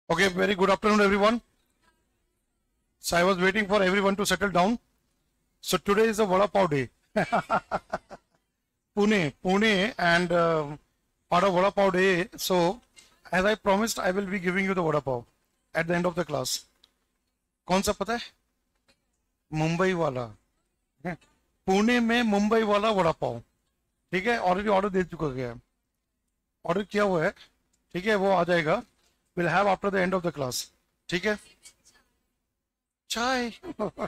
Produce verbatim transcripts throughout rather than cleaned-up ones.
Okay, very good afternoon, everyone. So I was waiting for everyone to settle down. So today is a Vada Pav day. Pune, Pune, and uh, part of Vada Pav day. So as I promised, I will be giving you the Vada Pav at the end of the class. कौन सा पता है? मुंबई वाला. पुणे में मुंबई वाला वड़ा पाव. ठीक है, already order दे चुका गया है, ऑर्डर किया हुआ है. ठीक है, वो आ जाएगा. Will have after the end of the class. ठीक है, चाय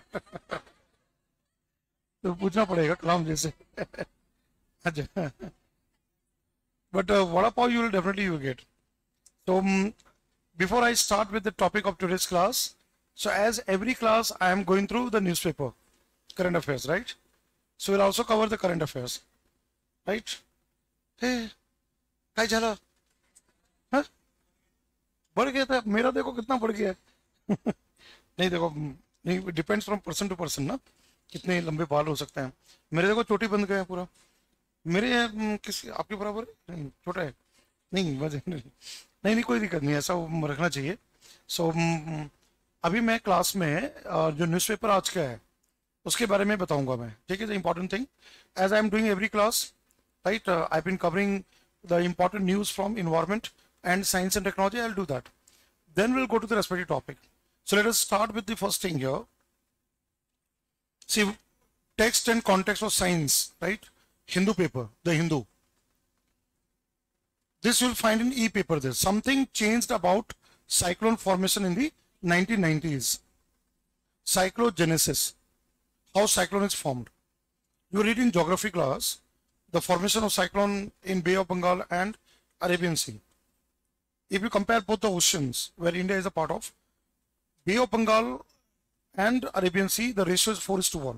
तो पूछना पड़ेगा कलाम जैसे. अच्छा, but uh, vada pav you will definitely you will get. So um, before I start with the topic of today's class, so as every class I am going through the newspaper, current affairs, right? So we'll also cover the current affairs, right? Hey, काय झाला? हाँ? बढ़ गया था मेरा, देखो कितना बढ़ गया है. नहीं देखो, नहीं, depends from person to person ना, कितने लंबे बाल हो सकते हैं. मेरे देखो चोटी बंद गए हैं पूरा. मेरे हम्म, किस आपके बराबर है? नहीं, छोटा है. नहीं वजह नहीं नहीं नहीं, कोई दिक्कत नहीं, ऐसा रखना चाहिए. सो so, अभी मैं क्लास में अ, जो न्यूज़पेपर आज का है उसके बारे में बताऊंगा मैं. ठीक है, the important thing as I am doing every class, right? I been covering the important news from environment and science and technology. I'll do that. Then we'll go to the respective topic. So let us start with the first thing here. See, text and context of science, right? Hindu paper, the Hindu. This you'll find in e-paper. There something changed about cyclone formation in the nineteen nineties. Cyclogenesis, how cyclone is formed. You read in geography class the formation of cyclone in Bay of Bengal and Arabian Sea. If you compare both the oceans where India is a part of, Bay of Bengal and Arabian Sea, the ratio is four is to one.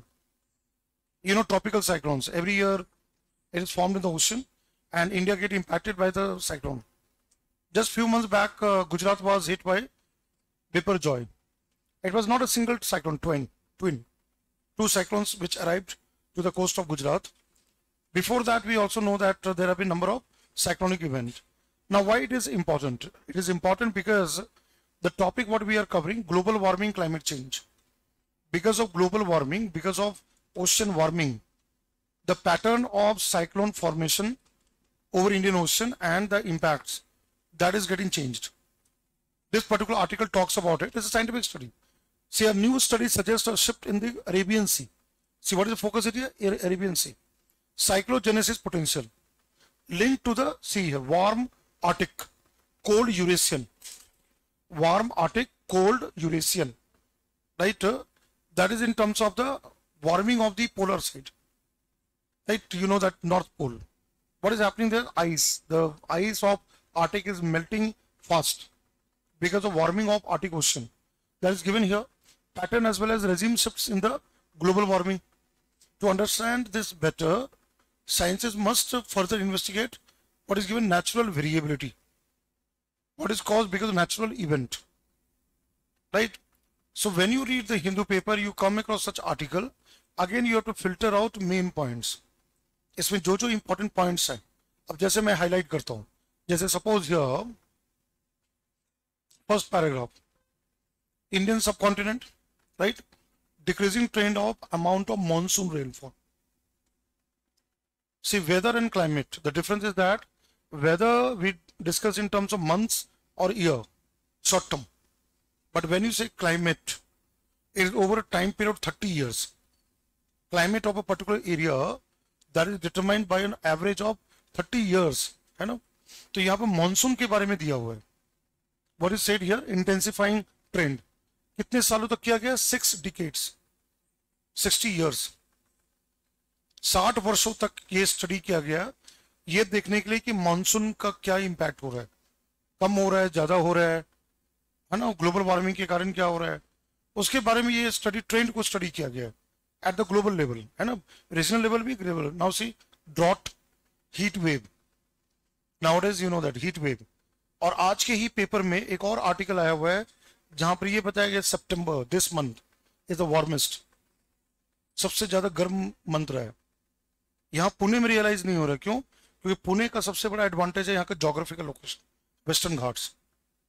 You know, tropical cyclones, every year it is formed in the ocean and India get impacted by the cyclone. Just few months back, uh, Gujarat was hit by Biparjoy. It was not a single cyclone, twin, twin. Two cyclones which arrived to the coast of Gujarat. Before that, we also know that uh, there have been number of cyclonic events. Now, why it is important? It is important because the topic what we are covering, global warming, climate change. Because of global warming, because of ocean warming, the pattern of cyclone formation over Indian Ocean and the impacts, that is getting changed. This particular article talks about it. It's a scientific study. See, a new study suggests a shift in the Arabian Sea. See, what is the focus area? Arabian Sea. Cyclogenesis potential. Linked to the sea here, warm Arctic, cold Eurasian, warm Arctic, cold Eurasian, right? Uh, that is in terms of the warming of the polar side, right? You know that North Pole. What is happening there? Ice. The ice of Arctic is melting fast because of warming of Arctic Ocean. That is given here. Pattern as well as regime shifts in the global warming. To understand this better, scientists must further investigate what is given natural variability, what is caused because of natural event, right? So when you read the Hindu paper, you come across such article, again you have to filter out main points. इसमें जो जो important points हैं, अब जैसे मैं highlight करता हूँ, जैसे suppose here, first paragraph, Indian subcontinent, right? Decreasing trend of amount of monsoon rainfall. See, weather and climate, the difference is that whether we discuss in terms of months or year, short term. But when you say climate, it is over a time period of thirty years. Climate of a particular area that is determined by an average of thirty years. है ना? तो यहाँ पर monsoon के बारे में दिया हुआ है. What is said here? Intensifying trend. कितने सालों तक किया गया? Six decades. sixty years. साठ वर्षों तक ये स्टडी किया गया, ये देखने के लिए कि मानसून का क्या इम्पैक्ट हो रहा है, कम हो रहा है, ज्यादा हो रहा है है ना, ग्लोबल वार्मिंग के कारण क्या हो रहा है, उसके बारे में ये स्टडी ट्रेंड को स्टडी किया गया है एट द ग्लोबल लेवल, है ना, रीजनल लेवल भी, global. Now see drought, heat wave, nowadays you know that heat wave. और आज के ही पेपर में एक और आर्टिकल आया हुआ है जहां पर ये बताया गया सितंबर, this month is the warmest, सबसे ज्यादा गर्म मंथ रहा है. यहाँ पुणे में रियलाइज नहीं हो रहा, क्यों? क्योंकि पुणे का सबसे बड़ा एडवांटेज है यहाँ का जोग्राफिकल लोकेशन, वेस्टर्न घाट्स,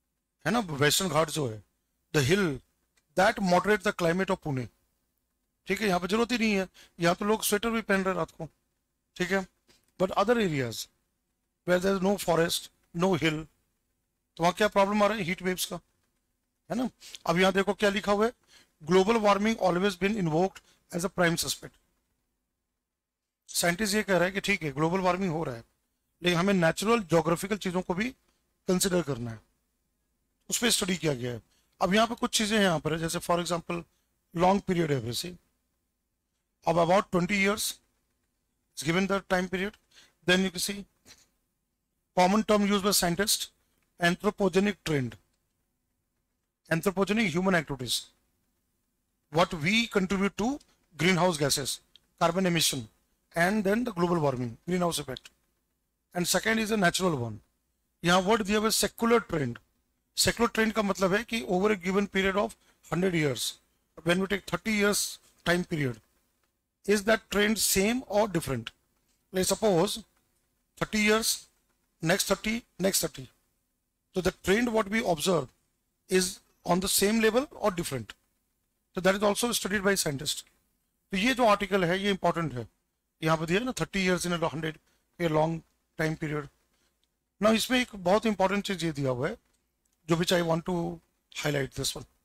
है ना, वेस्टर्न घाट जो है, the hill that moderate the climate of Pune. ठीक है, यहाँ पे जरूरत ही नहीं है, यहाँ तो लोग स्वेटर भी पहन रहे हैं रात को। ठीक है, but other areas where there is no forest, no hill, तो वहाँ क्या प्रॉब्लम आ रहा है, हीट वेव्स का, है ना। अब यहाँ देखो क्या लिखा हुआ है, global warming always been invoked as a prime suspect. Scientist ये कह रहा है कि ठीक है ग्लोबल वार्मिंग हो रहा है, लेकिन हमें नेचुरल जोग्राफिकल चीजों को भी कंसिडर करना है, उस पर स्टडी किया गया है। अब यहाँ पे कुछ चीजें हैं यहाँ पर, जैसे for example long period averaging, अब about twenty years given the time period, then you can see common term use by scientist, anthropogenic trend, anthropogenic human activities, what we contribute to greenhouse gases, carbon emission, and then the global warming, greenhouse effect. And second is a natural one. यहाँ word दिया हुआ है secular trend. Secular trend का मतलब है कि over a given period of hundred years, when we take thirty years time period, is that trend same or different? Let's suppose thirty years, next thirty, next thirty. So the trend what we observe is on the same level or different. So that is also studied by scientists. तो ये जो article है ये important है, यहाँ पर दिया है ना thirty years in hundred a long time period ना। इसमें एक बहुत इंपॉर्टेंट चीज ये दिया हुआ है जो which I want to highlight this one,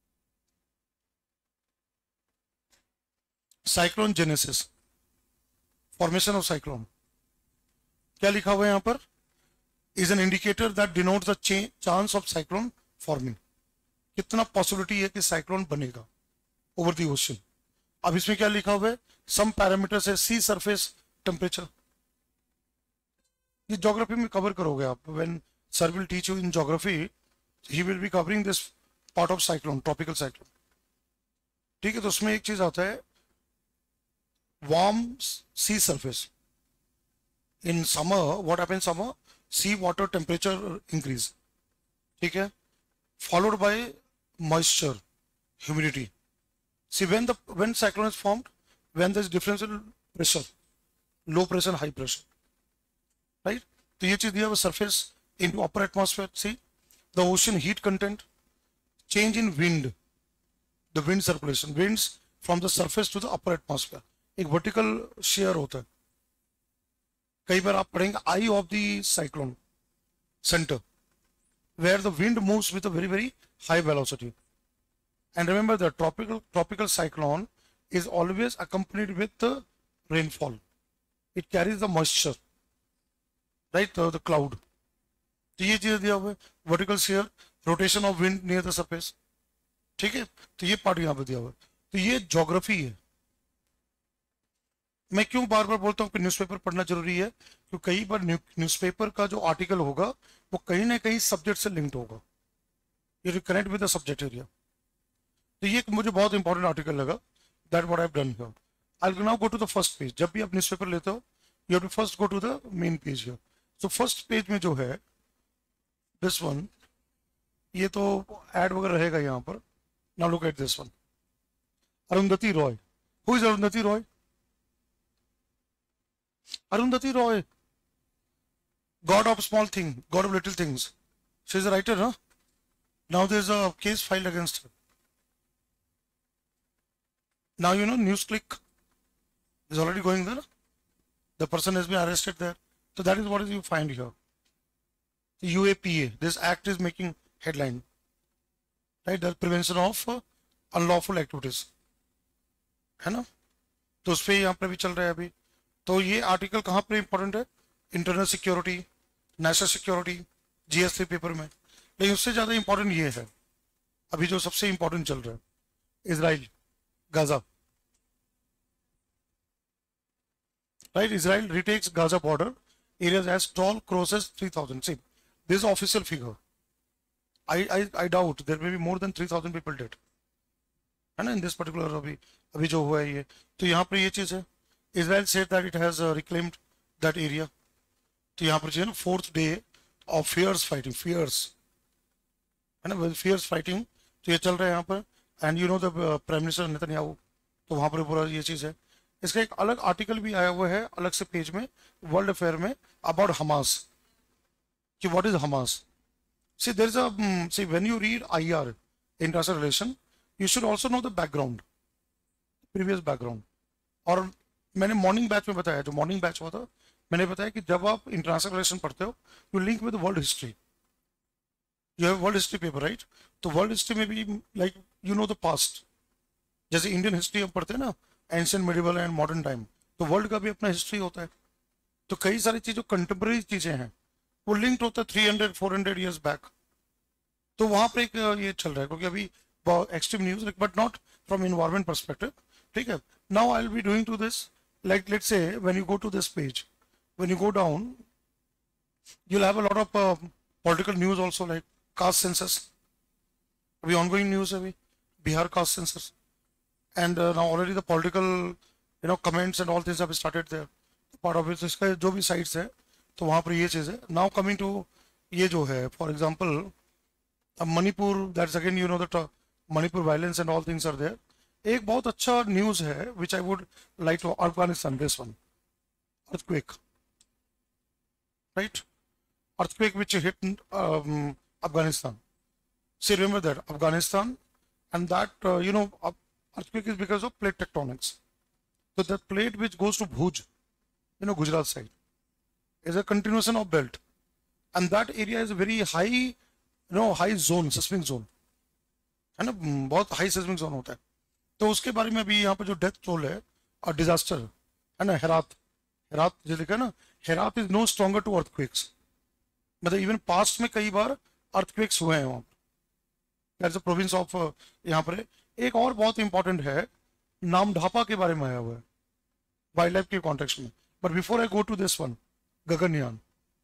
cyclone genesis, formation of cyclone. क्या लिखा हुआ है यहाँ पर, is an indicator that denotes the chance of cyclone forming, कितना पॉसिबिलिटी है कि साइक्लोन बनेगा ओवर द ओशन। अब इसमें क्या लिखा हुआ है, सम पैरामीटर्स है, सी सरफेस टेम्परेचर, ये ज्योग्राफी में कवर करोगे आप, when sir will teach you in geography he will be covering this part of cyclone, tropical cyclone. ठीक है, तो उसमें एक चीज आता है warm sea surface in summer, what happens in summer, sea water temperature increase, ठीक है, followed by moisture, humidity. See, when the when cyclone is formed, when there is difference in pressure, low pressure, high pressure, right? तो ये चीज दिया हुआ surface into upper atmosphere. See, the ocean heat content, change in wind, the wind circulation, winds from the surface to the upper atmosphere. एक vertical shear होता है, कई बार आप पढ़ेंगे eye of the cyclone center, where the wind moves with a very very high velocity. And remember the tropical tropical cyclone is always accompanied with the rainfall, it carries the moisture, right, the, the cloud. तो ये चीज दिया हुआ है, vertical shear, rotation of wind near the surface, ठीक है, तो ये पार्ट यहाँ पे दिया हुआ है। तो ये ज्योग्राफी है। मैं क्यों बार बार बोलता हूँ कि न्यूज़पेपर पढ़ना जरूरी है, क्योंकि कई बार न्यूज़पेपर का जो आर्टिकल होगा वो कहीं ना कहीं सब्जेक्ट से लिंक्ड होगा, ये connect with the subject area. तो ये मुझे बहुत इंपॉर्टेंट आर्टिकल लगा, that what I have done here. I will now go to the first page. जब भी आप न्यूज़पेपर लेते हो you have to first go to the main page here. So first page में जो है दिस वन, ये तो एड वगैरह रहेगा यहाँ पर। Now look at this one, Arundhati Roy. Who is Arundhati Roy? Arundhati Roy, God of small thing, God of little things. She is a writer, huh? Now there is a case filed against her. Now you know NewsClick is already going there. The person has been arrested there. So that is what you find here. The U A P A, this act is making headline, right? The prevention of uh, unlawful activities, है ना? तो उस पर यहाँ पर भी चल रहा है अभी। तो ये आर्टिकल कहाँ पे इंपॉर्टेंट है? Internal security, national security, GS three paper में। लेकिन उससे ज्यादा इंपॉर्टेंट ये है अभी जो सबसे इंपॉर्टेंट चल रहा है, Israel Gaza, right? Israel retakes Gaza border areas as toll crosses three thousand. See this official figure, I I I doubt there may be more than three thousand people dead, है ना, in this particular अभी अभी जो हुआ है ये। तो यहाँ पर ये चीज है, Israel said that it has uh, reclaimed that area. तो यहाँ पर जो है ना fourth day of fierce fighting, fierce है ना, फियर्स फाइटिंग, तो ये चल रहा है यहाँ पर। And you know the prime minister Netanyahu, तो वहाँ पर पूरा ये चीज़ है। इसका एक अलग आर्टिकल भी आया हुआ है अलग से पेज में, वर्ल्ड अफेयर में, अबाउट हमास, कि what is Hamas. See, there's a mm, see when you read I R, international relation, you should also know the background, previous background. और मैंने मॉर्निंग बैच में बताया, जो मॉर्निंग बैच हुआ था, मैंने बताया कि जब आप इंटरनेशनल रिलेशन पढ़ते हो, you link with world history. You have world history paper, right? तो वर्ल्ड हिस्ट्री में भी like you know the past. जैसे इंडियन हिस्ट्री हम पढ़ते हैं ना, ancient, medieval and modern time, तो वर्ल्ड का भी अपना हिस्ट्री होता है. तो कई सारी चीज़ें, कंटेम्प्रेरी चीज़ें हैं, वो लिंक्ड होता है three hundred four hundred years back. तो वहाँ पे एक ये चल रहा है, क्योंकि अभी extreme news, but not from environment perspective. ठीक है, now I will be doing to this. Like let's say when you go to this page, when you go down, you'll have a lot of uh, political news also, like caste census. Abhi ongoing news hai, Bihar caste census, and uh, now already the political, you know, comments and all things have started there. Part of it, इसका जो भी sites है, तो वहाँ पर ये चीज़ है. Now coming to ये जो है, for example, uh, Manipur, that's again you know the Manipur violence and all things are there. एक बहुत अच्छा न्यूज है which I would like to, Afghanistan, this one, earthquake, right? Earthquake which hit Afghanistan. See remember that Afghanistan, and that you know earthquake is because of plate tectonics. So that plate which goes to Bhuj, you know, Gujarat side, is a continuation of belt, and that area is a very high, you know, high zone, seismic zone, है ना, बहुत high seismic zone होता है. तो उसके बारे में अभी यहाँ पे जो डेथ टोल है और डिजास्टर है ना, हेरात, हेरात जो लिखा है ना, Herat is no stronger to earthquakes. मतलब इवन पास्ट में कई बार अर्थक्वेक्स हुए हैं वहाँ पर. दैट्स अ प्रोविंस ऑफ यहाँ पर. एक और बहुत इंपॉर्टेंट है, नामढापा के बारे में आया हुआ है वाइल्ड लाइफ के कॉन्टेक्स्ट में. But before I go to this one, Gaganyaan,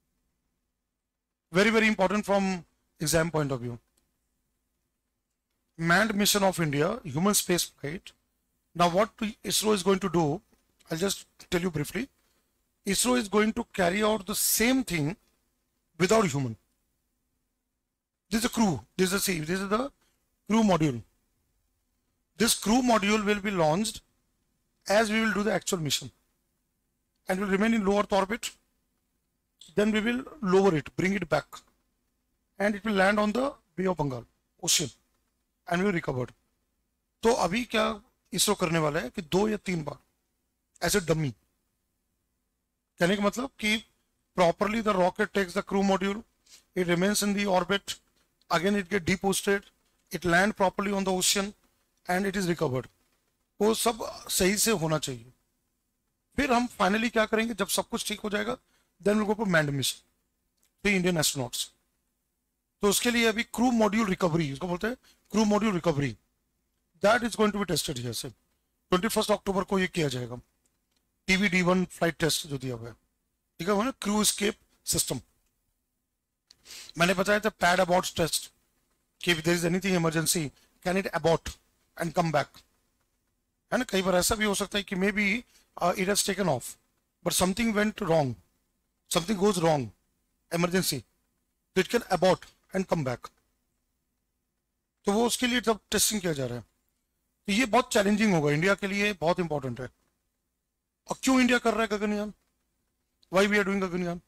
very very important from exam point of view. Manned mission of India, human space flight. Now what ISRO is going to do, I'll just tell you briefly. ISRO is going to carry out the same thing without human. This is a crew, this is a see, this is the crew module. This crew module will be launched as we will do the actual mission, and will remain in low Earth orbit. Then we will lower it, bring it back, and it will land on the Bay of Bengal ocean, and we will recovered. तो अभी क्या इसरो करने वाला है कि दो या तीन बार ऐसे डमी, कहने का मतलब कि properly the rocket takes the crew module, it remains in the orbit, again it get deposted, it land properly on the ocean, and it is recovered. वो सब सही से होना चाहिए. फिर हम फाइनली क्या करेंगे, जब सब कुछ ठीक हो जाएगा, then will go for manned mission, three Indian astronauts. तो उसके लिए अभी क्रू मॉड्यूल रिकवरी, उसको बोलते हैं crew module recovery, that is going to be tested here से. ट्वेंटी फर्स्ट अक्टूबर को ये किया जाएगा. TV D one flight test जो दिया हुआ है, ठीक है ना, क्रू एस्केप सिस्टम. मैंने बताया था पैड अबॉर्ट टेस्ट, कि if there is anything emergency can it abort and come back, है ना. कई बार ऐसा भी हो सकता है कि may be it has taken off but something went wrong, something goes wrong, emergency, तो it can abort and come back. तो वो उसके लिए सब टेस्टिंग किया जा रहा है. तो ये बहुत चैलेंजिंग होगा इंडिया के लिए, बहुत इंपॉर्टेंट है. और क्यों इंडिया कर रहा है Gaganyaan, why we are doing Gaganyaan?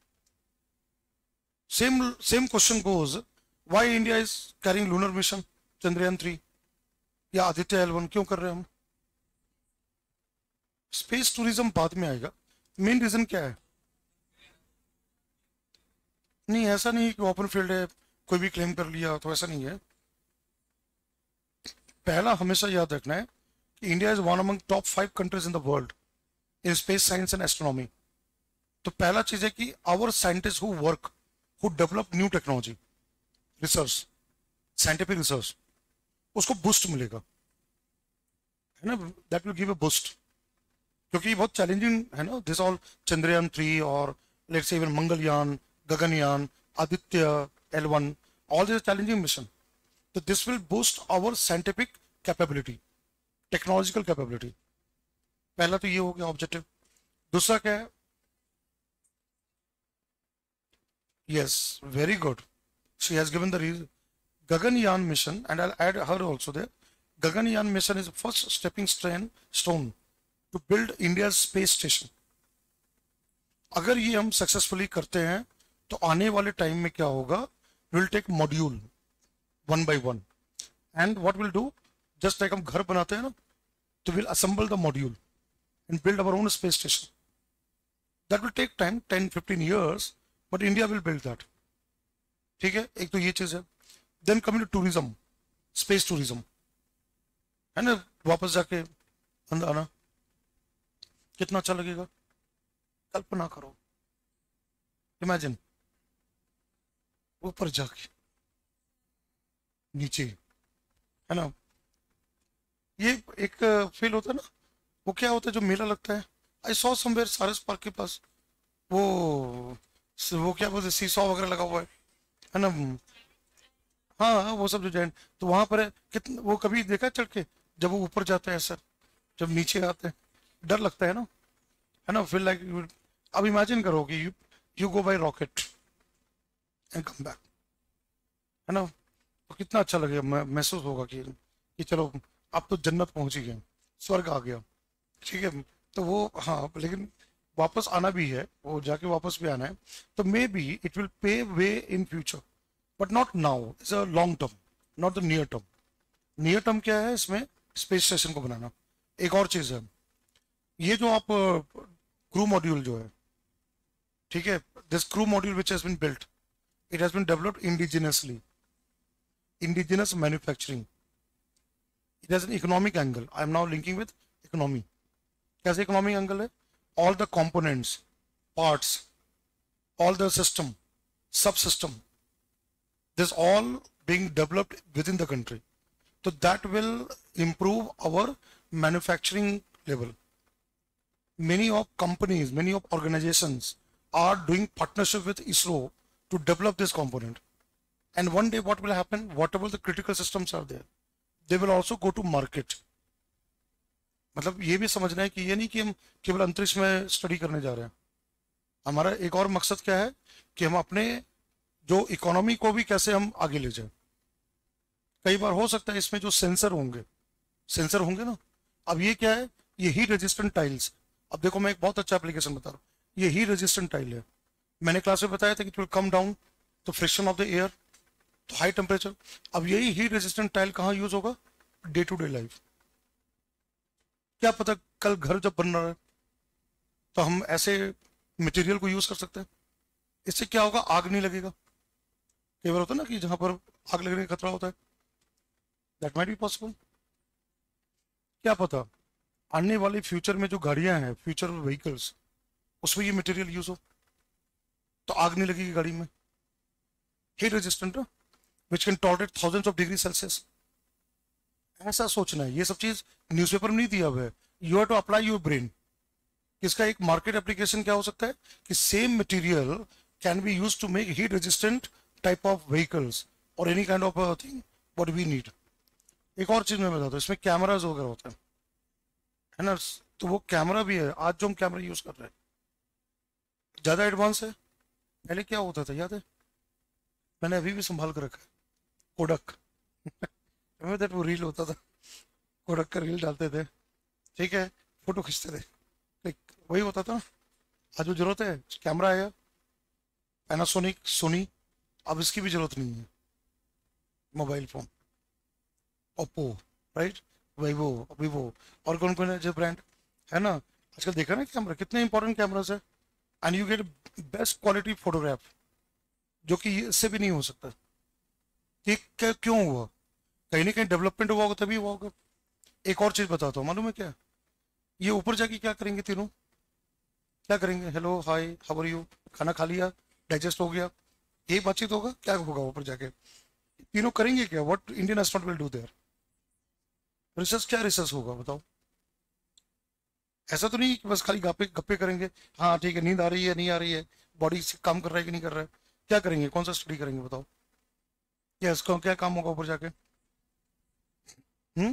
Same same question goes, why India is carrying lunar mission Chandrayaan three या आदित्य एल वन, क्यों कर रहे हैं हम? स्पेस टूरिज्म बाद में आएगा. मेन रीजन क्या है? नहीं, ऐसा नहीं कि ओपन फील्ड है, कोई भी क्लेम कर लिया, तो ऐसा नहीं है. पहला हमेशा याद रखना है कि India is one among top five countries in the world in space science and astronomy. तो पहला चीज है कि our scientist who work, who develop new technology, research, scientific research, उसको बूस्ट मिलेगा, है ना, that will give a boost. क्योंकि बहुत चैलेंजिंग है ना, दिस ऑल चंद्रयान थ्री और let's say even Mangalyaan, Gaganyaan, Aditya L one, all this challenging mission. तो this will boost our scientific capability, technological capability. पहला तो ये हो गया ऑब्जेक्टिव. दूसरा क्या है? Yes, very good, she has given the reason. Gaganyaan mission, and I add her also there. Gaganyaan mission is first stepping stone stone to build India space station. अगर ये हम सक्सेसफुली करते हैं तो आने वाले टाइम में क्या होगा will take module one by one, and what will do, just like हम घर बनाते हैं ना, तो will assemble the module and build our own space station. That will take time, ten fifteen years, but India will build that. ठीक है, एक तो ये चीज है. Then coming to tourism, space tourism, है ना, वापस जाके अंदर आना कितना अच्छा लगेगा. कल्पना करो, इमेजिन ऊपर जाके नीचे, है ना. ये एक फील होता है ना, वो क्या होता है जो मेला लगता है. I saw somewhere Saras park के पास वो वो क्या बोलते, सी सॉ वगैरह लगा हुआ है है ना. हाँ हाँ, वो सब जो जैन, तो वहां पर है कितना, वो कभी देखा चढ़ के, जब वो ऊपर जाता है सर, जब नीचे आते हैं डर लगता है ना, है ना. फील लाइक, अब इमेजिन करो कि you you go by rocket and come back, है ना, तो कितना अच्छा लगेगा, महसूस होगा कि कि चलो आप तो जन्नत पहुंच ही गए, स्वर्ग आ गया. ठीक है, तो वो हाँ, लेकिन वापस आना भी है, वो जाके वापस भी आना है. तो मे be it will pay way in future, but not now. It's a long term, not the near term. Near term क्या है इसमें, स्पेस स्टेशन को बनाना. एक और चीज है, ये जो आप क्रू मॉड्यूल जो है, ठीक है, this crew module which has been built, it has been developed indigenously, indigenous manufacturing. It has an economic angle. I am now linking with economy. कैसे इकोनॉमिक एंगल है, all the components, parts, all the system, subsystem, this all being developed within the country. So that will improve our manufacturing level. Many of companies, many of organizations are doing partnership with ISRO to develop this component. And one day what will happen, whatever the critical systems are there, they will also go to market. मतलब ये भी समझना है कि ये नहीं कि हम केवल अंतरिक्ष में स्टडी करने जा रहे हैं. हमारा एक और मकसद क्या है कि हम अपने जो इकोनॉमी को भी कैसे हम आगे ले जाएं. कई बार हो सकता है इसमें जो सेंसर होंगे, सेंसर होंगे ना. अब ये क्या है, ये हीट रेजिस्टेंट टाइल्स. अब देखो मैं एक बहुत अच्छा एप्लीकेशन बता रहा हूँ. ये हीट रेजिस्टेंट टाइल है. मैंने क्लास में बताया था कि इट विल कम डाउन तो फ्रिक्शन ऑफ द एयर, तो हाई टेम्परेचर. अब यही हीट रेजिस्टेंट टाइल कहाँ यूज होगा, डे टू डे लाइफ. क्या पता कल घर जब बन रहा है तो हम ऐसे मटेरियल को यूज कर सकते हैं. इससे क्या होगा, आग नहीं लगेगा. कई बार होता है ना कि जहां पर आग लगने का खतरा होता है, दैट माइट बी पॉसिबल. क्या पता आने वाले फ्यूचर में जो गाड़ियां हैं, फ्यूचर व्हीकल्स, उसमें ये मटेरियल यूज हो तो आग नहीं लगेगी गाड़ी में. Heat resistant, which can tolerate thousands of degree Celsius. ऐसा सोचना है. ये सब चीज न्यूज़पेपर में नहीं दिया हुआ है. You have to apply your brain. इसका एक मार्केट एप्लीकेशन क्या हो सकता है कि same material can be use to make heat resistant type of vehicles और any kind of thing what we need. एक और चीज मैं बताता हूँ, इसमें कैमराज वगैरह होता है है ना. तो वो कैमरा भी है. आज जो हम कैमरा यूज कर रहे हैं ज्यादा एडवांस है. पहले क्या होता था याद है, मैंने अभी भी संभाल कर रखा है, कोडक. दैट वो रील होता था, कोडक का रील डालते थे, ठीक है, फोटो खींचते थे. लाइक वही होता था. आज वो जरूरत है, कैमरा आया, पैनासोनिक, सोनी, अब इसकी भी जरूरत नहीं है. Mobile phone, Oppo, right, Vivo, Vivo और कौन कौन है जो ब्रांड है ना. आजकल देखा ना कैमरा कितने इंपॉर्टेंट कैमराज है. And you get best quality photograph, जो कि इससे भी नहीं हो सकता. ठीक, क्यों हुआ, कहीं ना कहीं डेवलपमेंट हुआ होगा तभी हुआ होगा. एक और चीज बताता हूँ, मालूम है क्या, ये ऊपर जाके क्या करेंगे तीनों, क्या करेंगे, hello hi how are you, खाना खा लिया, डाइजेस्ट हो गया, यही बातचीत होगा. क्या होगा ऊपर जाके, तीनों करेंगे क्या, what Indian astronaut will do there. Research, क्या रिसर्च होगा बताओ. ऐसा तो नहीं कि बस खाली गप्पे गप्पे करेंगे. हाँ ठीक है, नींद आ रही है नहीं आ रही है, बॉडी काम कर रहा है कि नहीं कर रहा है, क्या करेंगे, कौन सा स्टडी करेंगे बताओ. यस, क्या काम होगा ऊपर जाके. हम्म,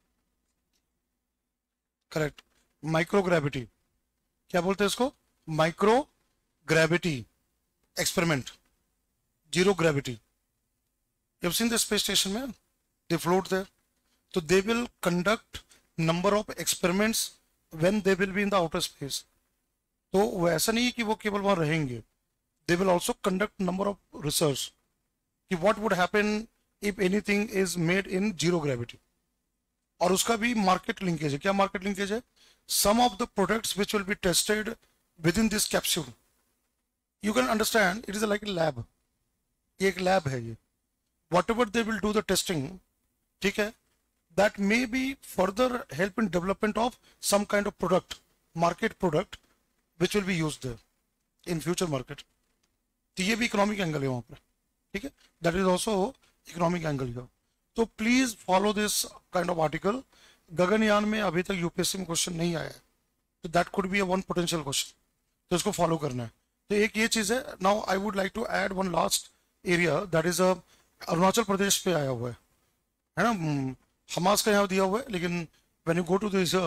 करेक्ट. माइक्रो ग्रेविटी, क्या बोलते हैं इसको, micro gravity experiment, zero gravity. You have seen the space station में, दे फ्लोट देयर. तो they will conduct number of experiments when they will be in the outer space. तो वो ऐसा नहीं है कि वो केवल वहां रहेंगे, they will also conduct number of research. कि what would happen if anything is made in zero gravity, और उसका भी मार्केट लिंकेज है। क्या मार्केट लिंकेज है? Some of the products which will be tested with in this capsule, you can understand it is like a lab, ये एक lab है ये। Whatever they will do the testing, ठीक है, that may be further help in development of some kind of product, market product, which will be used there in future market. तो ये भी economic angle है वहां पर, ठीक है, that is also economic angle है। तो please follow this kind of article. Gaganyaan में अभी तक यूपीएससी में क्वेश्चन नहीं आया है, तो that could be a one potential question, तो इसको फॉलो करना है। तो एक ये चीज है। Now I would like to add one last area, that is Arunachal Pradesh पे आया हुआ है है ना, हमास का यहाँ दिया हुआ है, लेकिन when you go to this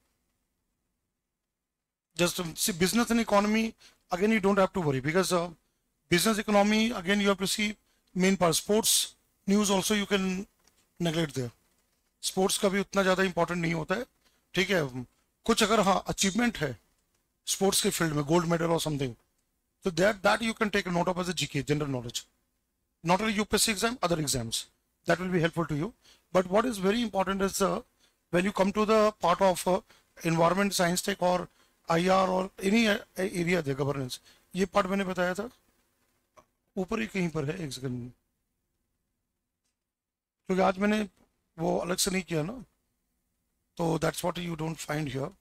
just see business and economy, again you don't have to worry, because business economy again you have to see main part. Sports news also you can neglect there, sports का भी उतना ज्यादा important नहीं होता है, ठीक है। कुछ अगर हाँ अचीवमेंट है स्पोर्ट्स के फील्ड में, गोल्ड मेडल और समथिंग, तो that that you can take note of as a GK, general knowledge, not only U P S C exam, other exams. That will be helpful to you. But what is very important is uh, when you come to the part of uh, environment science tech or I R or any uh, area the governance, ये part मैंने बताया था ऊपर ही कहीं पर है, एक second, क्योंकि आज मैंने वो अलग से नहीं किया ना, तो that's what you don't find here.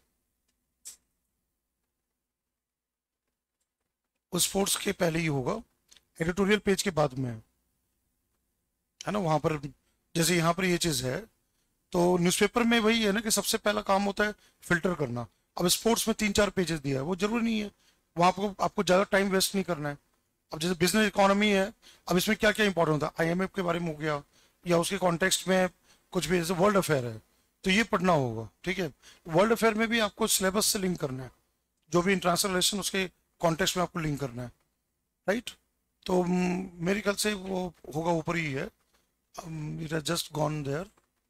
उस स्पोर्ट्स के पहले ही होगा, एडिटोरियल पेज के बाद में है ना, वहां पर जैसे यहाँ पर ये चीज है। तो न्यूज़पेपर में वही है ना कि सबसे पहला काम होता है फिल्टर करना। अब स्पोर्ट्स में तीन चार पेजेस दिया है, वो जरूरी नहीं है, वहां आपको आपको ज्यादा टाइम वेस्ट नहीं करना है। अब जैसे बिजनेस इकोनॉमी है, अब इसमें क्या क्या इंपॉर्टेंट होता है, आईएमएफ के बारे में हो गया, या उसके कॉन्टेक्स्ट में कुछ भी, जैसे वर्ल्ड अफेयर है तो ये पढ़ना होगा, ठीक है। वर्ल्ड अफेयर में भी आपको सिलेबस से लिंक करना है, जो भी इंटरनेशनल रिलेशन उसके कॉन्टेक्स्ट में आपको लिंक करना है, राइट। तो मेरे ख्याल से वो होगा ऊपर ही है, it has just gone there.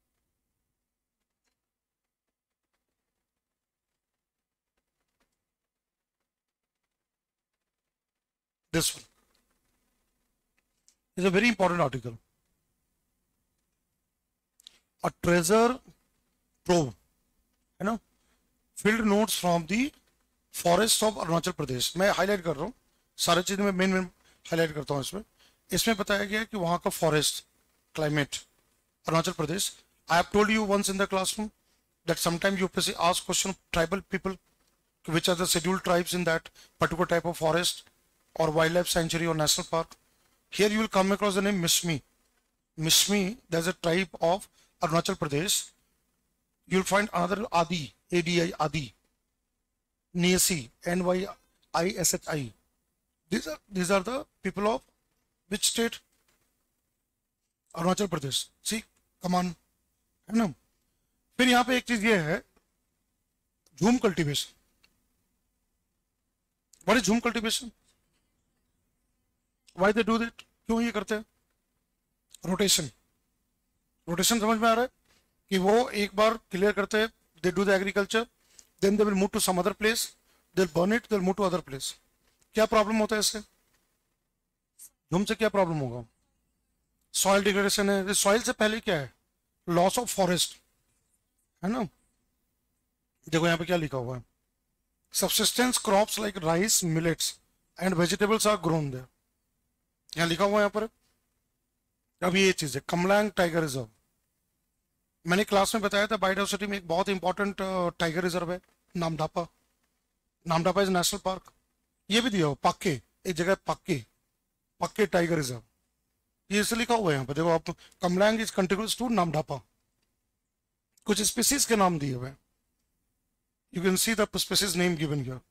This one is a very important article, a treasure trove, है ना, field notes from the forest of Arunachal Pradesh. मैं हाईलाइट कर रहा हूँ सारी चीजें, मैं मेन मेन हाईलाइट करता हूँ इसमें। इसमें बताया गया है कि वहां का forest climate Arunachal Pradesh. I have told you once in the classroom that sometime UPSC ask question tribal people, which are the scheduled tribes in that particular type of forest or wildlife sanctuary or national park. Here you will come across the name Mishmi. Mishmi, there's a tribe of Arunachal Pradesh. You'll find another Adi, A D I, Adi. Nyasi, N Y I S H I. These are, these are the people of which state? Arunachal Pradesh. See come on, है ना। फिर यहाँ पे एक चीज ये है, jhum cultivation. What is jhum cultivation? Why they do that? क्यों ये करते हैं? रोटेशन। रोटेशन समझ में आ रहा है कि वो एक बार क्लियर करते हैं, they do the agriculture, then they will move to some other place, they will burn it, they will move to other place. क्या प्रॉब्लम होता है इससे? झूम से क्या प्रॉब्लम होगा? सॉइल डिग्रेडेशन है। सॉइल से पहले क्या है? लॉस ऑफ फॉरेस्ट, है ना। देखो यहाँ पे क्या लिखा हुआ है, subsistence crops like rice, millets and vegetables are grown there. यहाँ लिखा हुआ है यहाँ पर। अब ये चीज है कमलांग टाइगर रिजर्व। मैंने क्लास में बताया था बायोडाइवर्सिटी में एक बहुत इंपॉर्टेंट टाइगर रिजर्व है Namdapha. Namdapha is national park. ये भी दिया हो पाक्के, एक जगह पाक्के, पाक्के टाइगर रिजर्व, ये इसे लिखा हुआ है यहाँ पर। देखो आप, Kamlang is continuous to Namdapha. कुछ स्पीसीज के नाम दिए हुए, you can see the species name given here.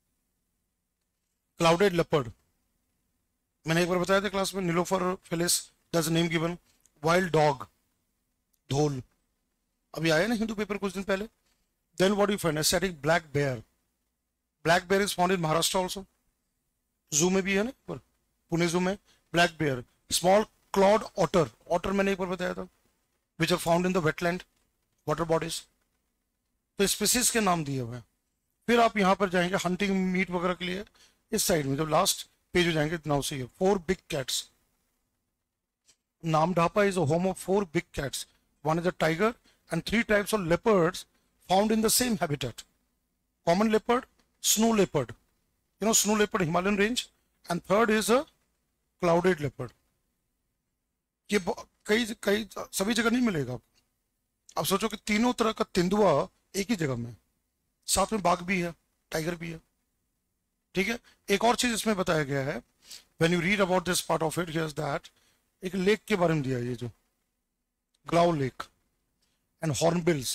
Clouded leopard, मैंने एक बार बताया था क्लास में, नीलोफर फेलिस, that's name given. Wild dog, dhole, अभी आया ना हिंदू पेपर कुछ दिन पहले। Then what you find? Asiatic black bear. Black bear is found in Maharashtra also, zoo में भी है ना, पर पुणे जू में black bear. Small clawed otter, otter मैंने एक बार बताया था, which are found in the wetland water bodies. तो स्पीसीज के नाम दिए हुए हैं। फिर आप यहाँ पर जाएंगे हंटिंग मीट वगैरह के लिए, इस साइड में जब लास्ट पेज हो जाएंगे नाउ से, four big cats, Namdapa is a home of four big cats. One is a tiger and three types of leopards found in the same habitat. Common leopard, snow leopard. You know snow leopard, Himalayan range. And third is a clouded leopard. ये ब- कई कई सभी जगह नहीं मिलेगा। अब सोचो कि तीनों तरह का तेंदुआ एक ही जगह में, साथ में बाघ भी है, टाइगर भी है। ठीक है। एक और चीज इसमें बताया गया है, when you read about this part of it, here's that एक लेक के बारे में दिया है, ये जो Glow lake and hornbills.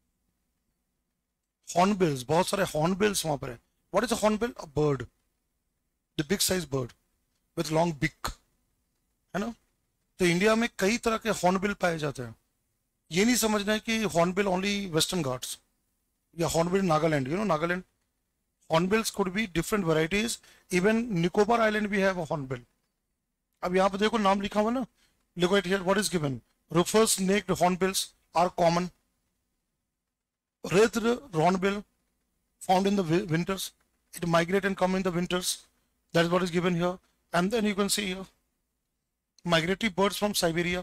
Hornbills, बहुत सारे हॉर्नबिल्स वहां पर है। What is a hornbill? A bird, the big size bird with long beak, है ना। तो इंडिया में कई तरह के हॉर्नबिल पाए जाते हैं। ये नहीं समझना है कि हॉर्नबिल ओनली वेस्टर्न घाट्स या hornbill Nagaland, you know Nagaland hornbills could be different varieties. Even Nicobar island भी है वो हॉर्नबिल। अब यहाँ पे देखो नाम लिखा हुआ ना, लिखो it here, what is given? Rufous necked hornbills are common. Red hornbill found in the wi- winters. It migrate and come in the winters. That is what is given here. And then you can see here migratory birds from Siberia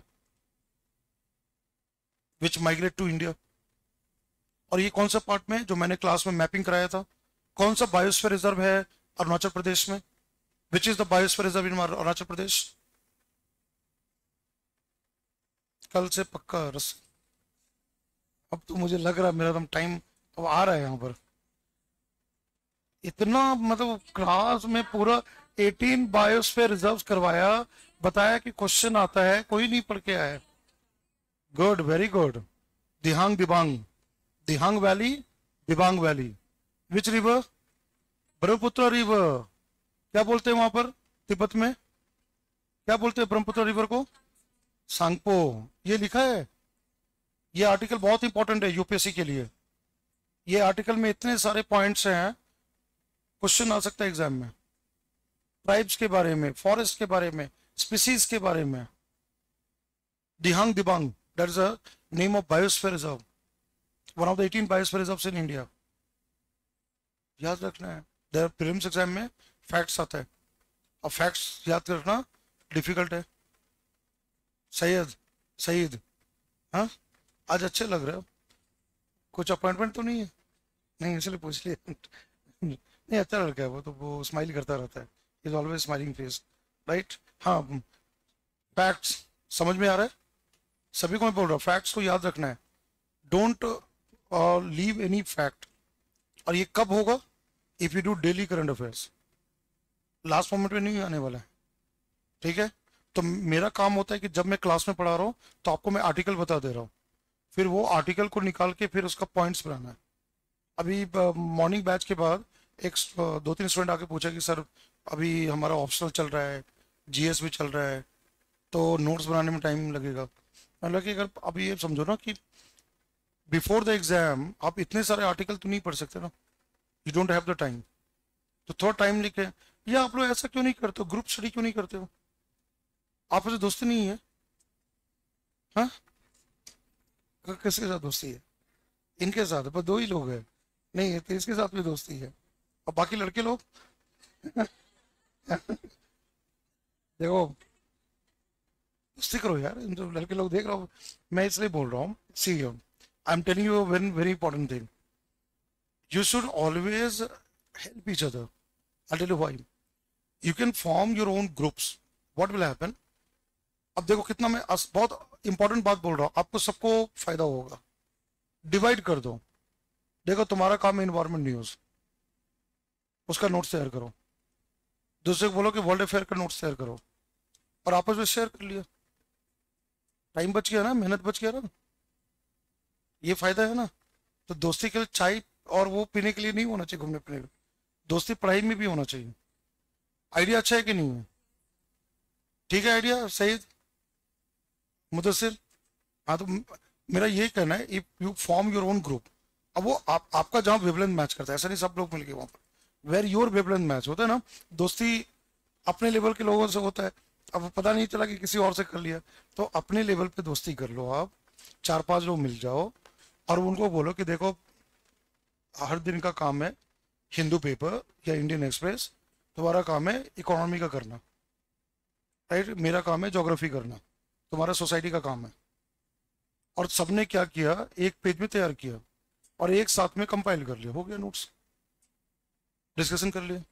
which migrate to India. और ये कौन सा part में जो मैंने class में mapping कराया था, कौन सा बायोस्फीयर रिजर्व है अरुणाचल प्रदेश में? Which is the biosphere reserve in Arunachal Pradesh? कल से पक्का रस। अब तो मुझे लग रहा है मेरा एकदम टाइम अब आ रहा है यहाँ पर। इतना मतलब क्लास में पूरा अठारह बायोस्फीयर रिजर्व्स करवाया, बताया कि क्वेश्चन आता है, कोई नहीं पढ़ के आया। Good, very good. Dehang Dibang, Dehang valley, Dibang valley. Which river? Brahmaputra river. क्या बोलते हैं वहां पर तिब्बत में? क्या बोलते हैं ब्रह्मपुत्र रिवर को? सांगपो। ये लिखा है। ये आर्टिकल बहुत इंपॉर्टेंट है यूपीएससी के लिए। ये आर्टिकल में इतने सारे पॉइंट्स हैं, क्वेश्चन आ सकता है एग्जाम में। ट्राइब्स के बारे में, फॉरेस्ट के बारे में, स्पीसीज के बारे में। Dehang Dibang, that is a name of biosphere reserve, one of the अठारह बायोस्फीयर रिजर्व्स इन इंडिया। याद रखना है, देयर प्रीलिम्स एग्जाम में फैक्ट्स आता है, और फैक्ट्स याद रखना डिफिकल्ट है। सैयद, सईद, हाँ आज अच्छे लग रहे हो। कुछ अपॉइंटमेंट तो नहीं है? नहीं इसलिए पूछ लिया। नहीं अच्छा लड़का है वो, तो वो स्माइल करता रहता है, is always smiling face, right. हाँ, फैक्ट्स समझ में आ रहा है सभी को? मैं बोल रहा हूँ फैक्ट्स को याद रखना है, डोंट लीव एनी फैक्ट। और ये कब होगा? If you do daily current affairs, last moment में नहीं आने वाला है। ठीक है। तो मेरा काम होता है कि जब मैं क्लास में पढ़ा रहा हूँ तो आपको मैं आर्टिकल बता दे रहा हूँ, फिर वो आर्टिकल को निकाल के फिर उसका पॉइंट्स बनाना है। अभी मॉर्निंग बैच के बाद एक अ, दो तीन स्टूडेंट आके पूछा कि सर अभी हमारा ऑप्शनल चल रहा है, जीएस भी चल रहा है, तो नोट्स बनाने में टाइम लगेगा। मतलब कि अगर अभी ये समझो ना कि बिफोर द एग्जाम आप इतने सारे आर्टिकल तो नहीं पढ़ सकते ना, you don't have the time. तो थोड़ा टाइम लेके, या आप लोग ऐसा क्यों नहीं करते हो, ग्रुप स्टडी क्यों नहीं करते हो? आपस में दोस्ती नहीं है? हाँ, किसके साथ दोस्ती है? इनके साथ बस दो ही लोग हैं। नहीं है तो इसके साथ भी दोस्ती है, और बाकी लड़के लोग देखो दोस्ती करो यार, इन जो लड़के लोग देख रहा हूँ मैं इसलिए बोल रहा हूँ। See I am telling you very very important thing, you should always help each other. I'll tell you why. You can form your own groups. What will happen? अब देखो कितना मैं अस, बहुत इंपॉर्टेंट बात बोल रहा हूँ, आपको सबको फायदा होगा। डिवाइड कर दो। देखो तुम्हारा काम है इन्वायरमेंट न्यूज, उसका नोट शेयर करो। दूसरे को बोलो कि वर्ल्ड अफेयर का नोट शेयर करो, और आपस में शेयर कर लिया, टाइम बच गया ना, मेहनत बच गया ना, ये फायदा है ना। तो दोस्ती के लिए चाय और वो पीने के लिए नहीं होना चाहिए, घूमने फिरने के लिए। दोस्ती पढ़ाई में भी होना चाहिए। आइडिया अच्छा है कि नहीं है? ठीक है आइडिया सही मुदस्सिर? हाँ तो म- मेरा ये कहना है, if you form your own group, अब वो आप आपका जहाँ वेवलेंथ मैच करता है, ऐसा नहीं सब लोग मिलके वहां पर, वेर योर वेवलेंथ मैच होता है ना। दोस्ती अपने लेवल के लोगों से होता है, अब पता नहीं चला कि किसी और से कर लिया, तो अपने लेवल पे दोस्ती कर लो आप, चार पांच लोग मिल जाओ, और उनको बोलो कि देखो हर दिन का काम है हिंदू पेपर या इंडियन एक्सप्रेस, तुम्हारा काम है इकोनॉमी का करना, राइट, मेरा काम है ज्योग्राफी करना। तुम्हारा सोसाइटी का काम है, और सबने क्या किया, एक पेज में तैयार किया और एक साथ में कंपाइल कर लिया, हो गया नोट्स, डिस्कशन कर लिया।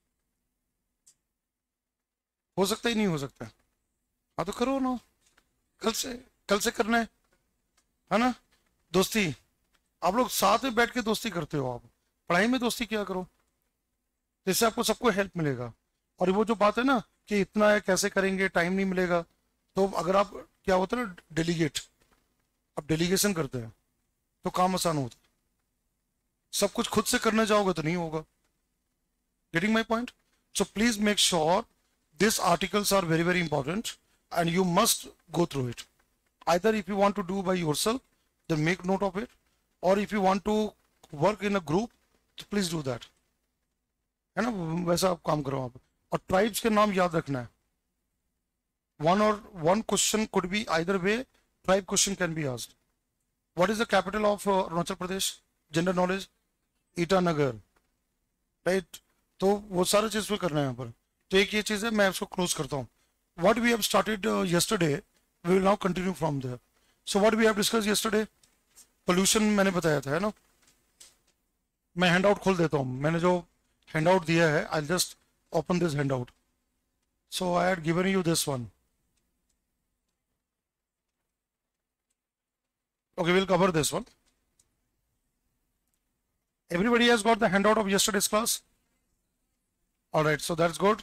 हो सकता ही नहीं हो सकता? हाँ तो करो ना, कल से कल से करना है है ना। दोस्ती, आप लोग साथ में बैठ के दोस्ती करते हो, आप पढ़ाई में दोस्ती क्या करो, इससे आपको सबको हेल्प मिलेगा। और वो जो बात है ना कि इतना है कैसे करेंगे, टाइम नहीं मिलेगा, तो अगर आप क्या होता है ना, डेलीगेट, आप डेलीगेशन करते हैं तो काम आसान होता है। सब कुछ खुद से करने जाओगे तो नहीं होगा। Getting my point? So please make sure this articles are very very important and you must go through it. Either if you want to do by yourself, then make note of it, or if you want to work in a group, तो please do that, है ना, वैसा आप काम करो आप। और tribes के नाम याद रखना है। वन और one question could be either way, tribe question can be asked. What is the capital of uh, Arunachal Pradesh? General knowledge, Itanagar, right. तो वो सारे चीज पे करना है यहाँ पर। तो एक ये चीज है, मैं इसको क्लोज करता हूँ। What we have started uh, yesterday, we will now continue from there. So what we have discussed yesterday, pollution मैंने बताया था, है ना। मैं हैंड आउट खोल देता हूँ, मैंने जो हैंड आउट दिया है, I'll just open this handout. So I had given you this one. Okay, we'll cover this one. Everybody has got the handout of yesterday's class? All right, so that's good.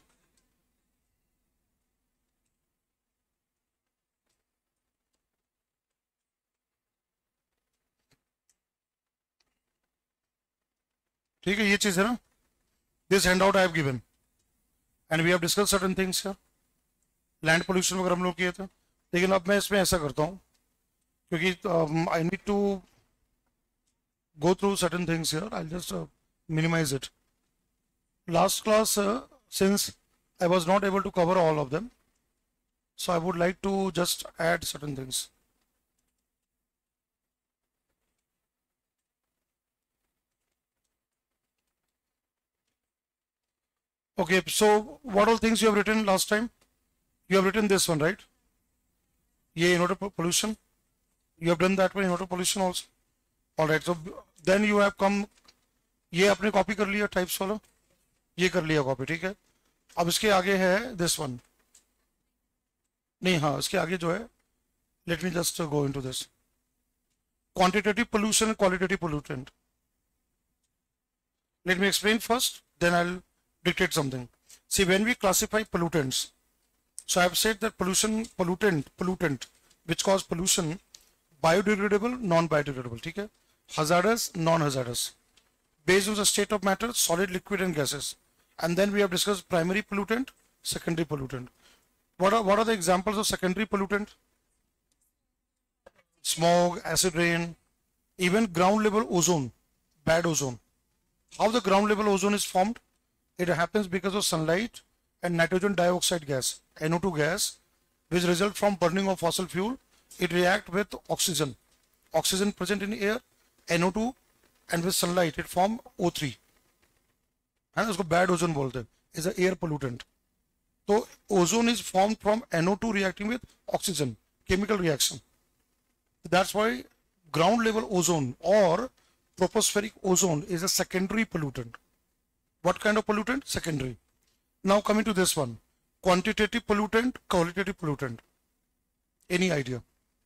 ठीक है, ये चीज है ना, this hand out I have given and we have discuss certain things. Land pollution वगैरह हम लोग किए थे, लेकिन अब मैं इसमें ऐसा करता हूँ क्योंकि I need to go through certain things here, I just minimise it. Last class since I was not able to cover all of them, so I would like to just add certain things. Okay, so what all things you have written last time? You have written this one, right? Yeah, inodor pollution. You have done that one, inodor pollution also. All right, so then you have come, ये आपने copy कर लिया types वाला, ये कर लिया copy, ठीक है। अब इसके आगे है दिस वन, नहीं हाँ, इसके आगे जो है, let me just go into this, quantitative pollution, qualitative pollutant. Let me explain first, then I dictate something. See, when we classify pollutants, so I have said that pollution, pollutant, pollutant, which cause pollution, biodegradable, non-biodegradable, ठीक है, hazardous, non-hazardous, based on the state of matter, solid, liquid, and gases. And then we have discussed primary pollutant, secondary pollutant. What are what are the examples of secondary pollutant? Smog, acid rain, even ground level ozone, bad ozone. How the ground level ozone is formed? It happens because of sunlight and nitrogen dioxide gas, N O two gas, which result from burning of fossil fuel. It react with oxygen, oxygen present in air, N O two, and with sunlight it form O three. है ना, उसको bad ozone बोलते हैं, is a air pollutant. तो ozone is formed from N O two reacting with oxygen, chemical reaction. That's why ground level ozone or tropospheric ozone is a secondary pollutant. What kind of pollutant? Secondary. Now coming to this one, quantitative pollutant, qualitative pollutant. Any idea?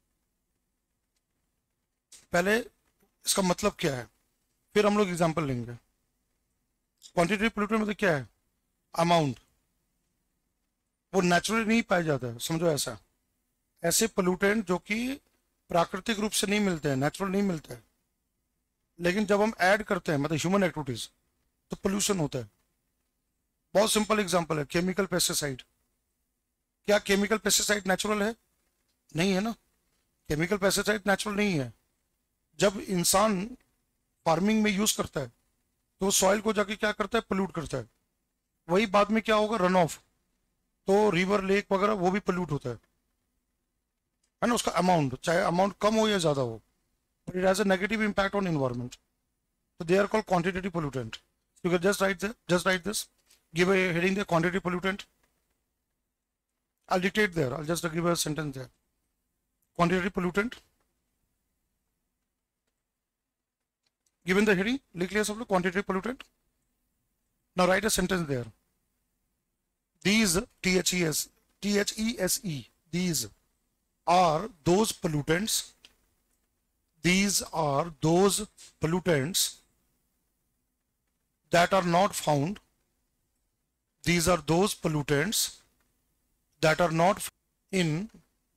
पहले इसका मतलब क्या है, फिर हम लोग example लेंगे। Quantitative pollutant मतलब क्या है? अमाउंट, वो नेचुरली नहीं पाया जाता है, समझो ऐसा, ऐसे पोल्यूटेंट जो कि प्राकृतिक रूप से नहीं मिलते हैं, नेचुरल नहीं मिलते हैं, लेकिन जब हम ऐड करते हैं, मतलब ह्यूमन एक्टिविटीज, तो पोल्यूशन होता है। बहुत सिंपल एग्जांपल है, केमिकल पेस्टिसाइड। क्या केमिकल पेस्टिसाइड नेचुरल है? नहीं है ना, केमिकल पेस्टिसाइड नेचुरल नहीं है। जब इंसान फार्मिंग में यूज करता है तो वो सॉइल को जाके क्या करता है, पोल्यूट करता है। वही बाद में क्या होगा, रन ऑफ, तो रिवर लेक वगैरह वो भी पोल्यूट होता है, है ना। उसका अमाउंट, चाहे अमाउंट कम हो या ज्यादा हो, but it has a negative impact on environment, so they are called quantitative pollutant. You can just write this, just write this, give a heading there, quantitative pollutant. I'll dictate there, I'll just give a sentence there. quantitative pollutant. Given the heading, लिख लिया सब लोग quantitative pollutant. Now write a sentence there. These T H E S T H E S E these are those pollutants. These are those pollutants that are not found. These are those pollutants that are not in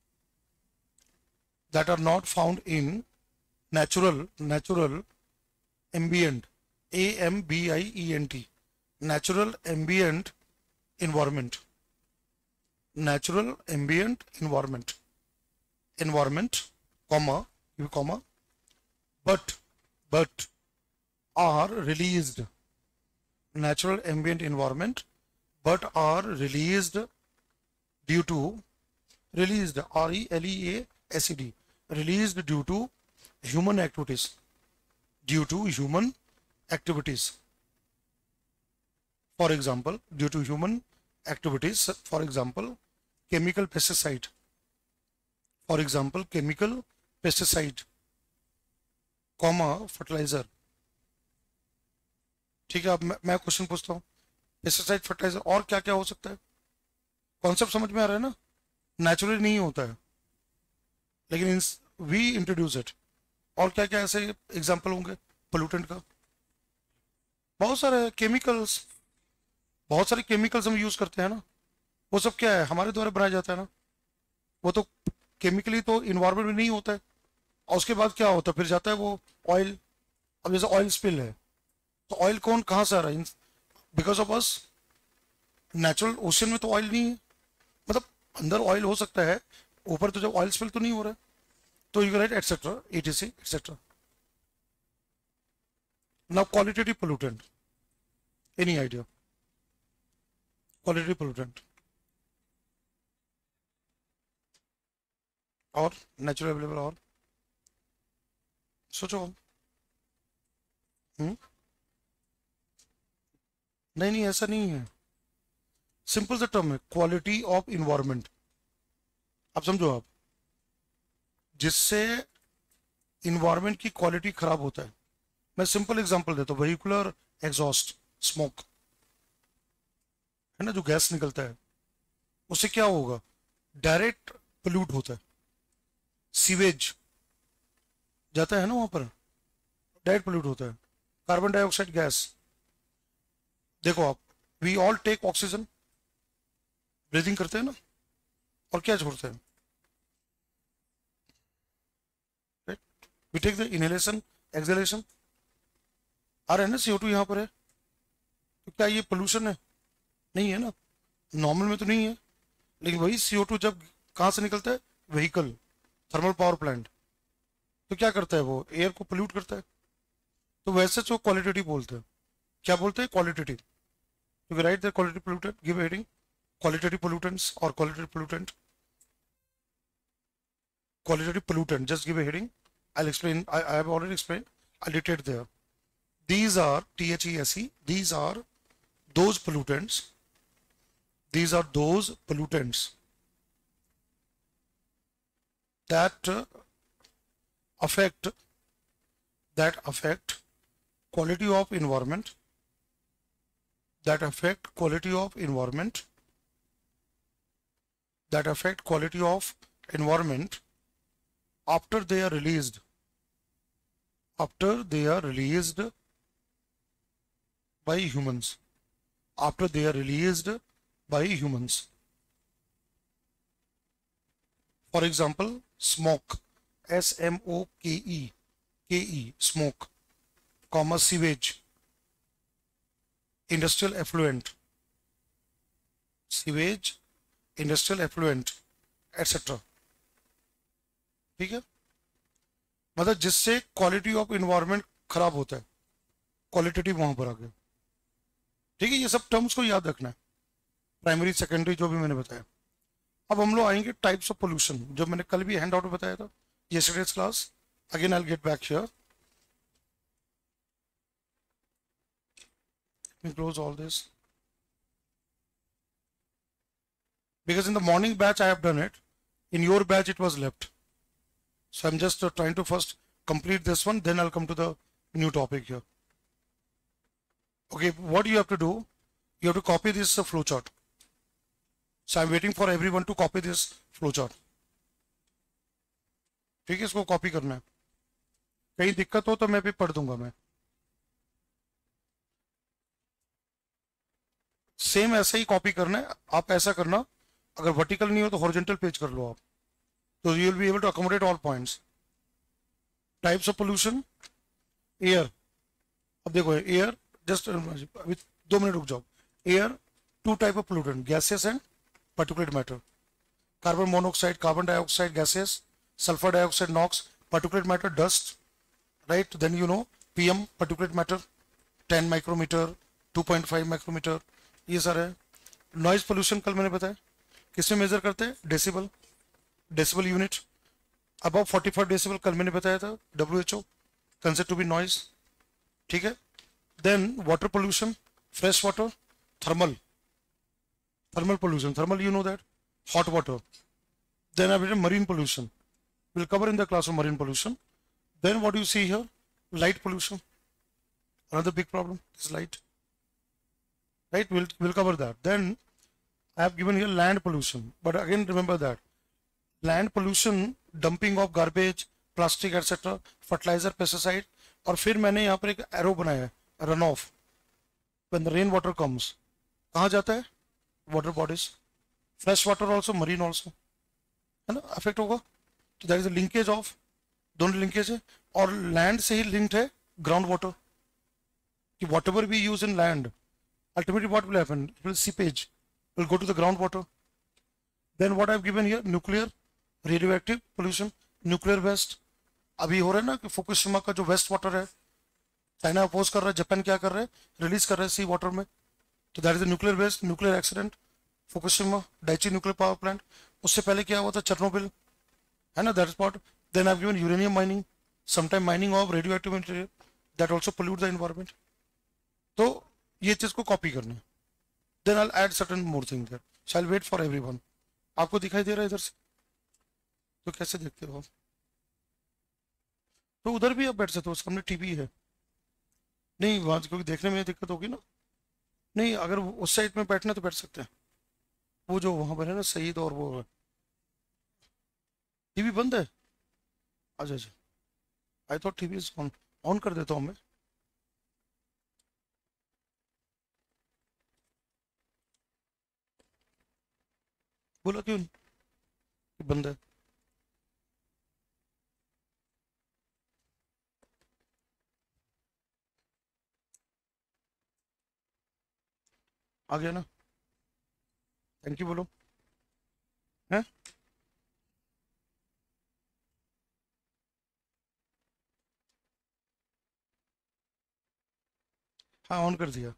that are not found in natural natural ambient, A M B I E N T, natural ambient environment, natural ambient environment, environment, comma, you comma, but but are released, natural ambient environment, but are released due to, released, R E L E A S E D, released due to human activities, due to human activities. For example, due to human activities, for example, chemical pesticide, for example, chemical pesticide, comma, fertilizer. ठीक है, अब मैं question पूछता हूँ, pesticide, fertiliser और क्या क्या हो सकता है? कॉन्सेप्ट समझ में आ रहा है ना? नेचुरली नहीं होता है, लेकिन वी इंट्रोड्यूस इट. और क्या क्या ऐसे एग्जांपल होंगे पोल्यूटेंट का? बहुत सारे केमिकल्स, बहुत सारे केमिकल्स हम यूज करते हैं ना, वो सब क्या है, हमारे द्वारा बनाया जाता है ना. वो तो केमिकली तो इन्वायरमेंट में नहीं होता है, और उसके बाद क्या होता है, फिर जाता है वो ऑयल. अब जैसे ऑयल स्पिल है, तो ऑयल कौन कहाँ से आ रहा है? Because of us. Natural ocean में तो ऑयल नहीं है, मतलब अंदर ऑयल हो सकता है, ऊपर तो जब ऑयल स्पिल तो नहीं हो रहा है. तो you write etcetera, ETC etcetera. Now qualitative pollutant, any idea? Qualitative pollutant और नेचुरल अवेलेबल, और सोचो. हम्म नहीं नहीं, ऐसा नहीं है. सिंपल सा टर्म है, क्वालिटी ऑफ इन्वायरमेंट. आप समझो, आप जिससे इन्वायरमेंट की क्वालिटी खराब होता है. मैं सिंपल एग्जांपल देता हूँ, व्हीकुलर एग्जॉस्ट, स्मोक है ना, जो गैस निकलता है, उससे क्या होगा? डायरेक्ट पोल्यूट होता है. सीवेज जाता है ना वहां पर, डायरेक्ट पोल्यूट होता है. कार्बन डाइऑक्साइड गैस, देखो आप, we all take oxygen, breathing करते हैं ना, और क्या छोड़ते हैं? We take the inhalation, exhalation. आ रहा है ना, सी ओ टू यहाँ पर है, तो क्या ये पोल्यूशन है? नहीं है ना, नॉर्मल में तो नहीं है. लेकिन वही सी ओ टू जब कहाँ से निकलता है? व्हीकल, थर्मल पावर प्लांट, तो क्या करता है? वो एयर को पोल्यूट करता है. तो वैसे तो क्वालिटेटिव बोलते हैं. क्या बोलते हैं? Qualitative. You can write the qualitative pollutant, give a heading, qualitative pollutants or qualitative pollutant. Qualitative pollutant, just give a heading. I'll explain, I, I have already explained, I'll dictate there. These are T H E S E, these are those pollutants, these are those pollutants that uh, affect, that affect quality of environment, that affect quality of environment, that affect quality of environment after they are released, after they are released by humans, after they are released by humans. For example, smoke, S M O K E, K E, smoke, comma, sewage, industrial effluent, sewage, industrial effluent, etcetera. ठीक है, मतलब जिससे quality of environment खराब होता है, qualitative वहां पर आ गया. ठीक है, ये सब टर्म्स को याद रखना है, प्राइमरी सेकेंडरी जो भी मैंने बताया. अब हम लोग आएंगे टाइप्स ऑफ पोल्यूशन, जो मैंने कल भी हैंड आउट में बताया था, yesterday's class. Again I will get back here. Let me close all this, because in the morning batch I have done it, in your batch it was left. So I'm just uh, trying to first complete this one, then I'll come to the new topic here. Okay, what you have to do, you have to copy this uh, flowchart. So I'm waiting for everyone to copy this flowchart. ठीक है, इसको copy करना है. कहीं दिक्कत हो तो मैं भी पढ़ दूंगा मैं. सेम ऐसा ही कॉपी करना है. आप ऐसा करना, अगर वर्टिकल नहीं हो तो हॉरिजॉन्टल पेज कर लो आप, तो you will be able to accommodate all points. Types of pollution, air. अब देखो एयर, जस्ट अभी दो मिनट रुक जाओ. Air, two type of pollutant, gases and particulate matter. Carbon monoxide, carbon dioxide gases, sulfur dioxide, NOx, particulate matter, dust, right? Then you know P M, particulate matter, ten micrometer, two point five micrometer, ये सारे. Noise pollution कल मैंने बताया, किसमें major करते हैं? Decibel, decibel unit. Above forty five decibel कल मैंने बताया था, W H O consider to be noise. ठीक है. Then water pollution, fresh water, thermal, thermal pollution, thermal you know that, hot water. Then I have written marine pollution, we'll cover in the class of marine pollution. Then what do you see here? Light pollution, another big problem is light, right? We'll, we'll cover that. Then I have given here land pollution, but again remember that land pollution, dumping of garbage, plastic etc, fertilizer, pesticide. और फिर मैंने यहाँ पर एक arrow बनाया है, run off. when the rain water comes, कहाँ जाता है? Water bodies. Fresh water also, marine also, है ना, अफेक्ट होगा. तो that is a linkage of, दोनों लिंकेज है. और लैंड से ही लिंक्ड है ग्राउंड वाटर, कि whatever we use in land, ultimately what will happen? It will seepage, will go to the ground water. Then what I have given here, nuclear, radio active pollution, nuclear waste. अभी हो रहा है ना कि Fukushima का जो waste water है, China oppose कर रहा है, जापान क्या कर रहा है? रिलीज कर रहा है सी वाटर में. तो that is nuclear waste, nuclear accident, Fukushima, Daiichi nuclear power plant. उससे पहले क्या हुआ था? चेर्नोबिल, है ना, that is part. Then I have given uranium mining, sometime mining of radio active material, that also pollute the environment. तो ये चीज को कॉपी करना है. Then I will add certain more thing there. So I will wait for everyone. आपको दिखाई दे रहा है इधर से? तो कैसे देखते हो आप? तो उधर भी आप बैठ सकते हो, सामने टीवी है. नहीं, वहां क्योंकि देखने में दिक्कत होगी ना. नहीं, अगर उस साइड में बैठना तो बैठ सकते हैं. वो जो वहां पर है ना शहीद, और वो टीवी बंद है. अच्छा अच्छा, I thought TV is on. On कर देता हूँ मैं. बोला क्यों नहीं कि बंद है? आ गया ना? थैंक यू बोलो. है? हाँ, ऑन कर दिया.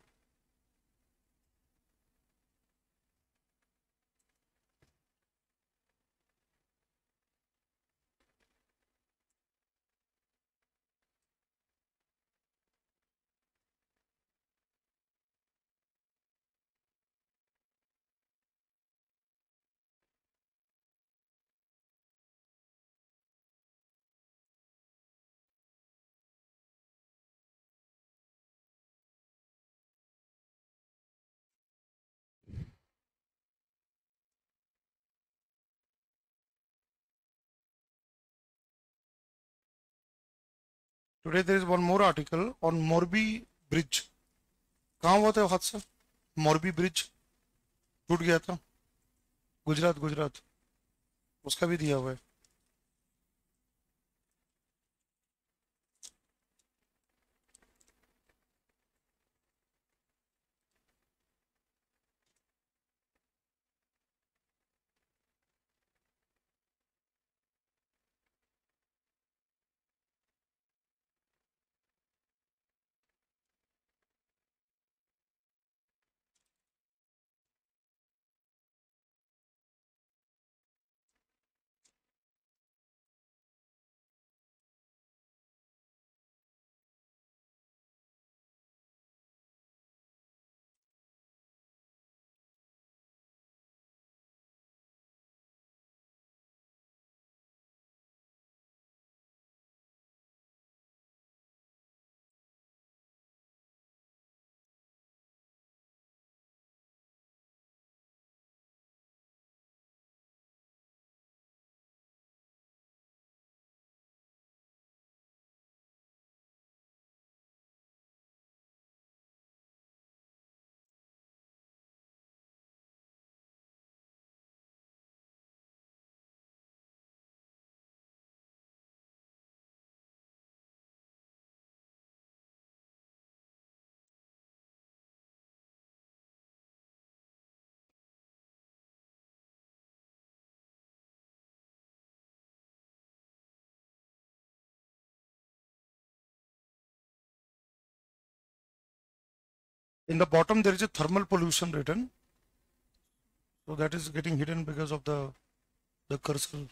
Today there is one more article on Morbi bridge. कहाँ हुआ था हादसा? मोरबी ब्रिज टूट गया था, गुजरात, गुजरात. उसका भी दिया हुआ है. In the bottom there is a thermal pollution written, so that is getting hidden because of the the cursor.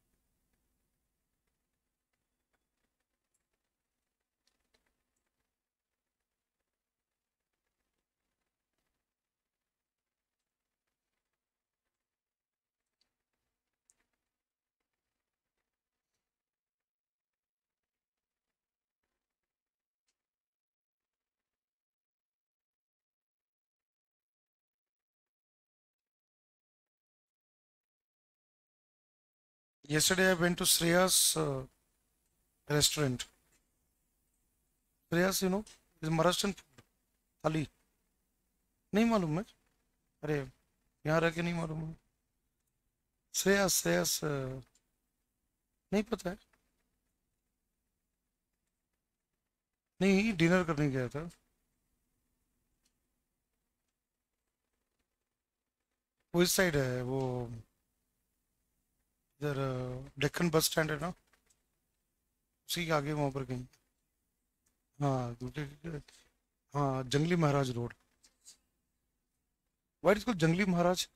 Yesterday I went to Shreya's uh, restaurant. Shreya's, you know, is Maharashtrian food थाली. नहीं मालूम है? अरे यहाँ रह के नहीं मालूम है. श्रेयस श्रेयस uh, नहीं पता है. नहीं, डिनर करने गया था. वो इस साइड है, वो इधर डेक्कन बस स्टैंड है ना, उसी के आगे वहाँ पर कहीं. हाँ दूसरे, हाँ जंगली महाराज रोड. वाइट इसको जंगली महाराज,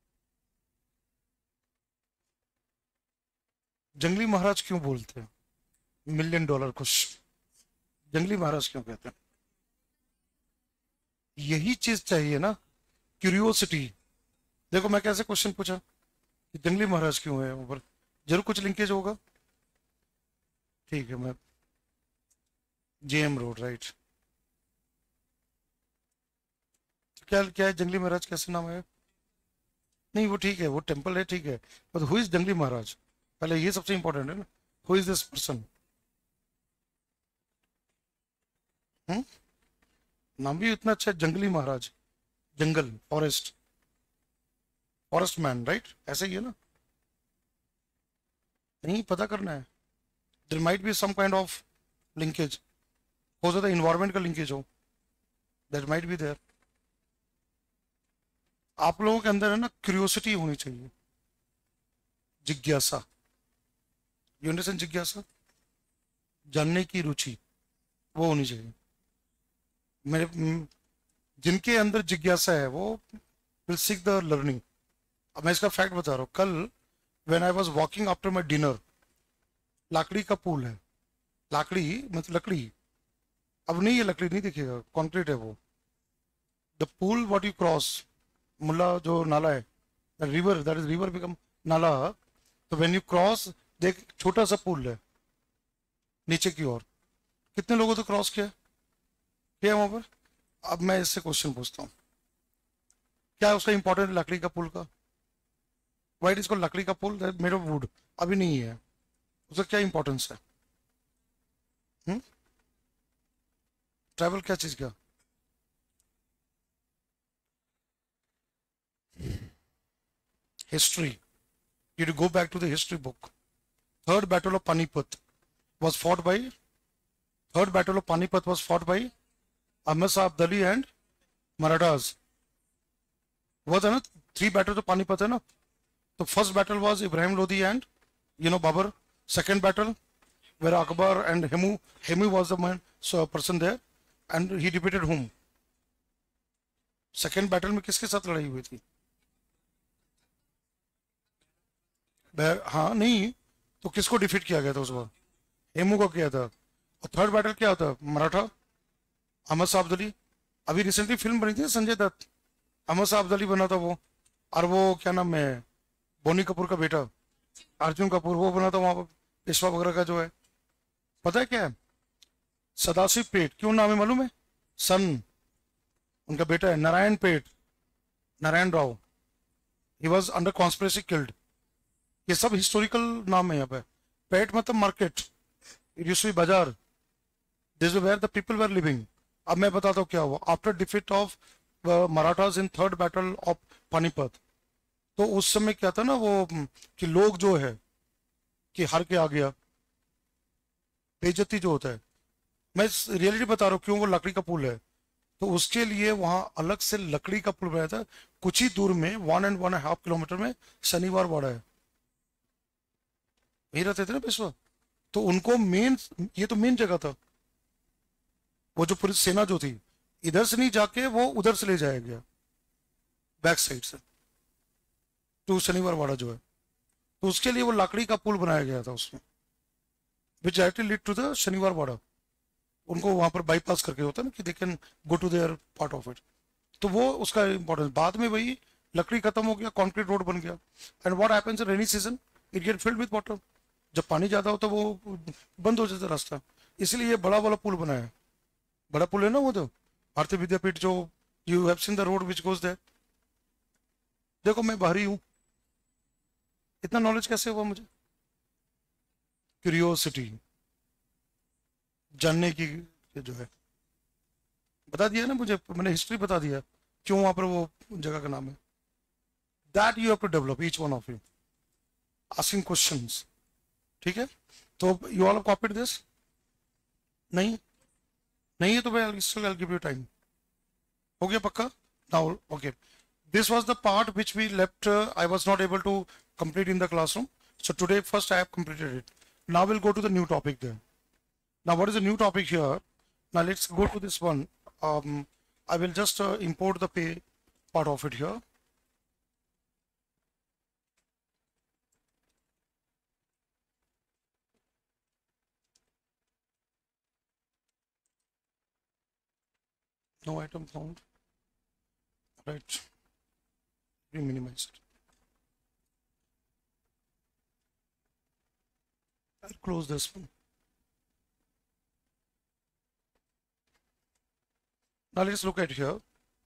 जंगली महाराज क्यों बोलते हैं? मिलियन डॉलर कुछ, जंगली महाराज क्यों कहते हैं? यही चीज चाहिए ना, क्यूरियोसिटी. देखो मैं कैसे क्वेश्चन पूछा कि जंगली महाराज क्यों है ऊपर, जरूर कुछ लिंकेज होगा. ठीक है, मैं जेएम रोड राइट. क्या क्या है जंगली महाराज, कैसे नाम है? नहीं वो ठीक है, वो टेम्पल है ठीक है, बट हु इज जंगली महाराज, पहले ये सबसे इंपॉर्टेंट है ना. Who is this person? Hmm, नाम भी इतना अच्छा है, जंगली महाराज. जंगल, फॉरेस्ट, फॉरेस्ट मैन राइट, ऐसे ही है ना. नहीं पता करना है. There might be some kind of linkage, हो सकता है इन्वायरमेंट का लिंकेज हो, दैट माइट बी देयर. आप लोगों के अंदर है ना क्यूरियोसिटी होनी चाहिए, जिज्ञासा. You understand? जिज्ञासा, जानने की रुचि, वो होनी चाहिए. मेरे म, जिनके अंदर जिज्ञासा है वो विल सीक द लर्निंग. अब मैं इसका फैक्ट बता रहा हूँ. कल when I was walking after my dinner, लाकड़ी का पुल है. लाकड़ी मतलब लकड़ी, अब नहीं ये लकड़ी नहीं दिखेगा, कंक्रीट है वो. The pul what you cross, Mula जो नाला है, river, that is river become nala. तो व्हेन यू क्रॉस, देख छोटा सा पुल है नीचे की ओर. कितने लोगों तो क्रॉस किया किया वहां पर? अब मैं इससे क्वेश्चन पूछता हूँ, क्या है उसका इंपॉर्टेंट लकड़ी का पुल का? वाइट इसको लकड़ी का पुल मेड ऑफ वुड, अभी नहीं है, उसका क्या इंपॉर्टेंस है? हम्म, ट्रैवल क्या चीज का? History. You to go back to the history book. Third battle of Panipat was fought by third battle of Panipat was fought by Ahmad Sahib Dali and Marathas. हुआ था ना, थ्री बैटल तो पानीपत है ना. तो first battle was Ibrahim Lodhi and you know Babar. Second battle were Akbar and Hemu Hemu was the man person there and he defeated whom. Second battle में किसके साथ लड़ाई हुई थी? हाँ नहीं, तो किसको डिफीट किया गया था उस बार? हेमू को किया था. और थर्ड बैटल क्या होता? मराठा, अहमद साहब अली. अभी रिसेंटली फिल्म बनी थी संजय दत्त, अहमद साहब अली बना था वो. और वो क्या नाम है, बोनी कपूर का बेटा अर्जुन कपूर, वो बना था वहां पर पेशवा वगैरह का जो है. पता है क्या है? सदाशिव पेट, क्यों नाम है मालूम है? सन उनका बेटा है Narayan Peth, Narayan Rao. He was under conspiracy killed. ये सब हिस्टोरिकल नाम है यहाँ पे. पेट मतलब मार्केट, यूजुअली बाजार. This where the people were living. अब मैं बताता हूँ क्या हुआ after defeat of Marathas in third battle of Panipat. तो उस समय क्या था ना वो कि लोग जो है कि हार के आ गया, बेइज्जती जो होता है. मैं रियलिटी बता रहा हूँ क्यों वो लकड़ी का पुल है. तो उसके लिए वहां अलग से लकड़ी का पुल बनाया था. कुछ ही दूर में one and one half kilometre में शनिवार वाड़ा है, वही रहते थे ना पेशवा. तो उनको मेन, ये तो मेन जगह था. वो जो पूरी सेना जो थी, इधर से नहीं जाके वो उधर से ले जाया गया, बैक साइड से, टू शनिवार वाड़ा जो है। तो उसके लिए वो लकड़ी का पुल बनाया गया था उसमें, which directly lead to the Shaniwar Wada. उनको वहां पर बाईपास करके होता है ना कि they can go to their part of it. तो वो उसका इंपॉर्टेंस। बाद में वही लकड़ी खत्म हो गया, कॉन्क्रीट रोड बन गया। And what happens in rainy season, it get filled with water. जब पानी ज्यादा होता है वो बंद हो जाता है रास्ता, इसलिए ये बड़ा वाला पुल बनाया है। बड़ा पुल है ना वो, तो भारतीय विद्यापीठ जो, you have seen the road which goes there. देखो मैं बाहरी हूँ, इतना नॉलेज कैसे हुआ मुझे? क्यूरियोसिटी, जानने की ये जो है, बता दिया ना मुझे, मैंने हिस्ट्री बता दिया क्यों वहां पर वो जगह का नाम है। That you have to develop each one of you, asking questions. ठीक है, तो यू ऑल कॉपीड दिस? नहीं नहीं है तो भाई still I give you time. हो गया पक्का? Now okay, this was the part which we left, uh, I was not able to complete in the classroom. So today first I have completed it. Now we'll go to the new topic there. Now what is the new topic here? Now let's go to this one. Um, I will just uh, import the pay part of it here. No item found. Right. Minimize it. I'll close this one. Now let's look at here.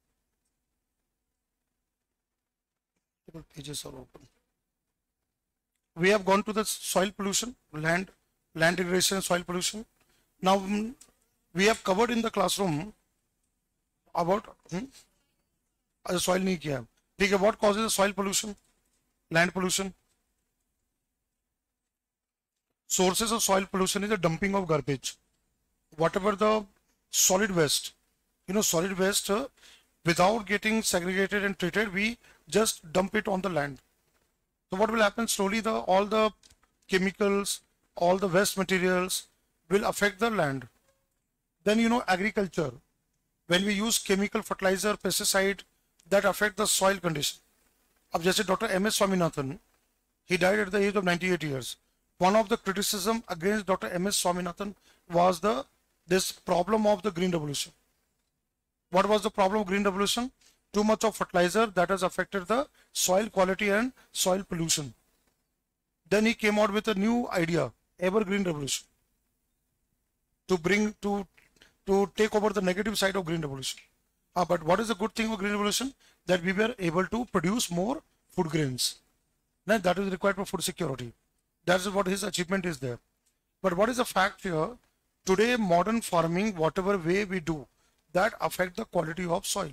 Pages are open. We have gone to the soil pollution, land, land degradation, soil pollution. Now mm, we have covered in the classroom about hmm? अच्छा soil नहीं किया, ठीक है। What causes soil pollution, land pollution? Sources of soil pollution is the dumping of garbage, whatever the solid waste, you know, solid waste uh, without getting segregated and treated, we just dump it on the land. So what will happen? Slowly the all the chemicals, all the waste materials will affect the land. Then you know, agriculture, when we use chemical fertilizer, pesticide, that affect the soil condition. अब जैसे doctor M S Swaminathan, he died at the age of ninety-eight years. One of the criticism against Doctor M S Swaminathan was the this problem of the green revolution. What was the problem of green revolution? Too much of fertilizer that has affected the soil quality and soil pollution. Then he came out with a new idea, evergreen revolution, to bring to to take over the negative side of green revolution. Ah, but what is the good thing of green revolution? That we were able to produce more food grains. Now that is required for food security. That's what his achievement is there. But what is the fact here? Today, modern farming, whatever way we do, that affect the quality of soil.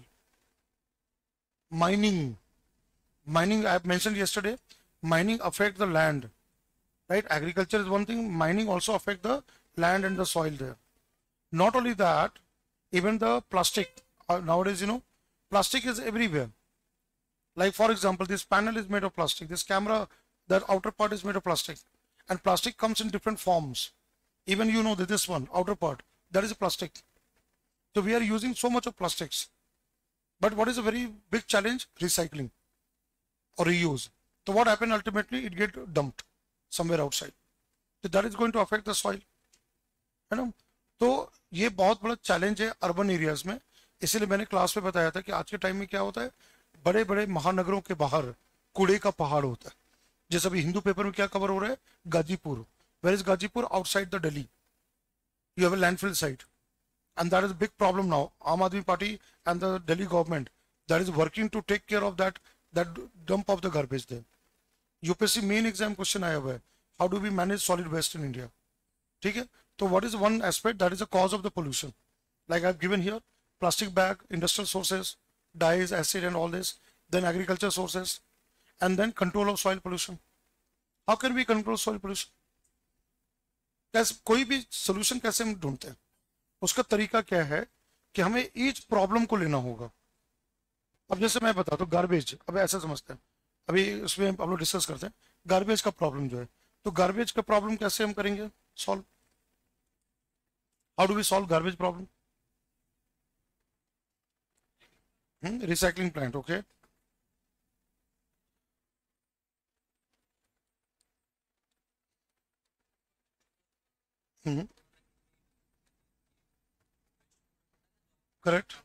Mining, mining I have mentioned yesterday, mining affect the land, right? Agriculture is one thing, mining also affect the land and the soil there. Not only that, even the plastic, uh, nowadays, you know, plastic is everywhere. Like for example, this panel is made of plastic, this camera, the outer part is made of plastic, and plastic comes in different forms. Even you know that this one, outer part, that is a plastic. So we are using so much of plastics. But what is a very big challenge? Recycling or reuse. So what happened ultimately? It get dumped somewhere outside. So that is going to affect the soil. है ना? तो ये बहुत बड़ा challenge है urban areas में। इसीलिए मैंने क्लास में बताया था कि आज के टाइम में क्या होता है, बड़े बड़े महानगरों के बाहर कूड़े का पहाड़ होता है। जैसे अभी हिंदू पेपर में क्या कवर हो रहा है, Ghazipur. Where is Gazipur? Outside the Delhi. You have a landfill site, and that is a big problem now. Aam Aadmi Party and the Delhi government that is working to take care of that that dump of the garbage there. U P S C main exam question आया हुआ है, how do we manage solid waste in India? ठीक है, तो what is one aspect that is a cause of the pollution? Like I've given here, plastic bag, industrial sources, dyes, acid, and all this. Then agriculture sources, and then control of soil pollution. How can we control soil pollution? कैसे कोई भी solution कैसे हम ढूंढते हैं? उसका तरीका क्या है कि हमें ईच प्रॉब्लम को लेना होगा। अब जैसे मैं बताता हूँ गार्बेज, अब ऐसा समझते हैं, अभी उसमें हम लोग डिस्कस करते हैं गार्बेज का प्रॉब्लम जो है। तो गार्बेज का प्रॉब्लम कैसे हम करेंगे solve? How do we solve garbage problem? Recycling plant, okay. Correct.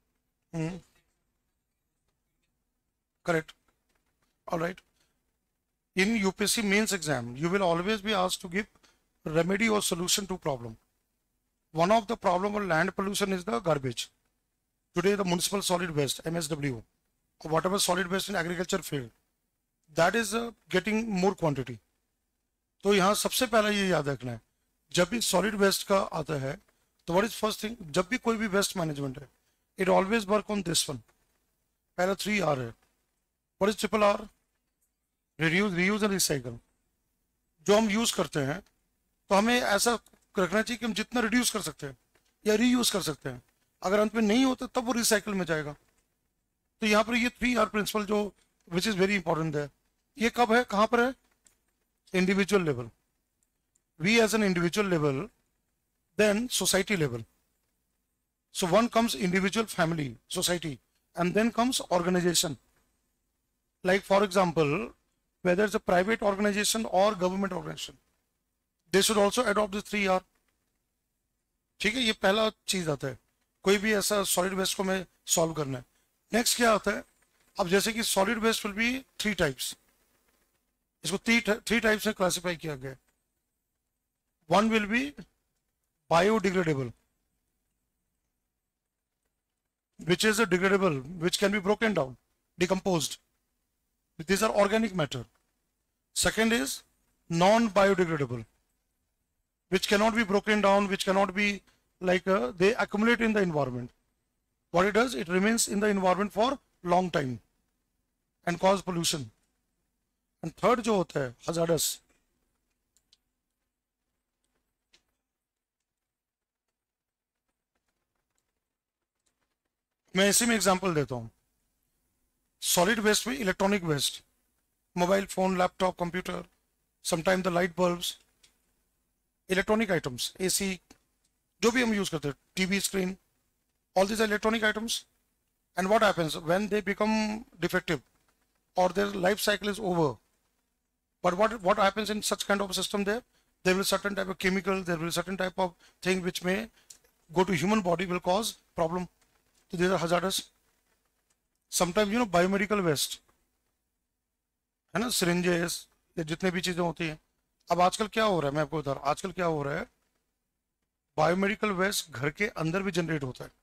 Correct. All right. In U P S C mains exam, you will always be asked to give remedy or solution to problem. One of the problem of land pollution is the garbage. Today, the municipal solid waste (M S W), or whatever solid waste in agriculture field, that is uh, getting more quantity. तो यहाँ सबसे पहला ये याद रखना है, जब भी सॉलिड वेस्ट का आता है तो व्हाट इज फर्स्ट थिंग, जब भी कोई भी वेस्ट मैनेजमेंट है, it always work on this one. पहला थ्री आर है। What is triple R? Reduce, reuse and recycle. जो हम यूज करते हैं तो हमें ऐसा रखना चाहिए कि हम जितना रिड्यूस कर सकते हैं या रीयूज कर सकते हैं, अगर अंत में नहीं होता तब वो रिसाइकल में जाएगा। तो यहाँ पर ये थ्री आर प्रिंसिपल जो विच इज वेरी इंपॉर्टेंट है, ये कब है, कहाँ पर है? Individual level, we as an individual level, then society level. So one comes individual, family, society, and then comes organisation. Like for example, whether it's a private organization or government organization, they should also adopt the three R. ठीक है, ये पहला चीज आता है, कोई भी ऐसा सॉलिड वेस्ट को मैं सॉल्व करना है। नेक्स्ट क्या आता है, अब जैसे कि solid waste will be three types, इसको थ्री थ्री टाइप्स में क्लासिफाई किया गया है। One will be biodegradable, which is a degradable, which can be broken down, decomposed. These are organic matter. Second is non-biodegradable, which cannot be broken down, which cannot be like uh, they accumulate in the environment. What it does, it remains in the environment for long time and cause pollution. And third जो होता है hazardous, मैं इसी में example देता हूँ। Solid waste में electronic waste, mobile phone, laptop, computer, sometime the light bulbs, electronic items, AC, जो भी हम यूज करते हैं, TV screen, all this electronic items. And what happens when they become defective or their life cycle is over, but what what happens in such kind of a system, there there will certain type of chemical, there will certain type of thing which may go to human body, will cause problem. So these are hazardous. Sometimes you know biomedical waste है ना, syringes, ये जितने भी चीजें होती हैं। अब आजकल क्या हो रहा है, मैं आपको बता रहा हूँ आजकल क्या हो रहा है, बायोमेडिकल वेस्ट घर के अंदर भी जनरेट होता है।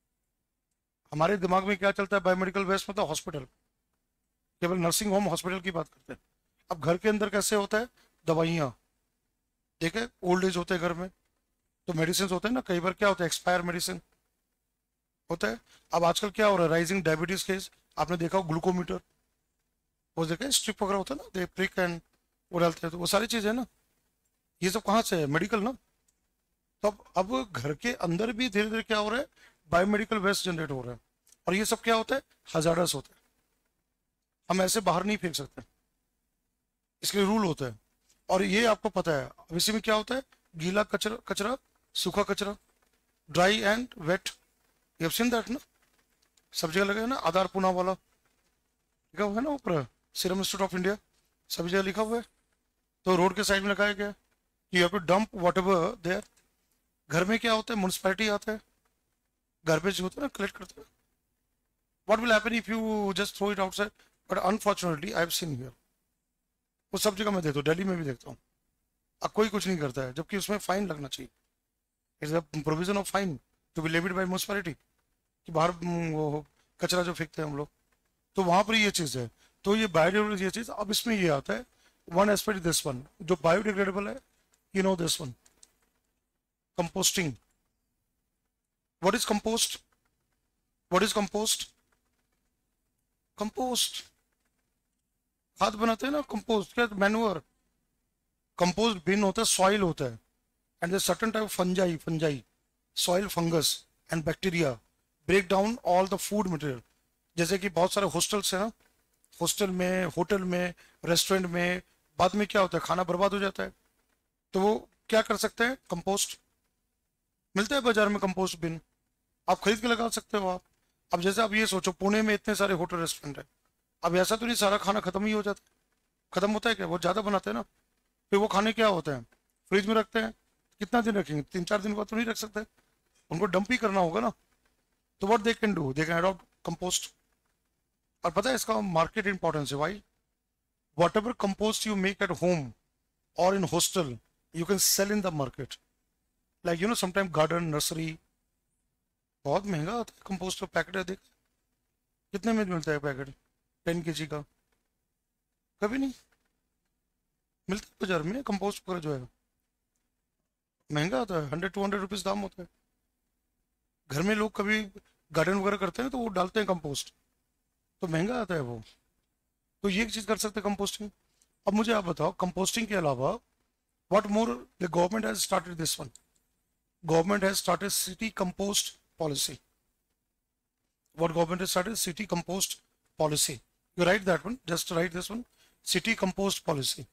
हमारे दिमाग में क्या चलता है, बायोमेडिकल वेस्ट मतलब हॉस्पिटल, केवल नर्सिंग होम, हॉस्पिटल की बात करते हैं। अब घर के अंदर कैसे होता है, दवाइयाँ, ठीक है, ओल्ड एज होते हैं घर में, तो मेडिसिन होते हैं ना, कई बार क्या होता है, एक्सपायर मेडिसिन होता है। अब आजकल क्या हो रहा है, राइजिंग डायबिटीज केस, आपने देखा हो ग्लूकोमीटर, वो देखा स्ट्रिप वगैरह होता है ना, दे प्रिक एंड वो डालते हैं, तो वो सारी चीज़ें ना, ये सब कहाँ से है, मेडिकल ना। तो अब अब घर के अंदर भी धीरे धीरे क्या हो रहा है, बायोमेडिकल वेस्ट जनरेट हो रहा है, और ये सब क्या होता है, हजार्डस होता है, हम ऐसे बाहर नहीं फेंक सकते, इसके लिए रूल होता है। और ये आपको पता है, अब इसी में क्या होता है, गीला कचरा कचरा, सूखा कचरा, dry and wet, you have seen that ना, सब जगह लगा है ना, आधार पुना वाला लिखा हुआ है ना ऊपर, सीरम इंस्टीट्यूट ऑफ इंडिया, सब जगह लिखा हुआ है। तो रोड के साइड में लगाया गया, you have to dump whatever there. घर में क्या होता है, म्यूनसिपैलिटी आता है, गार्बेज होता है ना, कलेक्ट करते हैं। What will happen if you just throw it outside, but unfortunately I have seen here, वो सब जगह मैं देखता हूँ, दिल्ली में भी देखता हूँ, अब कोई कुछ नहीं करता है, जबकि उसमें फाइन लगना चाहिए, it's a provision of fine to be levied by municipality, कि बाहर वो कचरा जो फेंकते हैं हम लोग, तो वहां पर ये चीज़ है। तो ये बायोडिग्रेडेबल ये चीज़, अब इसमें ये आता है वन एस्पेक्ट दिस वन, जो बायोडिग्रेडेबल है, you know this one, composting. What is compost, what is compost, compost खाद बनाते हैं ना, कंपोस्ट क्या, मैन्योर। कंपोस्ट बिन होता है, सॉइल होता है, and there certain type of fungi fungi soil fungus and bacteria break down all the food material. जैसे कि बहुत सारे हॉस्टल्स हैं ना, हॉस्टल में, होटल में, रेस्टोरेंट में, बाद में क्या होता है, खाना बर्बाद हो जाता है, तो वो क्या कर सकते हैं, कंपोस्ट मिलता है बाजार में, कंपोस्ट बिन आप खरीद के लगा सकते हो आप। अब जैसे अब ये सोचो, पुणे में इतने सारे होटल रेस्टोरेंट है, अब ऐसा तो नहीं सारा खाना खत्म ही हो जाता है, खत्म होता है क्या, वो ज़्यादा बनाते हैं ना, फिर वो खाने क्या होते हैं, फ्रिज में रखते हैं, कितना दिन रखेंगे, तीन चार दिन बाद तो नहीं रख सकते, उनको डंप ही करना होगा ना। तो what they can do, they can adopt compost. और पता है इसका मार्केट इंपॉर्टेंस है भाई, whatever compost you make at home और in hostel you can sell in the market, like you know sometime garden nursery, बहुत महंगा आता है कंपोस्ट का पैकेट है, देख कितने में मिलता है पैकेट, टेन के जी का, कभी नहीं मिलता है बाजार में कंपोस्ट वगैरह जो है, महंगा आता है, हंड्रेड टू हंड्रेड रुपीज़ दाम होता है। घर में लोग कभी गार्डन वगैरह करते हैं तो वो डालते हैं कंपोस्ट, तो महंगा आता है वो। तो ये एक चीज़ कर सकते हैं कंपोस्टिंग। अब मुझे आप बताओ कंपोस्टिंग के अलावा what more, the government has started this one, government has started city compost policy, what government has started, city compost policy. You write that one, just write this one, city compost policy.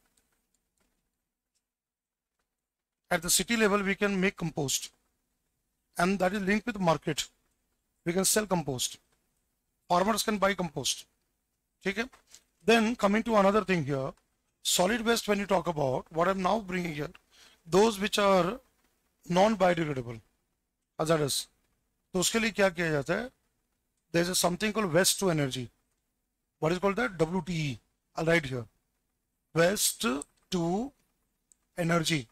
At the city level we can make compost, and that is linked with market, we can sell compost, farmers can buy compost, okay? Then coming to another thing here, solid waste, when you talk about what I'm now bringing here, those which are non biodegradable hazardous, तो उसके लिए क्या किया जाता है, there is a something called waste to energy. What is called that? W T E. I'll write here. Waste to energy.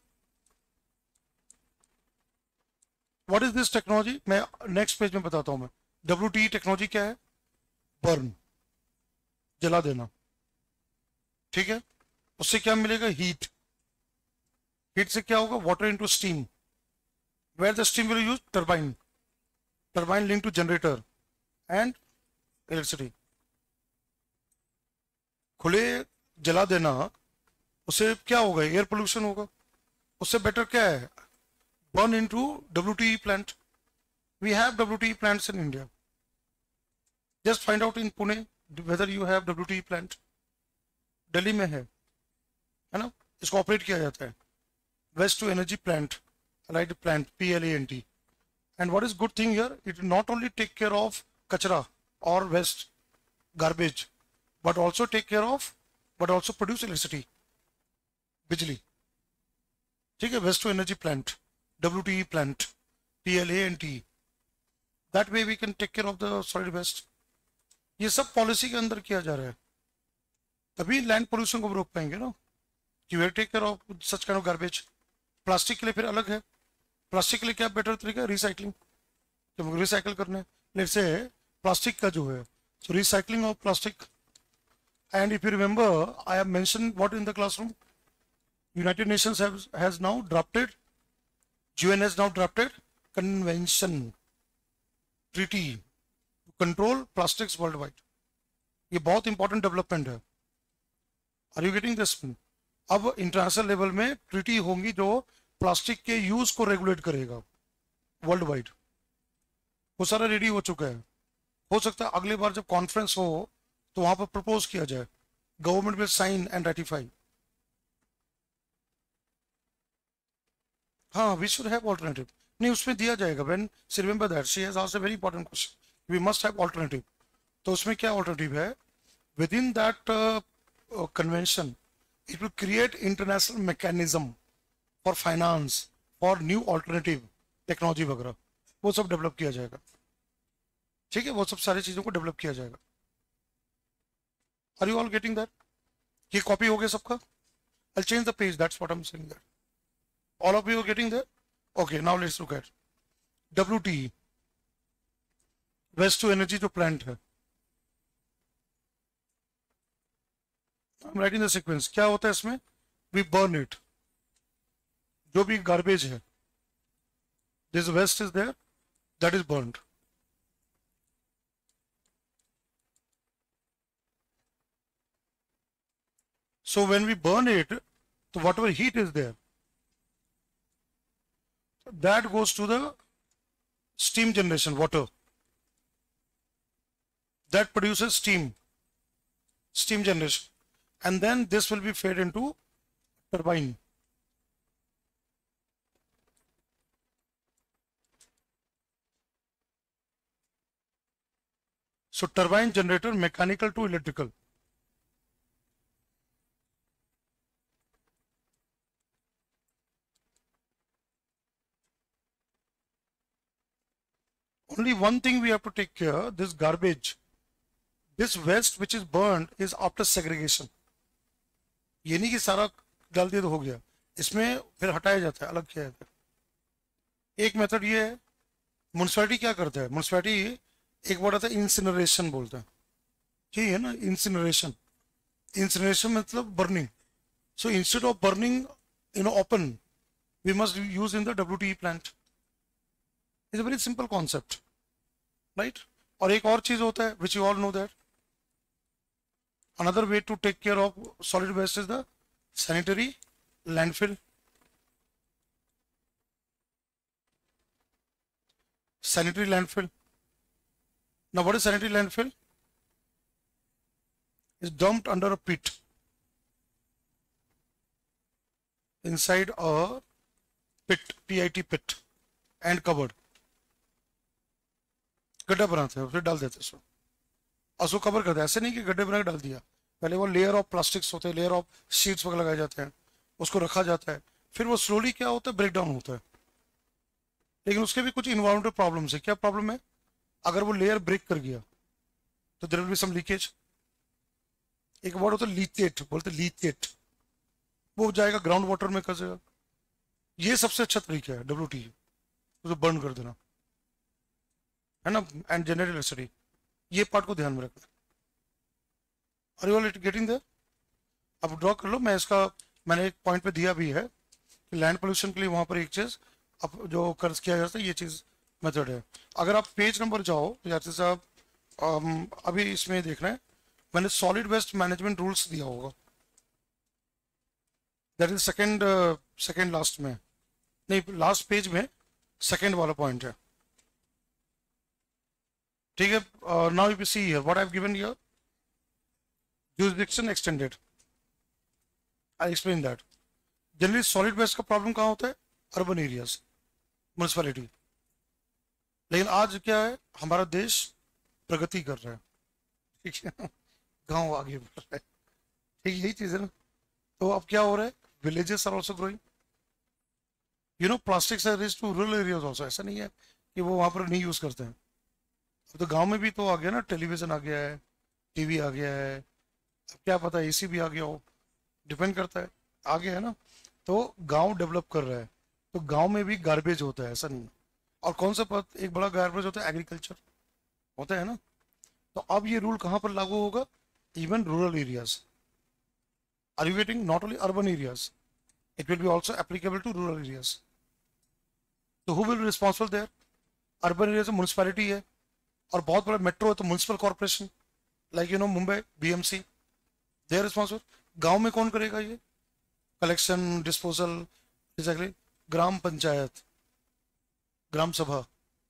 What is this technology? मैं next page में बताता हूँ मैं। W T E टेक्नोलॉजी क्या है? Burn, जला देना, ठीक है? उससे क्या मिलेगा? हीट, हीट से क्या होगा? Water into steam, where the steam will use turbine, turbine linked to generator and electricity. खुले जला देना, उससे क्या होगा? एयर पोल्यूशन होगा, उससे बेटर क्या है? Burn into W T E plant, we have W T E plants in India, just find out in Pune whether you have W T E plant, Delhi में है है ना, इसको ऑपरेट किया जाता है, waste to energy plant, right, plant P L A N T. And what is good thing here, it not only take care of kachra or waste garbage, but also take care of, but also produce electricity, बिजली, ठीक है? Waste to energy plant, W T E plant, P L A N T, that way we can take care of the solid waste. ये सब policy के अंदर किया जा रहा है, तभी लैंड पोल्यूशन को रोक पाएंगे ना, कि we take care of such kind of garbage. Plastic के लिए फिर अलग है, प्लास्टिक के लिए क्या बेटर तरीका है? रिसाइकलिंग, जब रिसाइकल करना है, लेट्स से प्लास्टिक का जो है, so recycling of plastic. And if you remember, I have mentioned what in the classroom, United Nations has, has now drafted, U N has now drafted convention, treaty to control plastics worldwide. ये बहुत important development है। Are you getting this? अब international level में treaty होंगी जो plastic के use को regulate करेगा वर्ल्ड वाइड, वो सारा रेडी हो चुका है। हो सकता है अगले बार जब कॉन्फ्रेंस हो तो वहां पर प्रपोज किया जाए, government will sign and ratify. हाँ, वी शुड हैव ऑल्टरनेटिव, नहीं उसमें दिया जाएगा, when she remember that she has asked a very important question, we must have alternative. तो उसमें क्या ऑल्टरनेटिव है? Within that convention it will create international mechanism for finance, for new alternative technology वगैरह, वो सब develop किया जाएगा, ठीक है? वो सब सारी चीजों को डेवलप किया जाएगा। Are you all getting that? ये कॉपी हो गया सबका? I change the page, that's what I am saying that all of you are getting there. Okay, now let's look at W T E, waste to energy जो plant है। I'm writing the sequence, क्या होता है इसमें? We burn it, जो भी garbage है, this waste is there, that is burned. So when we burn it, so whatever heat is there, that goes to the steam generation, water that produces steam, steam generation, and then this will be fed into turbine. So turbine generator, mechanical to electrical. Only one thing we have to take care, this garbage, this waste which is burned is after segregation. ये नहीं कि सारा डाल दिया तो हो गया, इसमें फिर हटाया जाता है, अलग किया जाता है। एक मेथड ये है, म्युनिसिपैलिटी क्या करता है, म्युनिसिपैलिटी एक वर्ड आता है इंसिनरेशन बोलता है, यही है ना इंसिनरेशन। इंसिनरेशन मतलब burning. So instead of burning in open we must use in the WTE plant. It's a very simple concept, right. और एक और चीज होता है which you all know that another way to take care of solid waste is the sanitary landfill. Sanitary landfill. Now what is sanitary landfill? It's dumped under a pit inside a pit, P I T pit, and covered. गड्ढा बनाते हैं फिर डाल देते हैं उसको, उसको cover करते हैं। ऐसे नहीं कि गड्ढे बना के डाल दिया, पहले वो लेयर ऑफ प्लास्टिक्स होते हैं, लेयर ऑफ शीट्स वगैरह लगाए जाते हैं, उसको रखा जाता है, फिर वो स्लोली क्या होता है ब्रेक डाउन होता है। लेकिन उसके भी कुछ इन्वायरमेंटल प्रॉब्लम्स है। क्या प्रॉब्लम है? अगर वो लेयर ब्रेक कर गया तो there will be some leakage. एक वर्ड होता है लीचेट, बोलते लीचेट, वो जाएगा ग्राउंड वाटर में कसेगा। ये सबसे अच्छा तरीका है डब्ल्यू टी, उसको बर्न कर देना है ना, एंड जनरल इलेक्ट्रिसिटी। ये पार्ट को ध्यान में रखना। Are you all getting there? अब ड्रॉ कर लो। मैं इसका मैंने एक पॉइंट पे दिया भी है कि लैंड पोल्यूशन के लिए वहां पर एक चीज अब जो कर्ज किया जाता है, ये चीज मेथड है। अगर आप पेज नंबर जाओ यात्री साहब, अभी इसमें देखना है मैंने सॉलिड वेस्ट मैनेजमेंट रूल्स दिया होगा, that is second second last में, नहीं लास्ट पेज में सेकंड वाला पॉइंट है, ठीक है। Now you see here what I have given here, jurisdiction extended, I explain that. Generally solid waste का प्रॉब्लम कहाँ होता है? Urban areas, municipality. लेकिन आज क्या है, हमारा देश प्रगति कर रहा है, ठीक है, गांव आगे बढ़ रहा है, ठीक, यही चीज है ना। तो अब क्या हो रहा है, villages are also growing, you know, plastics are reached to rural areas also. ऐसा नहीं है कि वो वहां पर नहीं यूज करते हैं। अब तो गांव में भी तो आ गया ना, टेलीविजन आ गया है, टीवी आ गया है, अब क्या पता एसी भी आ गया हो, डिपेंड करता है, आ गया है ना। तो गांव डेवलप कर रहा है, तो गांव में भी गार्बेज होता है, ऐसा नहीं। और कौन सा पद एक बड़ा गार्बेज होता है? एग्रीकल्चर होता है ना। तो अब ये रूल कहां पर लागू होगा? Even rural areas. Are you getting? Not only urban areas, it will be also applicable to rural areas. तो who will be responsible there? Urban area से म्यूनिसिपैलिटी है, और बहुत बड़ा मेट्रो है तो municipal corporation, like you know Mumbai BMC, they are responsible. गांव में कौन करेगा ये collection, disposal? Exactly, gram panchayat, gram sabha,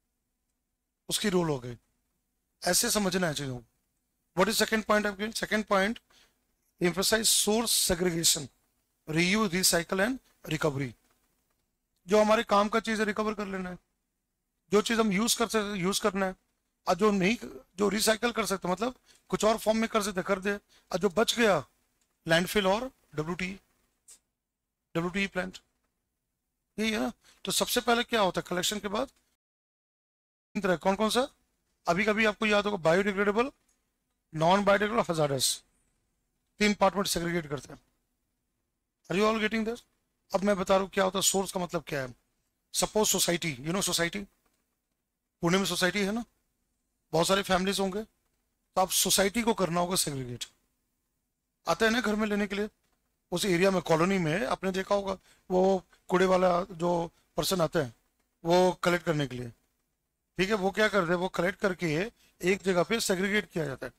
उसकी रोल हो गई। ऐसे समझना है चीजों को। What is second point I given? Second point, emphasise source segregation, reuse, recycle and recovery. जो हमारे काम का चीज है रिकवर कर लेना है, जो चीज हम यूज कर सकते यूज करना है, और जो नहीं, जो रिसाइकल कर सकते मतलब कुछ और फॉर्म में कर सकते कर दे, और जो बच गया लैंडफिल और डब्ल्यूटी डब्ल्यूटी प्लांट, यही है ना। तो सबसे पहले क्या होता है कलेक्शन के बाद? तरह कौन कौन सा? अभी कभी आपको याद होगा, बायोडिग्रेडेबल, नॉन बायोडिग्रेडेबल, हजार्डस, तीन पार्ट में सेग्रीगेट करते हैं। Are you all getting this? अब मैं बता रहा हूँ क्या होता है सोर्स का मतलब क्या है। Suppose society, you know society, Pune में सोसाइटी है ना, बहुत सारे फैमिलीज होंगे, तो आप सोसाइटी को करना होगा सेग्रीगेट। आते हैं ना घर में लेने के लिए, उस एरिया में, कॉलोनी में आपने देखा होगा, वो कूड़े वाला जो पर्सन आता है वो कलेक्ट करने के लिए, ठीक है, वो क्या करते हैं, वो कलेक्ट करके एक जगह पे सेग्रीगेट किया जाता है,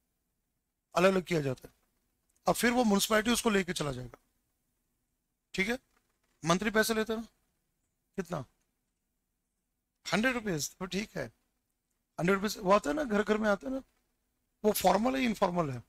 अलग अलग किया जाता है। अब फिर वो म्यूनिसिपैलिटी उसको लेके चला जाएगा, ठीक है। मंथली पैसे लेते हैं ना, कितना? हंड्रेड रुपीज, तो ठीक है, हंड्रेड रुपीज वो आता है ना, घर घर में आता है ना। वो फॉर्मल है इनफॉर्मल है?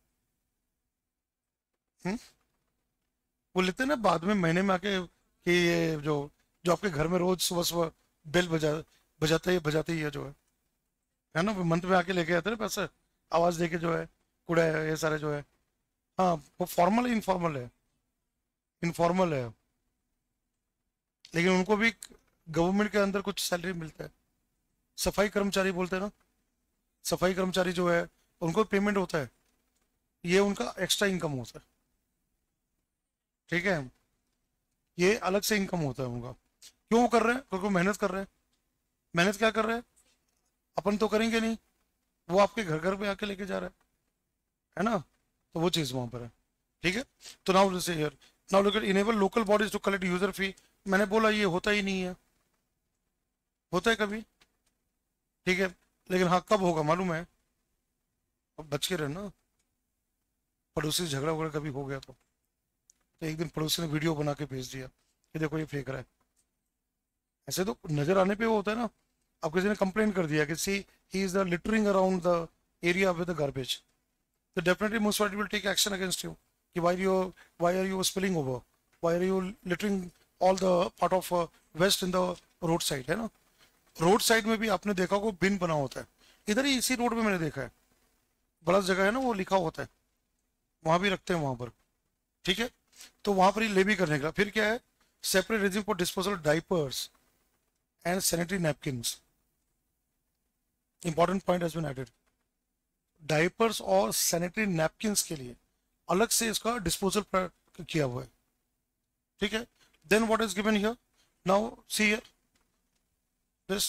हम्म वो लेते हैं ना बाद में, महीने में आके, कि ये जो जो आपके घर में रोज सुबह सुबह बेल बजा बजाते ही बजाते ही है जो है है ना, मंथ में आके लेके आते हैं पैसे, आवाज देके जो है कूड़ा है ये सारे जो है। हाँ, वो फॉर्मल है इनफॉर्मल है? इनफॉर्मल है, लेकिन उनको भी गवर्नमेंट के अंदर कुछ सैलरी मिलता है। सफाई कर्मचारी बोलते हैं ना, सफाई कर्मचारी जो है उनको पेमेंट होता है, ये उनका एक्स्ट्रा इनकम होता है। ठीक है, ये अलग से इनकम होता है उनका। क्यों कर रहे हैं? क्योंकि वो मेहनत कर रहे हैं। मेहनत क्या कर रहे हैं? अपन तो करेंगे नहीं, वो आपके घर घर पे आके लेके जा रहा है है ना? तो वो चीज़ वहां पर है। ठीक है, तो now say here, now look at enable local bodies to collect user fee. मैंने बोला ये होता ही नहीं है, होता है कभी? ठीक है, लेकिन हाँ कब होगा मालूम है? अब बच के रहना, पड़ोसी से झगड़ा वगड़ा कभी हो गया तो तो एक दिन पड़ोसी ने वीडियो बना के भेज दिया कि देखो ये फेंक रहा है। ऐसे तो नजर आने पे वो होता है ना। अब किसी ने कंप्लेन कर दिया कि see he is the littering around the area with the garbage, तो definitely municipality will take action against you कि why you why are you spilling over, why are you littering all the part of waste in the road side, है ना? Road side में भी आपने देखा होगा बिन बना होता है, इधर ही इसी रोड में मैंने देखा है, बड़ा जगह है ना वो लिखा होता है, वहां भी रखते हैं वहां पर। ठीक है, तो वहां पर ही लेवी करने का। फिर क्या है? Separate regime for disposal diapers and sanitary napkins, important point has been added. Diapers और सैनिटरी नैपकिन्स के लिए अलग से इसका डिस्पोजल किया हुआ है। ठीक है, then what is given here, now see here this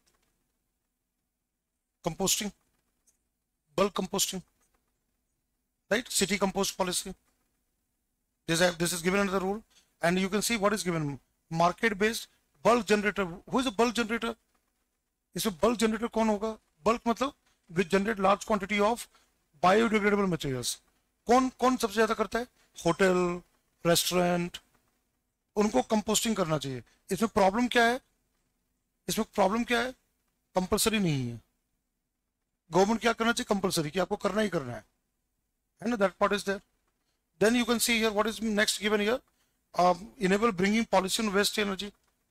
composting, bulk composting, right? City compost policy. This, have, this is given under the rule, and you can see what is given: market-based bulk generator. Who is a bulk generator? इसमें bulk generator कौन होगा? Bulk मतलब which generate large quantity of biodegradable materials. कौन कौन सबसे ज्यादा करता है? होटल, रेस्टोरेंट, उनको कंपोस्टिंग करना चाहिए। इसमें प्रॉब्लम क्या है? इसमें प्रॉब्लम क्या है? कंपलसरी नहीं है। गवर्नमेंट क्या करना चाहिए? कंपलसरी, कि आपको करना ही करना है है ना? That part is there. Then you can see here what is next given here, enable bringing pollution waste energy.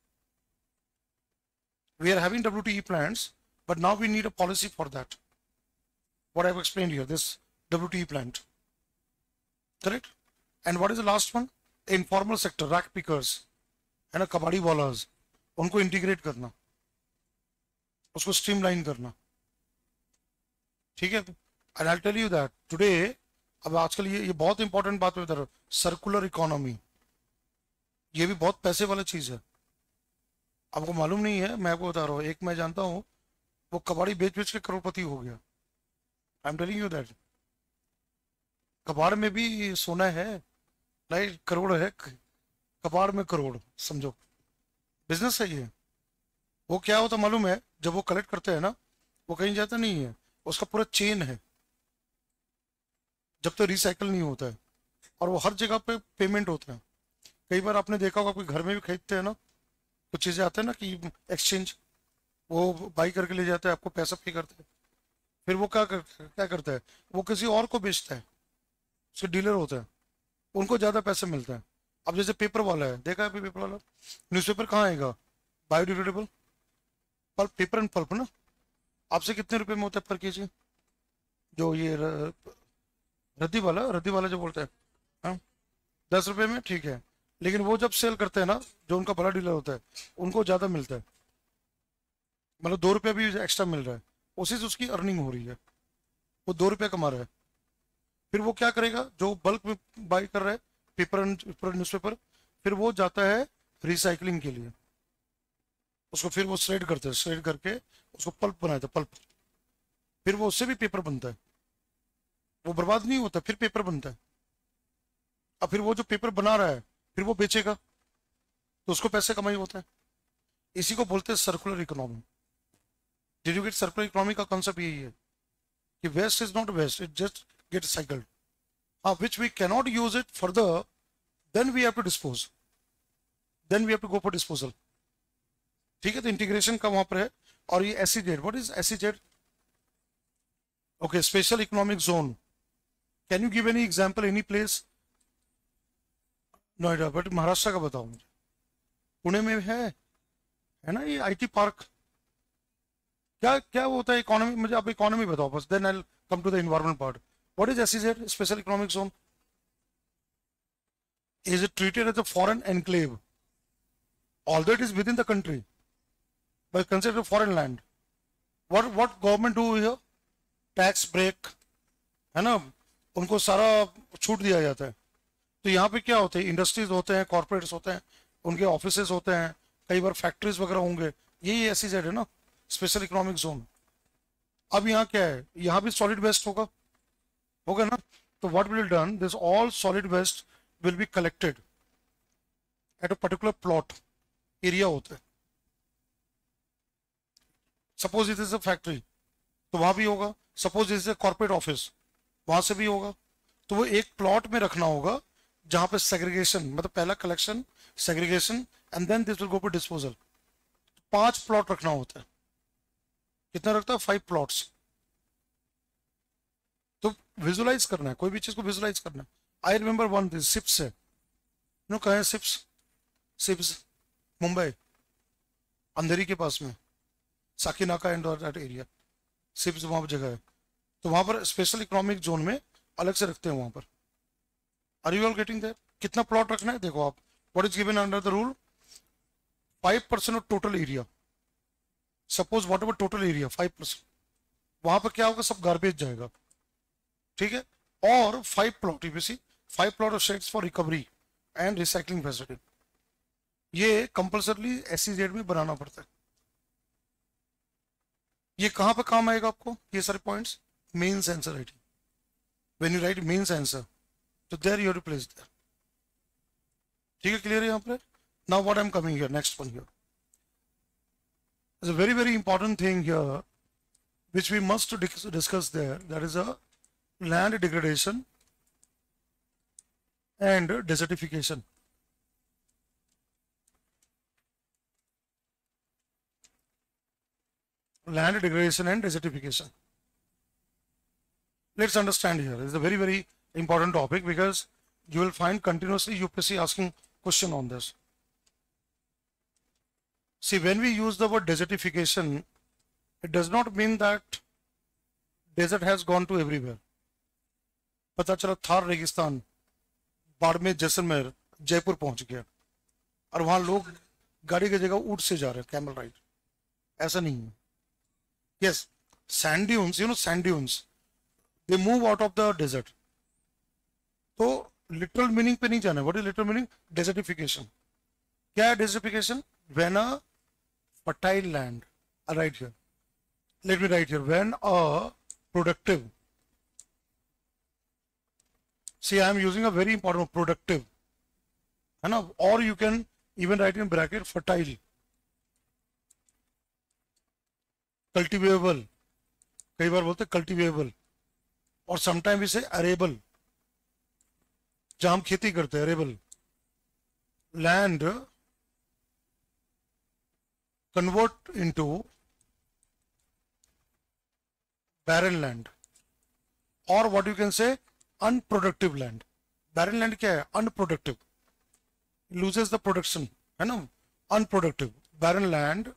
We are having W T E plants, but now we need a policy for that. What I've explained here, this W T E plant, correct? And what is the last one? Informal sector, rack pickers है ना, कबाड़ी वालाज, उनको integrate करना, उसको streamline करना। ठीक है, and I tell you that today, अब आजकल ये ये बहुत इंपॉर्टेंट बात बता रहा हूँ, सर्कुलर इकोनॉमी, ये भी बहुत पैसे वाला चीज है। आपको मालूम नहीं है, मैं आपको बता रहा हूँ, एक मैं जानता हूँ वो कबाड़ी बेच बेच के करोड़पति हो गया। I am telling you that, कबाड़ में भी सोना है, लाइक करोड़ है, कबाड़ में करोड़, समझो बिजनेस है ये। वो क्या होता मालूम है? जब वो कलेक्ट करते हैं ना, वो कहीं जाता नहीं है, उसका पूरा चेन है, जब तक तो रिसाइकल नहीं होता है, और वो हर जगह पे पेमेंट होता है। कई बार आपने देखा होगा, कोई घर में भी खरीदते हैं ना, कुछ चीजें आते हैं ना कि एक्सचेंज, वो बाई करके ले जाते हैं, आपको पैसा पे करते हैं, फिर वो क्या कर, क्या करता है, वो किसी और को बेचता है, उसके डीलर होता है, उनको ज्यादा पैसे मिलते हैं। अब जैसे पेपर वाला है, देखा है पेपर वाला, न्यूज़पेपर कहाँ आएगा? Biodegradable pulp, paper and pulp ना, आपसे कितने रुपए में होता है पर केजी? जो ये र- रद्दी वाला, रद्दी वाला जो बोलता है, हाँ, दस रुपए में, ठीक है। लेकिन वो जब सेल करते हैं ना, जो उनका बड़ा डीलर होता है, उनको ज्यादा मिलता है, मतलब दो रुपया भी एक्स्ट्रा मिल रहा है, उसी से उसकी अर्निंग हो रही है, वो दो रुपया कमा रहा है। फिर वो क्या करेगा? जो बल्क में बाई कर रहा है, पेपर एंड पेपर न्यूज़पेपर, फिर वो जाता है रिसाइकलिंग के लिए, उसको फिर वो श्रेड करते हैं, श्रेड करके उसको पल्प बनाते हैं, पल्प, फिर वो उससे भी पेपर बनता है, वो बर्बाद नहीं होता, फिर पेपर बनता है। अब फिर वो जो पेपर बना रहा है, फिर वो बेचेगा, तो उसको पैसे कमाई होता है। इसी को बोलते हैं circular economy. Did you get? Circular economy का कॉन्सेप्ट यही है कि waste is not waste, it just get cycled, हाँ, which we cannot use it further, then we have to dispose, then we have to go for disposal. ठीक है, तो integration का वहां पर है। और ये SEZ, what is SEZ? Okay, special economic zone, can you give any example, any place? Noida, but Maharashtra का बताओ मुझे, पुणे में है है ना ये आईटी पार्क, क्या क्या होता है इकोनॉमी, मुझे आप इकोनॉमी बताओ बस, then I come to the environment part. What is SEZ, special economic zone? Is it treated as a foreign enclave? Although it is within the country, but considered a foreign land. What what government do here? Tax break, है ना, उनको सारा छूट दिया जाता है. तो यहाँ पे क्या होते हैं, इंडस्ट्रीज होते हैं, कॉर्पोरेट्स होते हैं, उनके ऑफिसेज होते हैं, कई बार फैक्ट्रीज वगैरह होंगे. यही एसईजेड है ना, स्पेशल इकोनॉमिक जोन. अब यहाँ क्या है, यहाँ भी सॉलिड वेस्ट होगा, होगा ना. तो what will done, this all solid waste will be collected at a particular plot area होता है. Suppose it is a factory, तो वहां भी होगा. Suppose it is a corporate office, वहां से भी होगा. तो वो एक प्लॉट में रखना होगा जहां पे सेग्रीगेशन, मतलब पहला collection, segregation, and then this will go for disposal. पांच प्लॉट रखना होता है. कितना रखता है? Five plots. तो विजुलाइज करना है, कोई भी चीज को विजुलाइज करना है. I remember one this SEEPZ है, नो कहा है सिप्स, सिप्स मुंबई, अंधेरी के पास में, Sakinaka and that area, SEEPZ वहां पर जगह है. तो वहां पर स्पेशल इकोनॉमिक जोन में अलग से रखते हैं वहां पर. Are you all getting that? कितना प्लॉट रखना है देखो आप. What is given under the rule? Five percent of total area. Suppose whatever total area five percent, वहां पर क्या होगा, सब गार्बेज जाएगा. ठीक है. और five plot, you see five plot of sheds for recovery and recycling facility. ये कंपल्सरली एसईजेड में बनाना पड़ता है. ये कहां पे काम आएगा आपको, ये सारे points? Mains answer writing. When you write mains answer, तो there you have to place there. ठीक है, क्लियर है यहाँ पर? Now what I am coming here, next one here is a very very important thing here which we must discuss there, that is a land degradation and desertification. Land degradation and desertification. Let's understand here. It's a very very important topic because you will find continuously U P S C asking question on this. See, when we use the word desertification, it does not mean that desert has gone to everywhere. पता चला थार रेगिस्तान, बाड़मेर, जैसलमेर, जयपुर पहुंच गया और वहां लोग गाड़ी की जगह ऊंट से जा रहे हैं, कैमल राइड. ऐसा नहीं है. Yes, sand dunes, you know sand dunes, they move out of the desert. तो लिटरल मीनिंग पे नहीं जाना. What is literal meaning? Desertification. क्या है desertification? When a fertile land, right here, let me write here, when a productive, see I am using a very important productive, है ना, or you can even write in bracket fertile, cultivable, कई बार बोलते cultivable, और sometimes इसे arable, जहां हम खेती करते हैं, arable land convert into barren land, or what you can say unproductive land. barren land क्या है? unproductive, loses the production, है ना, unproductive. barren land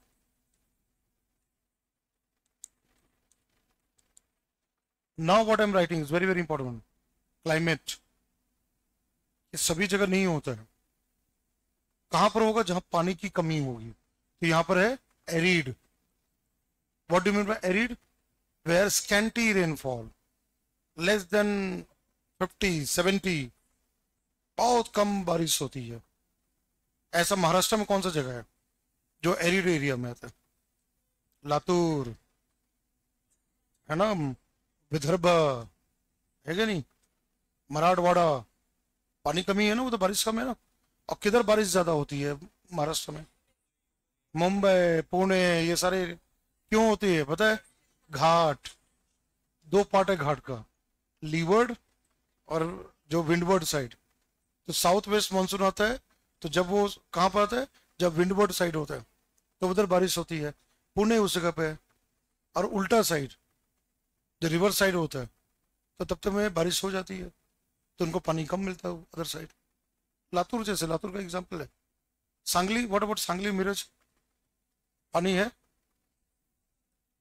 now what I am writing is very very important. climate, ये सभी जगह नहीं होता है. कहां पर होगा? जहां पानी की कमी होगी. तो यहां पर है arid. what do you mean by arid? where scanty rainfall, less than fifty, seventy, बहुत कम बारिश होती है. ऐसा महाराष्ट्र में कौन सा जगह है जो एरिड एरिया में आता है? लातूर, है ना, विदर्भ, है क्या नहीं, मराठवाड़ा. पानी कमी है ना, वो तो बारिश कम है ना. और किधर बारिश ज्यादा होती है महाराष्ट्र में? मुंबई, पुणे, ये सारे क्यों होती है पता है? घाट. दो पार्ट है घाट का, लीवर्ड और जो विंडवर्ड साइड. तो साउथ वेस्ट मानसून आता है, तो जब वो कहां पर आता है? जब विंडवर्ड साइड होता है तो उधर बारिश होती है. पुणे उस जगह पे है. और उल्टा साइड जो रिवर साइड होता है, तो तब तक में बारिश हो जाती है, तो उनको पानी कम मिलता है अदर साइड. लातूर जैसे, लातूर का एग्जाम्पल है. सांगली, व्हाट अबाउट सांगली, मिरज, पानी है?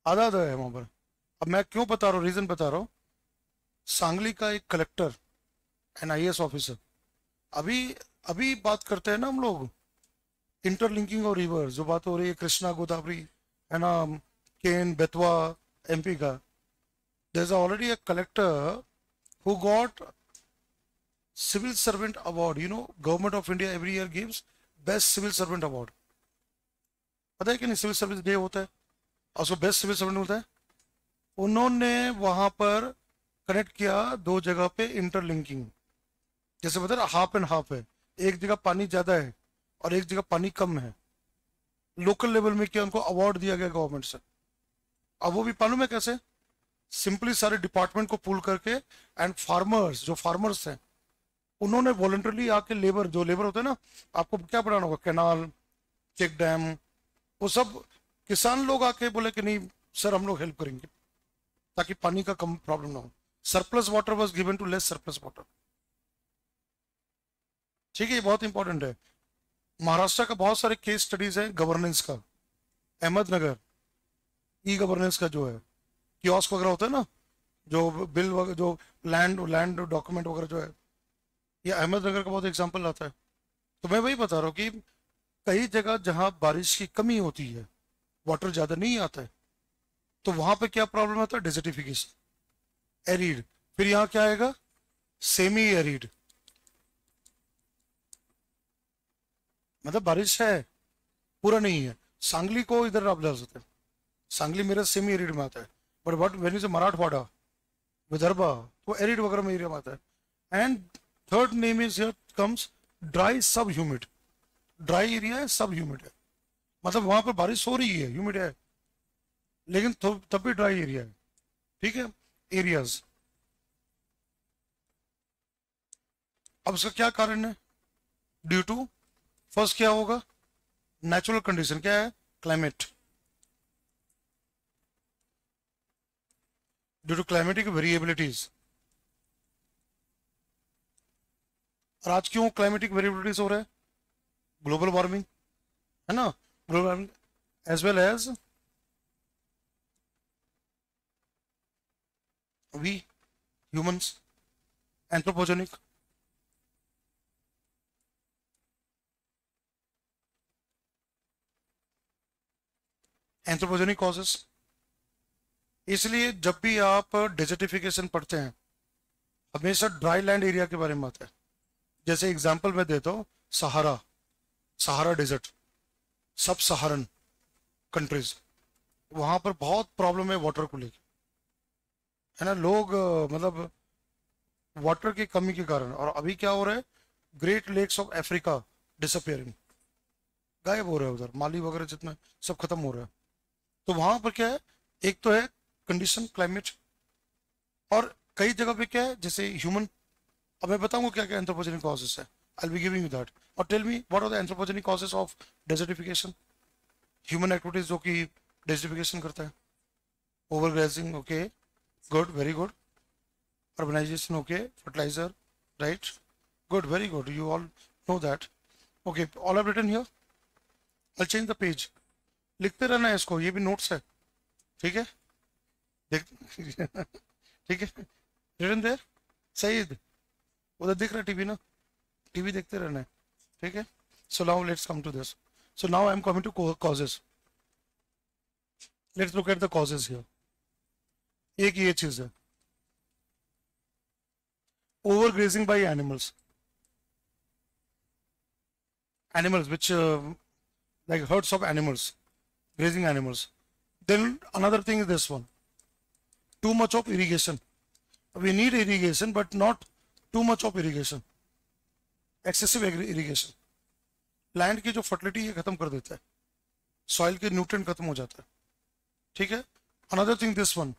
आधा आधा है वहां पर। अब मैं क्यों बता रहा हूँ, रीजन बता रहा हूँ। सांगली का एक collector an I A S officer, अभी अभी बात करते हैं ना हम लोग, इंटरलिंकिंग और रिवर जो बात हो रही है, कृष्णा गोदावरी है ना, केन बेतवा एमपी का, there is already a collector who got civil servant award. You know government of India every year gives best civil servant award. पता है कि नहीं, सिविल सर्विस डे होता है और उसको बेस्ट सिविल सर्वेंट होता है। उन्होंने वहां पर कनेक्ट किया दो जगह पे इंटरलिंकिंग, जैसे बता रहा हाफ एंड हाफ है, एक जगह पानी ज्यादा है और एक जगह पानी कम है, लोकल लेवल में किया, उनको अवार्ड दिया गया गवर्नमेंट से। अब वो भी मालूम है कैसे, सिंपली सारे डिपार्टमेंट को पुल करके, एंड फार्मर्स, जो फार्मर्स हैं उन्होंने वॉलंटरली आके, लेबर जो लेबर होता है ना, आपको क्या पढ़ाना होगा, कैनाल, चेक डैम, वो सब किसान लोग आके बोले कि नहीं सर हम लोग हेल्प करेंगे ताकि पानी का कम प्रॉब्लम ना हो। Surplus water was given to less surplus water. ठीक है, ये बहुत इंपॉर्टेंट है। महाराष्ट्र का बहुत सारे केस स्टडीज हैं गवर्नेंस का। अहमदनगर ई गवर्नेंस का जो है, कियोस्क वगैरह होता है ना, जो बिल वगैरह, जो लैंड लैंड डॉक्यूमेंट वगैरह जो है, ये अहमदनगर का बहुत एग्जाम्पल आता है। तो मैं वही बता रहा हूँ कि कई जगह जहां बारिश की कमी होती है, वाटर ज्यादा नहीं आता है, तो वहां पे क्या प्रॉब्लम आता है, डेजर्टिफिकेशन, एरिड। फिर यहाँ क्या आएगा, सेमी एरिड, मतलब बारिश है पूरा नहीं है। सांगली को इधर आप डाल सकते हैं, सांगली मेरा सेमी एरिड में आता है, but what when is Marathwada, Vidarbha, तो एरिड वगैरह में एरिया में आता है। And third name is here comes dry sub humid. Dry area है, सब ह्यूमिड है, मतलब वहां पर बारिश हो रही है, ह्यूमिड है, लेकिन तब भी ड्राई एरिया है। ठीक है, एरियाज। अब इसका क्या कारण है, ड्यू टू, फर्स्ट क्या होगा, नेचुरल कंडीशन क्या है, climate, due to climatic variabilities. और आज क्यों क्लाइमेटिक वेरिएबिलिटीज हो रहा है, ग्लोबल वार्मिंग है ना, global warming as well as we humans, anthropogenic. Anthropogenic causes. इसलिए जब भी आप डेजर्टिफिकेशन पढ़ते हैं, हमेशा ड्राई लैंड एरिया के बारे में आता है। जैसे एग्जांपल मैं देता हूँ, सहारा, सहारा डेजर्ट, सब सहारन कंट्रीज, वहां पर बहुत प्रॉब्लम है वाटर को लेकर, है ना। लोग अ, मतलब वाटर की कमी के कारण, और अभी क्या हो रहा है, great lakes of Africa disappearing, गायब हो रहा है, उधर माली वगैरह जितना सब खत्म हो रहा है। तो वहां पर क्या है, एक तो है कंडीशन क्लाइमेट, और कई जगह पे क्या है, जैसे ह्यूमन। अब मैं बताऊंगा क्या क्या एंथ्रोपोजेनिक कॉजेस है, I will be giving you that. और tell me what are the anthropogenic causes of desertification, human activities जो कि डेजर्टिफिकेशन करता है। Overgrazing, okay, good, very good. Urbanization, okay, fertilizer, right, good, very good, you all know that, okay, all I've written here, I'll change the page, लिखते रहना है इसको, ये भी नोट्स है, ठीक है, देख ठीक है, written there, सईद, उधर दिख रहा है टीवी ना, टीवी देखते रहना है, ठीक है। So now let's come to this, so now I'm coming to causes, let's look at the causes here। एक ये चीज है, overgrazing by animals, animals which uh, like herds of animals, grazing animals. Then another thing is this one, too much of irrigation, we need irrigation but not too much of irrigation, excessive irrigation, land की जो fertility है खत्म कर देता है, soil के nutrient खत्म हो जाता है, ठीक है। Another thing this one,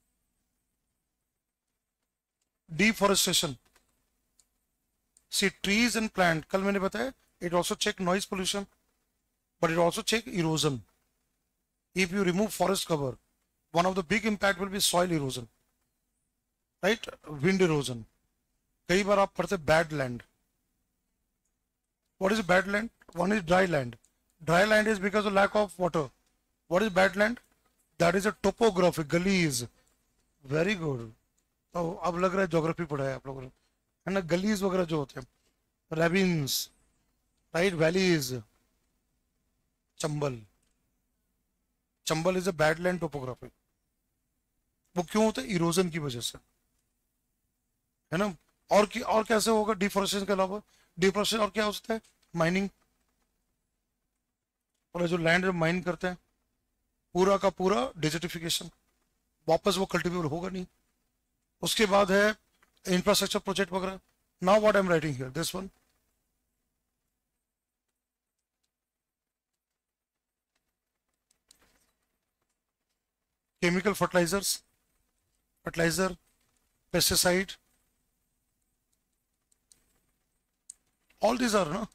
deforestation, see trees and plant, कल मैंने बताया, it also check noise pollution but it also check erosion। if you remove forest cover, one of the big impact will be soil erosion, right, wind erosion। कई बार आप पढ़ते bad land, what is bad land, one is dry land, dry land is because of lack of water, what is bad land, that is a topography, gullies, very good. तो अब लग रहा है geography पढ़ा है आप लोगों ने, है ना। गलीज वगैरह जो होते हैं, ravines, right, valleys, Chambal, Chambal is a badland topography. वो क्यों होता है? इरोजन की वजह से, है ना। और की और कैसे होगा डिफोरेस्टेशन के अलावा? डिफोरेस्टेशन और क्या हो सकता है? माइनिंग, और जो लैंड माइन करते हैं पूरा का पूरा डिजर्टिफिकेशन, वापस वो कल्टीवेबल होगा नहीं। उसके बाद है इंफ्रास्ट्रक्चर प्रोजेक्ट वगैरह। Now what I am writing here, this one, chemical fertilizers, fertilizer, pesticide, all these are ना।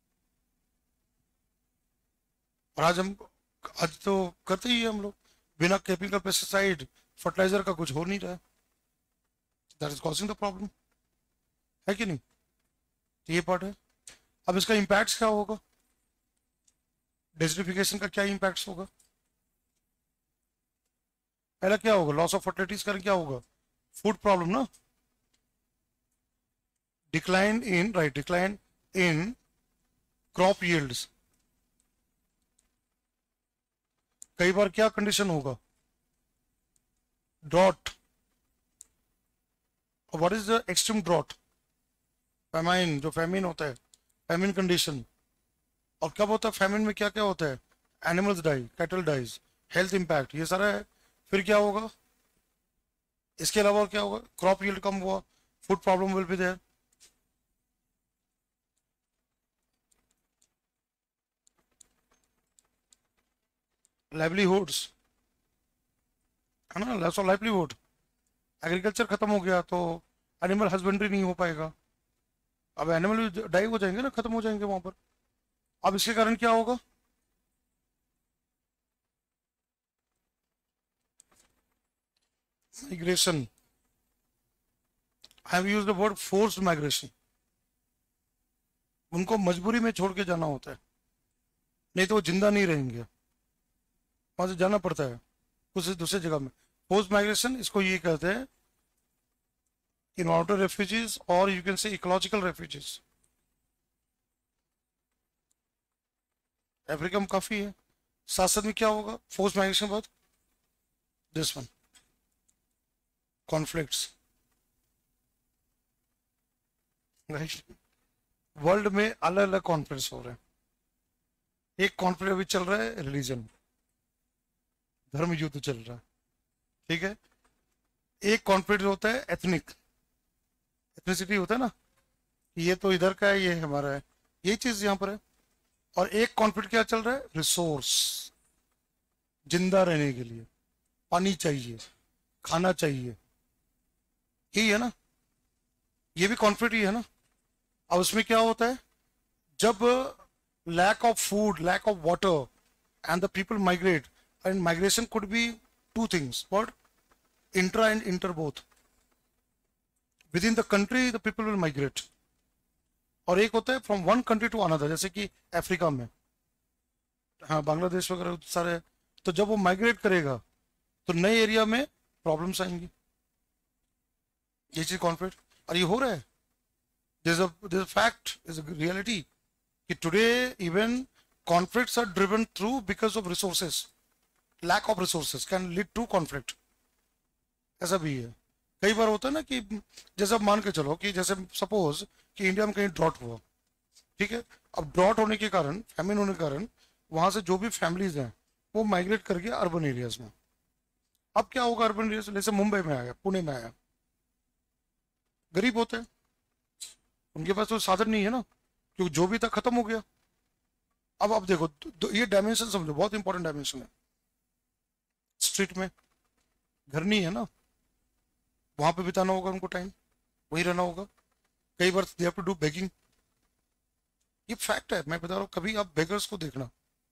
और आज हम, आज तो करते ही है हम लोग, बिना केमिकल पेस्टिसाइड फर्टिलाइजर का कुछ हो नहीं रहा है। That is causing the problem, है कि नहीं? तो ये पार्ट है। अब इसका इम्पैक्ट क्या होगा? डेजर्टिफिकेशन का क्या इम्पैक्ट होगा? पहला क्या होगा? लॉस ऑफ फर्टिलिटीज का क्या होगा? फूड प्रॉब्लम ना। Decline in, right, decline in crop yields. कई बार क्या कंडीशन होगा? Drought. What is the extreme drought? Famine, जो फेमिन होता है, फेमिन कंडीशन। और कब होता है फेमिन में? क्या क्या होता है? Animals die, cattle dies, health impact, ये सारा है। फिर क्या होगा? इसके अलावा और क्या होगा? क्रॉप यील्ड कम हुआ, food problem will be there. Livelihoods, है ना, लॉस ऑफ लाइवलीहुड। एग्रीकल्चर खत्म हो गया तो एनिमल हस्बेंड्री नहीं हो पाएगा। अब एनिमल डाई हो जाएंगे ना, खत्म हो जाएंगे वहां पर। अब इसके कारण क्या होगा? Migration, I have used the word forced migration. उनको मजबूरी में छोड़ के जाना होता है, नहीं तो वो जिंदा नहीं रहेंगे, वहां से जाना पड़ता है कुछ दूसरी जगह में। फोर्स्ड माइग्रेशन इसको ये कहते हैं, इन्वाइरमेंटल रेफ्यूजीज, और you can say ecological refugees. Africa में काफी है। साथ साथ में क्या होगा फोर्स माइग्रेशन बाद? This one, conflicts, right. World में अलग अलग कॉन्फ्लिक्ट्स हो रहे हैं। एक कॉन्फ्लिक्ट अभी चल रहा है रिलीजन, धर्म युद्ध चल रहा है, ठीक है। एक कॉन्फ्लिक्ट होता है एथनिक, एथनिसिटी होता है ना, ये तो इधर का है, ये हमारा है, ये चीज यहाँ पर है। और एक कॉन्फ्लिक्ट क्या चल रहा है? रिसोर्स, जिंदा रहने के लिए पानी चाहिए, खाना चाहिए, यही है ना, ये भी कॉन्फ्लिक्ट ही है ना। अब उसमें क्या होता है? जब lack of food, lack of water, and the people migrate, and migration could be two things, what? Intra and inter both. Within the country the people will migrate, और एक होता है from one country to another, जैसे कि Africa में, हाँ, बांग्लादेश वगैरह सारे। तो जब वो माइग्रेट करेगा तो नए एरिया में प्रॉब्लम्स आएंगी, ये चीज कॉन्फ्लिक्ट। और ये हो रहा है, there's a there's a fact, is a reality कि today even conflicts are driven through because of resources, lack of resources can lead to conflict। ऐसा भी है। कई बार होता है ना कि जैसे मान के चलो कि जैसे सपोज कि इंडिया में कहीं ड्रॉट हुआ, ठीक है। अब ड्रॉट होने के कारण, फैमिन होने के कारण, वहां से जो भी फैमिलीज हैं वो माइग्रेट कर गया अर्बन एरियाज में। अब क्या होगा अर्बन एरियाज, जैसे मुंबई में आया, पुणे में आया, गरीब होते हैं, उनके पास तो साधन नहीं है ना, क्योंकि जो भी था खत्म हो गया। अब अब देखो दो, ये डायमेंशन समझो, बहुत इंपॉर्टेंट डायमेंशन है। स्ट्रीट में घर नहीं है ना, वहां पे बिताना होगा उनको टाइम, वहीं रहना होगा। कई बार they have to do begging, ये फैक्ट है, मैं बता रहा हूँ। कभी आप बेगर्स को देखना,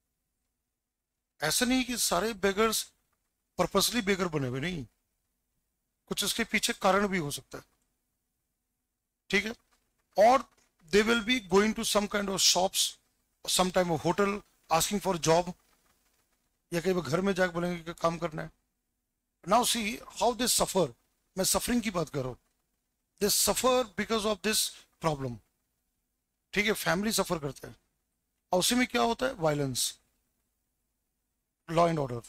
ऐसा नहीं कि सारे बेगर्स पर्पसली बेगर बने हुए, नहीं, कुछ इसके पीछे कारण भी हो सकता है, ठीक है। और they will be going to some kind of shops, some type of hotel, asking for job, या कहीं वो घर में जाकर बोलेंगे कि काम करना है। नाउ सी हाउ दे सफर, मैं सफरिंग की बात कर रहा हूँ। They suffer because of this problem. ठीक है, फैमिली सफर करते हैं, और उसी में क्या होता है, वायलेंस, लॉ एंड ऑर्डर।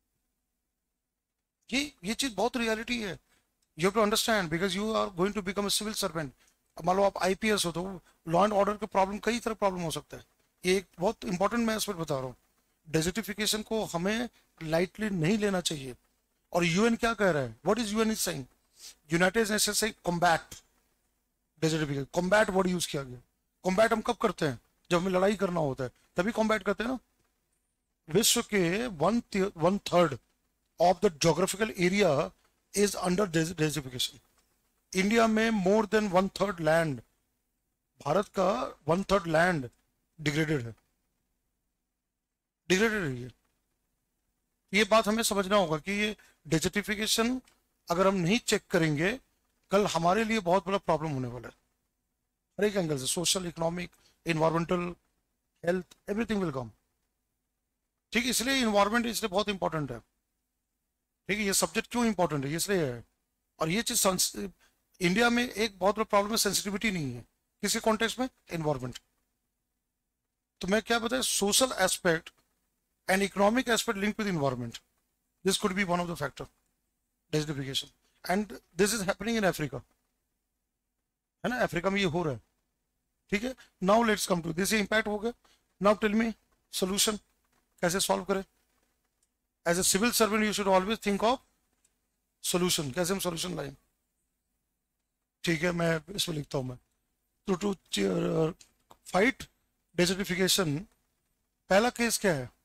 ये ये चीज बहुत रियलिटी है। You have to understand because you are going to become a civil servant. मान लो आप आईपीएस हो तो लॉ एंड ऑर्डर का प्रॉब्लम, कई तरह प्रॉब्लम हो सकता है। ये एक बहुत इंपॉर्टेंट मैं एस्पेक्ट बता रहा हूँ। डेजर्टिफिकेशन को हमें लाइटली नहीं लेना चाहिए। और यूएन क्या कह रहा है, what is UN is saying, United Nation से combat desertification. Combat word use किया गया। कॉम्बैट हम कब करते हैं, जब हमें लड़ाई करना होता है तभी कॉम्बैट करते हैं ना। विश्व के one one third of the geographical area is under desertification. India में more than one third land, Bharat का वन थर्ड लैंड डिग्रेडेड है, डिग्रेडेड है ये। ये बात हमें समझना होगा कि ये डेजर्टिफिकेशन अगर हम नहीं चेक करेंगे, कल हमारे लिए बहुत बड़ा प्रॉब्लम होने वाला है हर एक एंगल से, social, economic, environmental, health, everything will come. ठीक है, इसलिए इन्वायरमेंट इसलिए बहुत इंपॉर्टेंट है। ठीक है, ये सब्जेक्ट क्यों इंपॉर्टेंट है, इसलिए है। और ये चीज इंडिया में एक बहुत बड़ा प्रॉब्लम है, सेंसिटिविटी नहीं है किसी कॉन्टेक्स्ट में, इन्वायरमेंट। तो मैं क्या बताया, social aspect and economic aspect link with environment, this could be one of the factor desertification. And this is happening in Africa, है ना, अफ्रीका में ये हो रहा है। ठीक है, now let's come to this, impact हो गया। नाउ टेल मी सोल्यूशन कैसे सॉल्व करें। As a civil servant you should always think of solution, कैसे हम सोल्यूशन लाएं। ठीक है, मैं इसमें लिखता हूं मैं, टू टू फाइट डेजर्टिफिकेशन। पहला केस क्या है,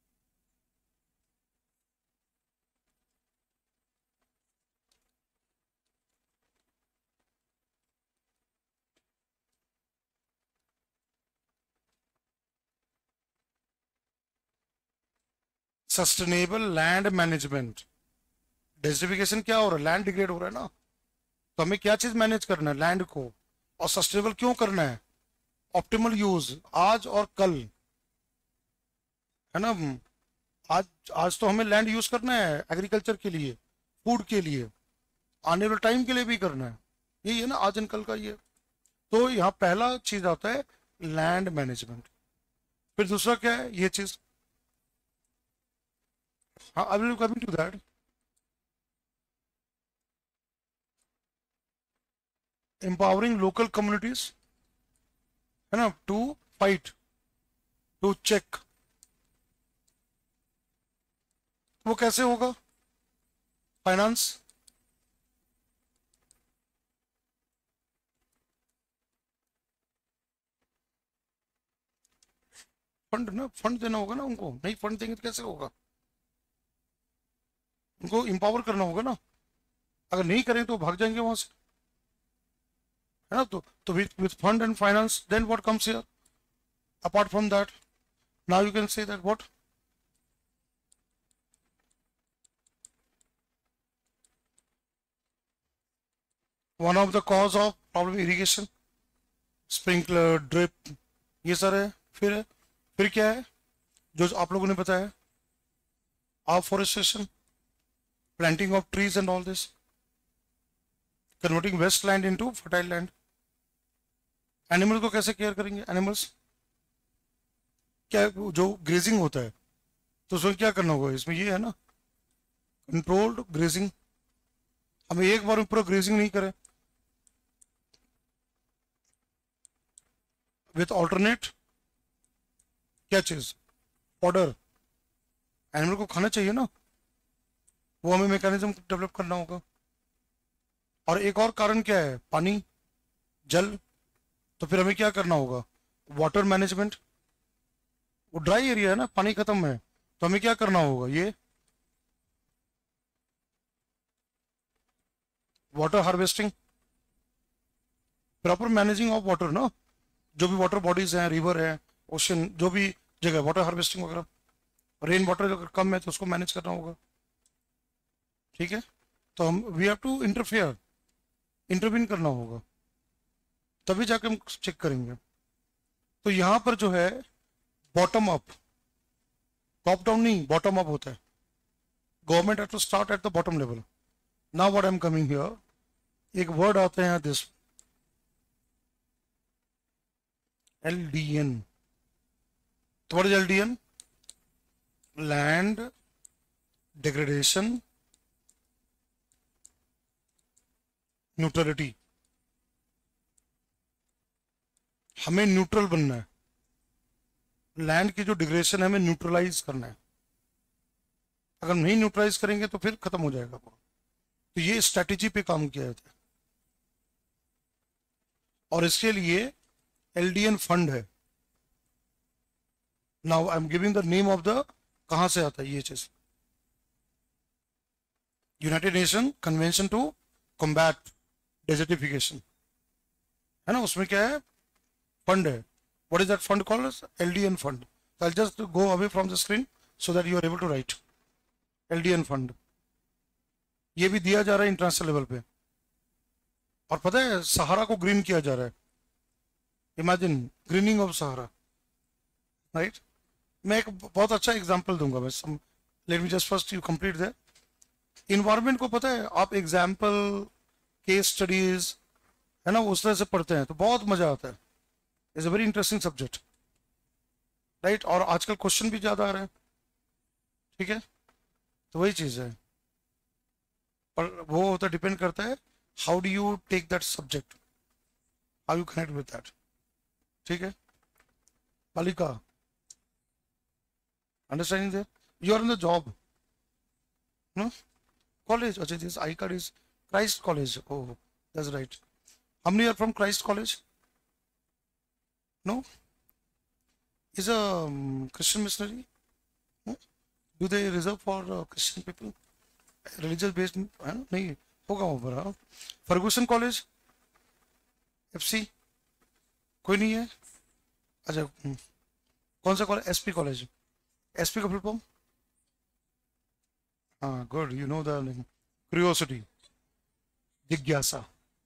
सस्टेनेबल लैंड मैनेजमेंट। डेजर्टिफिकेशन क्या हो रहा है, लैंड डिग्रेड हो रहा है ना, तो हमें क्या चीज मैनेज करना है, लैंड को। और सस्टेनेबल क्यों करना है, ऑप्टिमल यूज आज और कल, है ना। आज आज तो हमें लैंड यूज करना है एग्रीकल्चर के लिए, फूड के लिए, आने वाले टाइम के लिए भी करना है। यही है ना आज एंड कल का ये। तो यहाँ पहला चीज आता है लैंड मैनेजमेंट। फिर दूसरा क्या है, ये चीज, हाँ I will coming to that. Empowering local communities, है ना, टू फाइट, टू चेक। वो कैसे होगा, फाइनेंस, फंड ना, फंड देना होगा ना उनको, नहीं फंड देंगे तो कैसे होगा, उनको इंपावर करना होगा ना। अगर नहीं करें तो भाग जाएंगे वहां से, है ना। तो तो with fund and finance, then what comes here apart from that, now you can say that what, one of the cause of problem irrigation, sprinkler, drip, ये सारे। फिर फिर क्या है जो आप लोगों ने बताया, afforestation, planting of trees and all this, converting waste land into fertile land। Animal को कैसे केयर करेंगे, एनिमल्स क्या, जो ग्रेजिंग होता है तो उसमें क्या करना होगा, इसमें ये है ना, कंट्रोल्ड ग्रेजिंग। हमें एक बार में पूरा ग्रेजिंग नहीं करें, विथ ऑल्टरनेट क्या चीज, ऑर्डर, एनिमल को खाना चाहिए ना, वो हमें मैकेनिज्म डेवलप करना होगा। और एक और कारण क्या है, पानी, जल। तो फिर हमें क्या करना होगा, वाटर मैनेजमेंट। वो ड्राई एरिया है ना, पानी खत्म है, तो हमें क्या करना होगा, ये water harvesting, proper managing of water ना, जो भी वाटर बॉडीज हैं, रिवर है, ओशन, जो भी जगह, वाटर हार्वेस्टिंग वगैरह। रेन वाटर अगर कम है तो उसको मैनेज करना होगा। ठीक है, तो हम we have to interfere, intervene करना होगा, तभी जाके हम चेक करेंगे। तो यहां पर जो है बॉटम अप टॉप डाउन नहीं, बॉटम अप होता है. Government has to start at the bottom level. Now what I am coming here, एक वर्ड आते हैं दिस एल डी एन. तो what is L D N? Land degradation neutrality. हमें neutral बनना है. लैंड की जो डिग्रेडेशन है हमें न्यूट्रलाइज करना है. अगर नहीं न्यूट्रलाइज करेंगे तो फिर खत्म हो जाएगा. तो ये स्ट्रेटेजी पे काम किया जाता है और इसके लिए एल डी एन फंड है. Now I am giving the name of the, कहां से आता है ये चीज, United Nation convention to combat desertification, है ना. उसमें क्या है, फंड है. What is that fund called? L D N fund. I just go away from the screen so that you are able to write. L D N fund ये भी दिया जा रहा है इंटरनेशनल लेवल पे. और पता है सहारा को ग्रीन किया जा रहा है. Imagine greening of Sahara, right. मैं एक बहुत अच्छा एग्जांपल दूंगा. मैं let me just first you complete that. Environment को पता है आप एग्जाम्पल, केस स्टडीज, है ना, उस तरह से पढ़ते हैं तो बहुत मजा आता है. It's a very interesting subject, right. और आजकल क्वेश्चन भी ज्यादा आ रहे हैं, ठीक है. तो वही चीज है, पर वो होता डिपेंड करता है how do you take that subject, how you connect with that, ठीक है. बालिका, understanding there, you are in the job, no college. अच्छा, this I card is Christ College. Oh, that's right. How many are from Christ College? No? Is a um, Christian missionary? No? Do they reserve for uh, Christian people? Religious based? है ना? नहीं होगा वो बड़ा. Ferguson college, F C, कोई नहीं है. अच्छा, कौन सा college? S P college. S P का फुल फॉर्म? हाँ, good, you know the name. Curiosity, जिज्ञासा.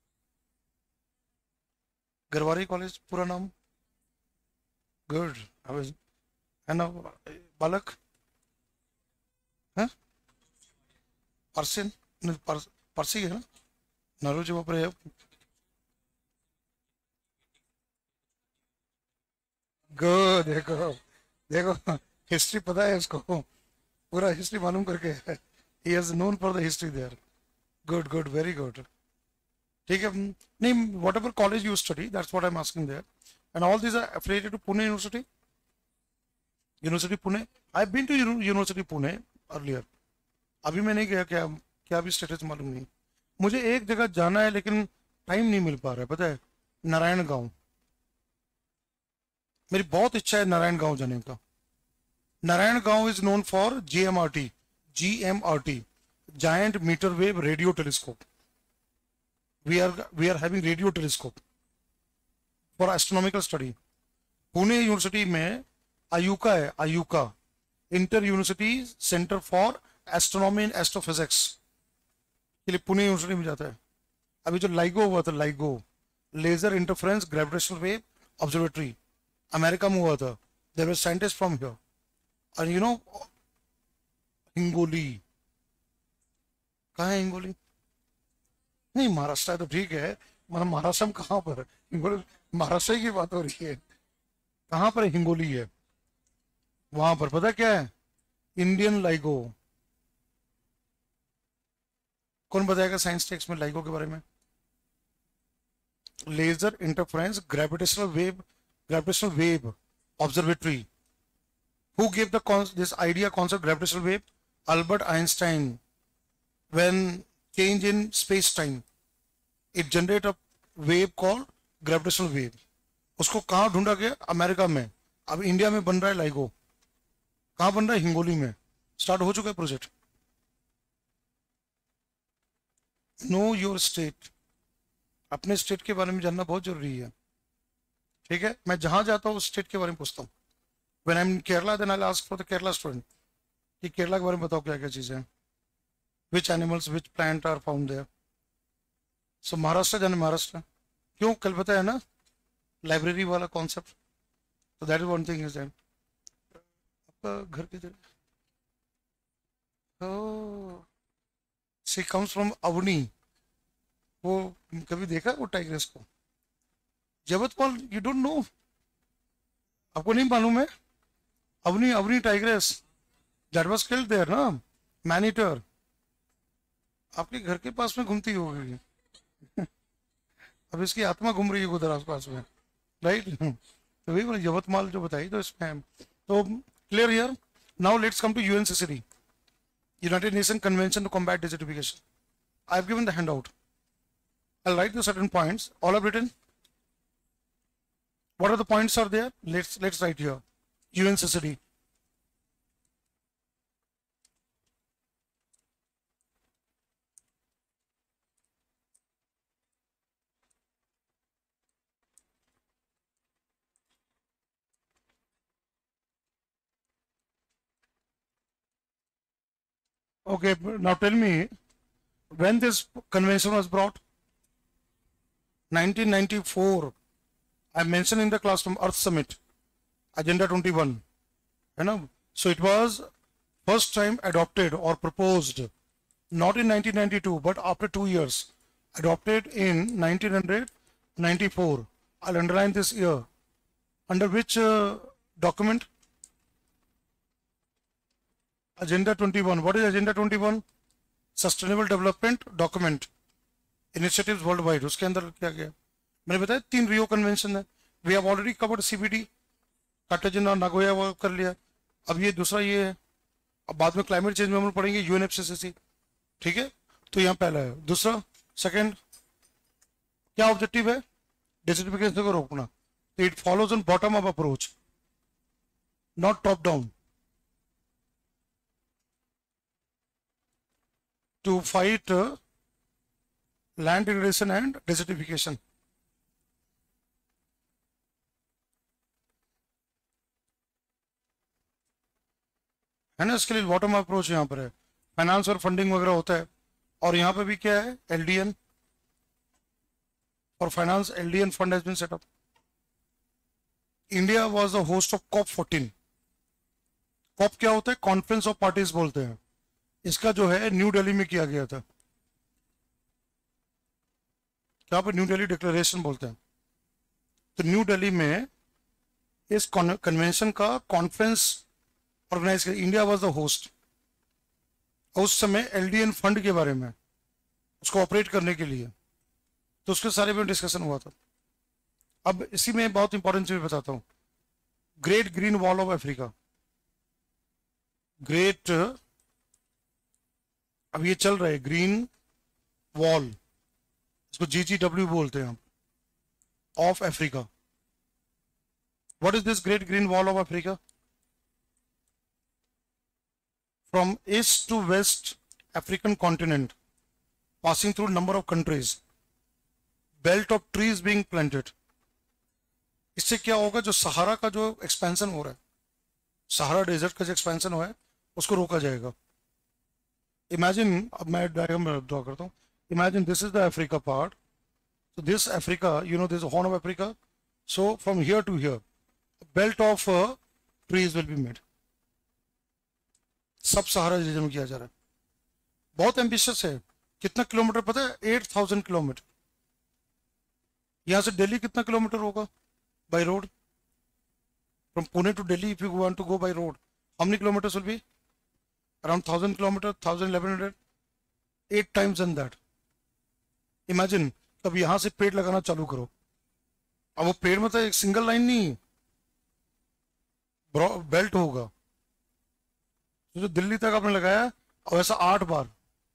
गरवारी कॉलेज पूरा नाम? गुड. है ना. बालक है पर्सियन, पारसी है ना. नारू जी वापरे. गुड. देखो देखो हिस्ट्री पता है इसको, पूरा हिस्ट्री मालूम करके है. He has known for the history there. Good good, very good. ठीक है. नहीं, whatever college you study, that's what I am asking there. And all this are affiliated to Pune university. University Pune. I have been to university Pune earlier. अभी मैं नहीं गया. क्या क्या भी स्टेटस मालूम नहीं. मुझे एक जगह जाना है लेकिन टाइम नहीं मिल पा रहा है, पता है, नारायण गांव. मेरी बहुत इच्छा है नारायण गांव जाने का. Narayangaon is known for G M R T. G M R T, Giant Meter Wave Radio Telescope. We are we are having radio telescope for astronomical study. Pune university में आयुका है, IUCAA, inter university centre for astronomy and astrophysics के लिए Pune university में जाता है. अभी जो LIGO हुआ था, LIGO laser interference gravitational wave observatory, America में हुआ था. There were scientist from here. And you know Hingoli, कहाँ है हिंगोली? नहीं, महाराष्ट्र है तो ठीक है, मतलब महाराष्ट्र में कहाँ पर? हिंगोली महाराष्ट्र की बात हो रही है. कहाँ पर हिंगोली है? वहां पर पता क्या है? Indian LIGO. कौन बताएगा साइंस टेक्स्ट में लाइगो के बारे में? Laser interference gravitational wave gravitational wave observatory. Who give the this idea concept gravitational wave? Albert Einstein. When change in space time, it generate a wave called gravitational wave. उसको कहाँ ढूंढा गया? America में. अब India में बन रहा है लाइगो. कहाँ बन रहा है? हिंगोली में. स्टार्ट हो चुका है प्रोजेक्ट. Know your state. अपने स्टेट के बारे में जानना बहुत जरूरी है, ठीक है. मैं जहां जाता हूँ उस स्टेट के बारे में पूछता हूँ. When I'm in Kerala, then I'll ask for the Kerala student कि केरला के बारे में बताओ क्या क्या चीजें हैं. Which animals, which plant are found there? So Maharashtra जाने, महाराष्ट्र क्यों? कल पता है ना लाइब्रेरी वाला कॉन्सेप्ट. तो that is one thing is that. आपका घर किधर? Oh, she comes from Avni. वो कभी देखा वो टाइग्रेस को? जबतपाल, यू डोंट नो? आपको नहीं मालूम है? Avni, Avni tigress that was killed there ना, मैन ईटर, आपके घर के पास में घूमती होगी। अब इसकी आत्मा घूम रही है उधर आसपास में, राइट? तो वही मैंने यवतमाल जो बताई तो इसमें है। तो clear here. Now let's come to UNCCD, United Nation convention to combat desertification. I have given the handout. I'll write the certain points. All have written. What are the points are there? Let's let's write here. U N C C D. Okay, now tell me when this convention was brought. nineteen ninety-four. I mentioned in the classroom Earth Summit, Agenda twenty-one. You know, so it was first time adopted or proposed not in nineteen ninety-two but after two years, adopted in nineteen ninety-four. I'll underline this year. Under which uh, document? Agenda twenty-one. What is Agenda twenty-one? Sustainable Development Document, Initiatives Worldwide. उसके अंदर क्या गया? मैंने बताया तीन Rio convention है. We have already covered CBD, Cartagena, Nagoya वो कर लिया. अब ये दूसरा ये है. अब बाद में क्लाइमेट चेंज में हम लोग पढ़ेंगे यूएनएफसीसीसी. ठीक है, तो यहाँ पहला है. दूसरा, सेकंड, क्या ऑब्जेक्टिव है? डिजर्टिफिकेशन को रोकना. तो it follows on bottom up approach, not top down, to fight land degradation and desertification. है ना, इसके लिए बॉटम अप्रोच यहाँ पर है. फाइनेंस और फंडिंग वगैरह होता है. और यहाँ पे भी क्या है? एलडीएन और finance, LDN fund has been set up. India was the host of COP fourteen. COP क्या होता है? कॉन्फ्रेंस ऑफ पार्टीज बोलते हैं. इसका जो है न्यू दिल्ली में किया गया था. यहाँ पे न्यू दिल्ली डिक्लेरेशन बोलते हैं. तो न्यू दिल्ली में इस कन्वेंशन का कॉन्फ्रेंस ऑर्गेनाइज किया. India was the host. उस समय एलडीएन फंड के बारे में, उसको ऑपरेट करने के लिए, तो उसके सारे में डिस्कशन हुआ था. अब इसी में बहुत इंपॉर्टेंट चीज बताता हूं. Great green wall of Africa, great, अब ये चल रहा है ग्रीन वॉल, इसको जीजीडब्ल्यू बोलते हैं, of Africa. What is this great green wall of Africa? From east to west African continent, passing through number of countries, belt of trees being planted. इससे क्या होगा? जो सहारा का जो एक्सपेंशन हो रहा है, सहारा डेजर्ट का जो एक्सपेंशन हुआ है, उसको रोका जाएगा. इमेजिन, अब मैं डायग्राम ड्रॉ करता हूँ. Imagine this is the Africa part. So this Africa, you know, there's a Horn of Africa. So from here to here, a belt of uh, trees will be made. सब सहारा reason में किया जा रहा है. बहुत ambitious है. कितना kilometre पता है? Eight thousand kilometre. यहां से दिल्ली कितना किलोमीटर होगा by road? From Pune to Delhi, if you want to go by road, how many kilometres will be? Around thousand kilometre, thousand eleven hundred, eight times in that. Imagine, तब यहां से पेड़ लगाना चालू करो. अब वो पेड़ में तो एक सिंगल लाइन नहीं, बेल्ट होगा. तो जो दिल्ली तक आपने लगाया, और ऐसा आठ बार,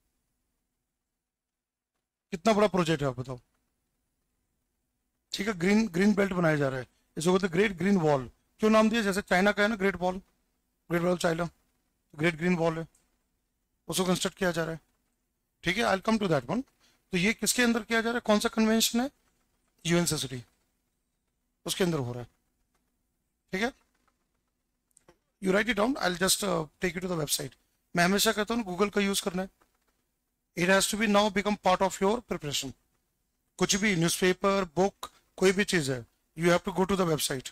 कितना बड़ा प्रोजेक्ट है आप बताओ. ठीक है, ग्रीन ग्रीन बेल्ट बनाया जा रहा है. इसको बोलते ग्रेट ग्रीन वॉल. क्यों नाम दिया? जैसे चाइना का है ना great wall, great wall China, great green wall है, उसको कंस्ट्रक्ट किया जा रहा है. ठीक है, I will come to that one. तो ये किसके अंदर किया जा रहा है? कौन सा कन्वेंशन है? यूएनसीसीडी, उसके अंदर हो रहा है. ठीक है, you write it down. I will just take you to the website. मैं हमेशा कहता हूँ गूगल का यूज करना है. It has to be now become part of your preparation. कुछ भी, न्यूज़पेपर, बुक, कोई भी चीज है, you have to go to the website.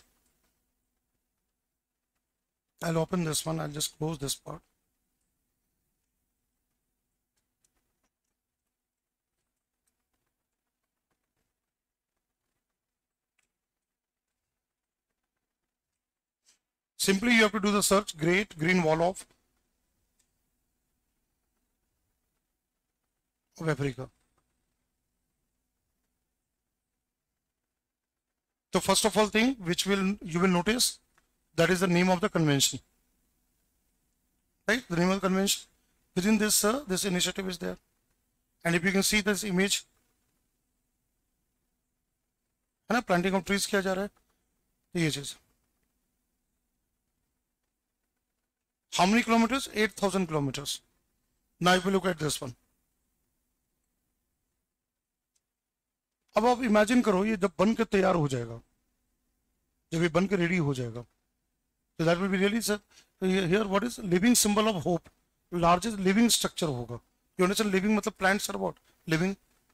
I will open this one. I will just close this part. Simply you have to do the search Great Green Wall of of Africa. So first of all thing which will you will notice, that is the name of the convention, right? The name of the convention. Within this uh, this initiative is there, and if you can see this image, है ना, planting of trees किया जा रहा है, तो ये चीज. How many kilometers? eight thousand kilometers. Now if you look at this one, अब आप इमेजिन करो ये जब बन के तैयार हो जाएगा, जब ये बन के रेडी हो जाएगा, तो that will be really sir here what is living symbol of hope, largest living structure होगा. यू अंडरस्टैंड, लिविंग मतलब प्लांट्स आर व्हाट लिविंग,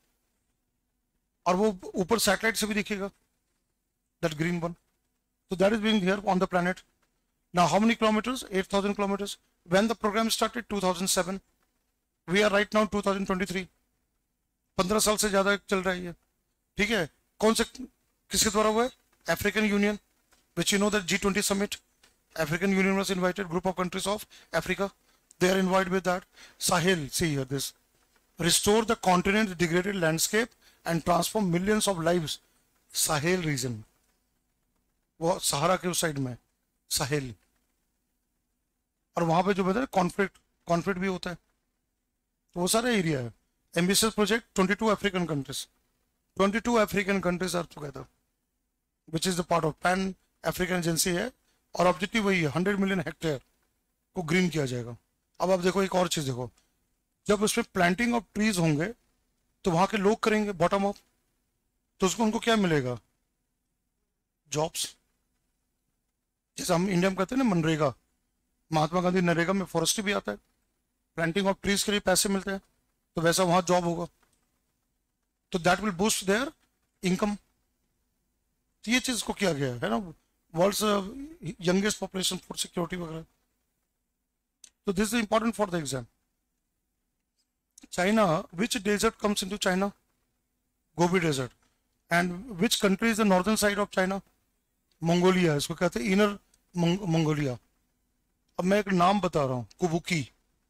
और वो ऊपर सैटेलाइट से भी दिखेगा, that green one. So that is being here on the planet. Now how many kilometers? eight thousand kilometers. When the program started? two thousand seven. We are right now two thousand twenty-three. पंद्रह साल से ज्यादा चल रहा है ये. ठीक है, कौन से किसके द्वारा हुआ है? African union, which you know that G twenty summit. African Union was invited, group of countries of Africa. They are invited with that. Sahel, see here this. Restore the continent's degraded landscape and transform millions of lives. Sahel region. वो सहारा के उस side में Sahel, और वहां पे जो बताया conflict conflict भी होता है, तो वो सारा एरिया है. Ambitious project, twenty-two African countries twenty-two African countries are together, which is the part of pan African agency है, और ऑब्जेक्टिव वही है, हंड्रेड मिलियन हेक्टेयर को ग्रीन किया जाएगा. अब आप देखो एक और चीज देखो, जब उसमें प्लांटिंग ऑफ ट्रीज होंगे तो वहां के लोग करेंगे बॉटम अप, तो उसको उनको क्या मिलेगा? जॉब्स. जैसे हम इंडिया में कहते हैं ना मनरेगा, महात्मा गांधी नरेगा में फॉरेस्ट्री भी आता है, प्लांटिंग ऑफ ट्रीज के लिए पैसे मिलते हैं, तो वैसा वहां जॉब होगा, तो that will boost their income. तो ये चीज को किया गया है ना, world's youngest population, food security वगैरह. तो this is important for the exam. China, which desert comes into China? Gobi desert. And which country is the northern side of China? Mongolia, इसको कहते हैं इनर मंगोलिया. अब मैं एक नाम बता रहा हूं, कुबुकी.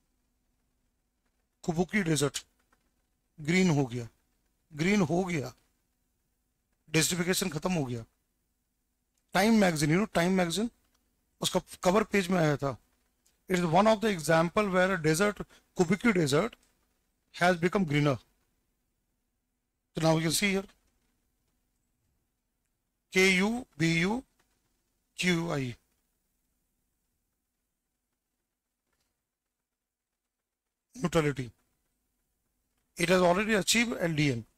कुबुकी डेजर्ट ग्रीन हो गया, ग्रीन हो गया, डेजर्टिफिकेशन खत्म हो गया. Time magazine, you know Time magazine, उसका कवर पेज में आया था. It is one of the example where a desert, Kubuqi desert has become greener. तो now you can see here K U B U Q I. Neutrality. It has already achieved L D N.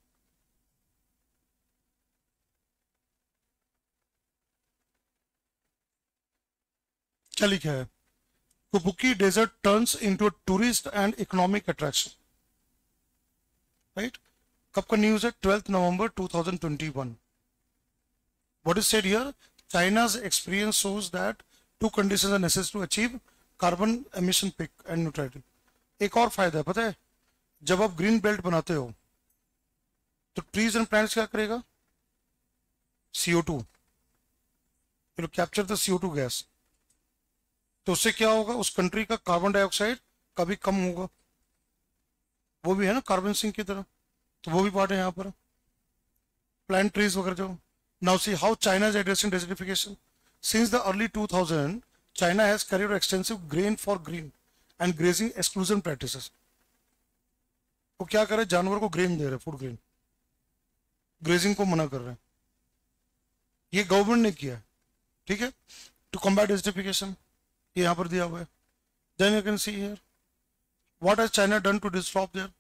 क्या लिखा है? Kubuki Desert turns into a tourist and economic attraction. Right? कब का news है? twelfth November two thousand twenty-one. What is said here? China's experience shows that two conditions are necessary to achieve carbon emission peak and neutrality. एक और फायदा है पता है, जब आप ग्रीन बेल्ट बनाते हो तो ट्रीज एंड प्लांट्स क्या करेगा? C O two. It will capture the C O two gas. तो उससे क्या होगा? उस कंट्री का कार्बन डाइऑक्साइड का भी कम होगा. वो भी है ना कार्बन सिंक की तरह, तो वो भी पार्ट है यहाँ पर. प्लांट ट्रीज वगैरह जो. Now see how China is addressing desertification. Since the early two thousands, China has carried out extensive grain for green and grazing exclusion practices. वो क्या कर रहे हैं? जानवर को ग्रेन दे रहे हैं, फूड ग्रेन, ग्रेजिंग को मना कर रहे हैं. ये गवर्नमेंट ने किया है, ठीक है, टू कॉम्बैट desertification. ये यहाँ पर दिया हुआ है. Then you can see here, what has China done to disrupt there?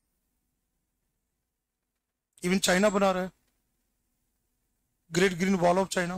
Even China बना रहा है great green wall of China.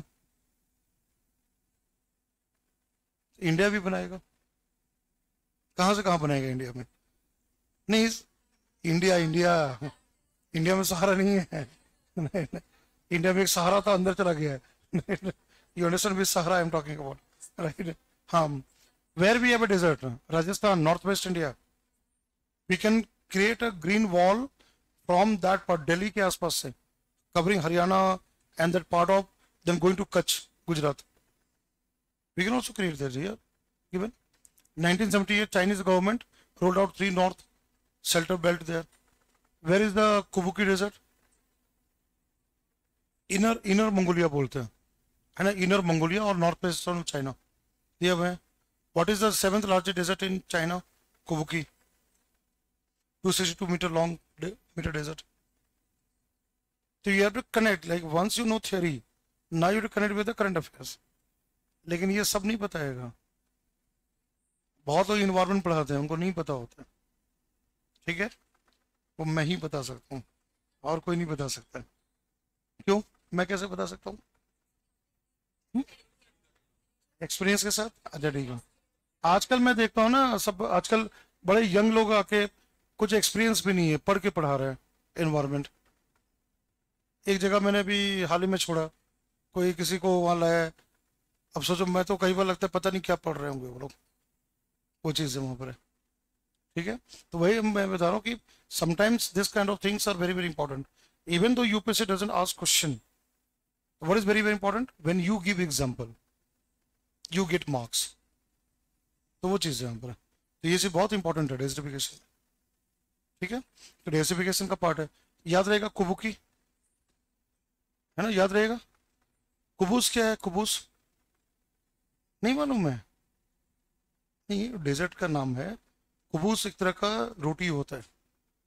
India भी बनाएगा. कहां से कहां बनाएगा इंडिया में? नहीं, इंडिया इंडिया इंडिया में सहारा नहीं है. नहीं, नहीं. इंडिया में एक सहारा था, अंदर चला गया है. You understand which Sahara I am talking about, right? हाँ, where we have a desert, Rajasthan, north west India, we can create a green wall from that part, Delhi के आसपास से, covering Haryana and that part of then going to Kutch, Gujarat. We can also create that here. Given nineteen seventy-eight, Chinese government rolled out three north shelter belt there. Where is the Kubuki Desert? Inner inner Mongolia बोलते हैं, है ना, inner Mongolia और north west of China दिए हुए हैं. What is the seventh largest desert in China? Kubuqi, two sixty two metre long metre desert. तो you have to connect, like once you know theory, now you to connect with the current affairs. लेकिन ये सब नहीं बताएगा. बहुत लोग environment पढ़ाते हैं, उनको नहीं पता होता. ठीक है, वो मैं ही बता सकता हूँ, और कोई नहीं बता सकता. क्यों? मैं कैसे बता सकता हूँ? एक्सपीरियंस के साथ. अच्छा ठीक है. आजकल मैं देखता हूँ ना, सब आजकल बड़े यंग लोग आके कुछ एक्सपीरियंस भी नहीं है, पढ़ के पढ़ा रहे हैं एनवायरमेंट. एक जगह मैंने भी हाल ही में छोड़ा, कोई किसी को वहाँ लाया. अब सोचो, मैं तो कई बार लगता है पता नहीं क्या पढ़ रहे होंगे वो लोग, वो चीज़ें वहाँ पर है. ठीक है, तो वही मैं बता रहा हूँ कि sometimes this kind of things are very very important. Even though U P S C doesn't ask question, what is very very important? When you give example, you get marks. तो वो चीज़ है यहाँ पर. तो ये चीज़ बहुत इंपॉर्टेंट है, defecation. ठीक है, तो डेसिफिकेशन का पार्ट है. याद रहेगा कुबुकी, है ना, याद रहेगा. कुबूस क्या है? कुबूस नहीं मालूम है? नहीं, डेजर्ट का नाम है. कुबूस एक तरह का रोटी होता है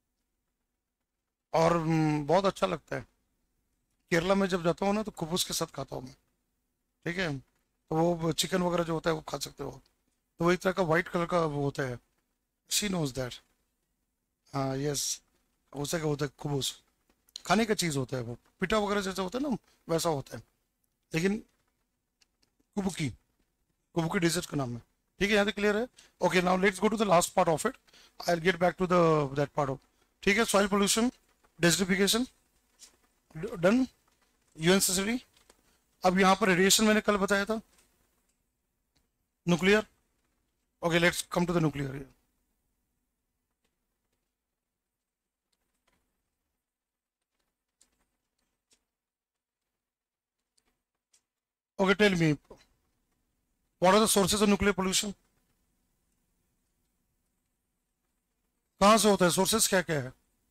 और बहुत अच्छा लगता है. केरला में जब जाता हूँ ना तो कुबूस के साथ खाता हूँ मैं. ठीक है, तो वो चिकन वगैरह जो होता है वो खा सकते हो. तो वो एक तरह का वाइट कलर का वो होता है. She knows that. हाँ यस, उसे क्या होता है? कुबूस खाने का चीज़ होता है. वो पिटा वगैरह जैसा होता है ना, वैसा होता है. लेकिन कुबुकी, कुबुकी डिजर्ट का नाम है. ठीक है, यहाँ तक क्लियर है. Okay, now let's go to the last part of it. I will get back to the that part of. ठीक है, soil pollution, desertification done, UNCC. अब यहां पर रेडिएशन मैंने कल बताया था, nuclear. Okay, let's come to the nuclear. Okay, tell me what are the sources of nuclear pollution? कहां से होता है? सोर्सेज क्या क्या है?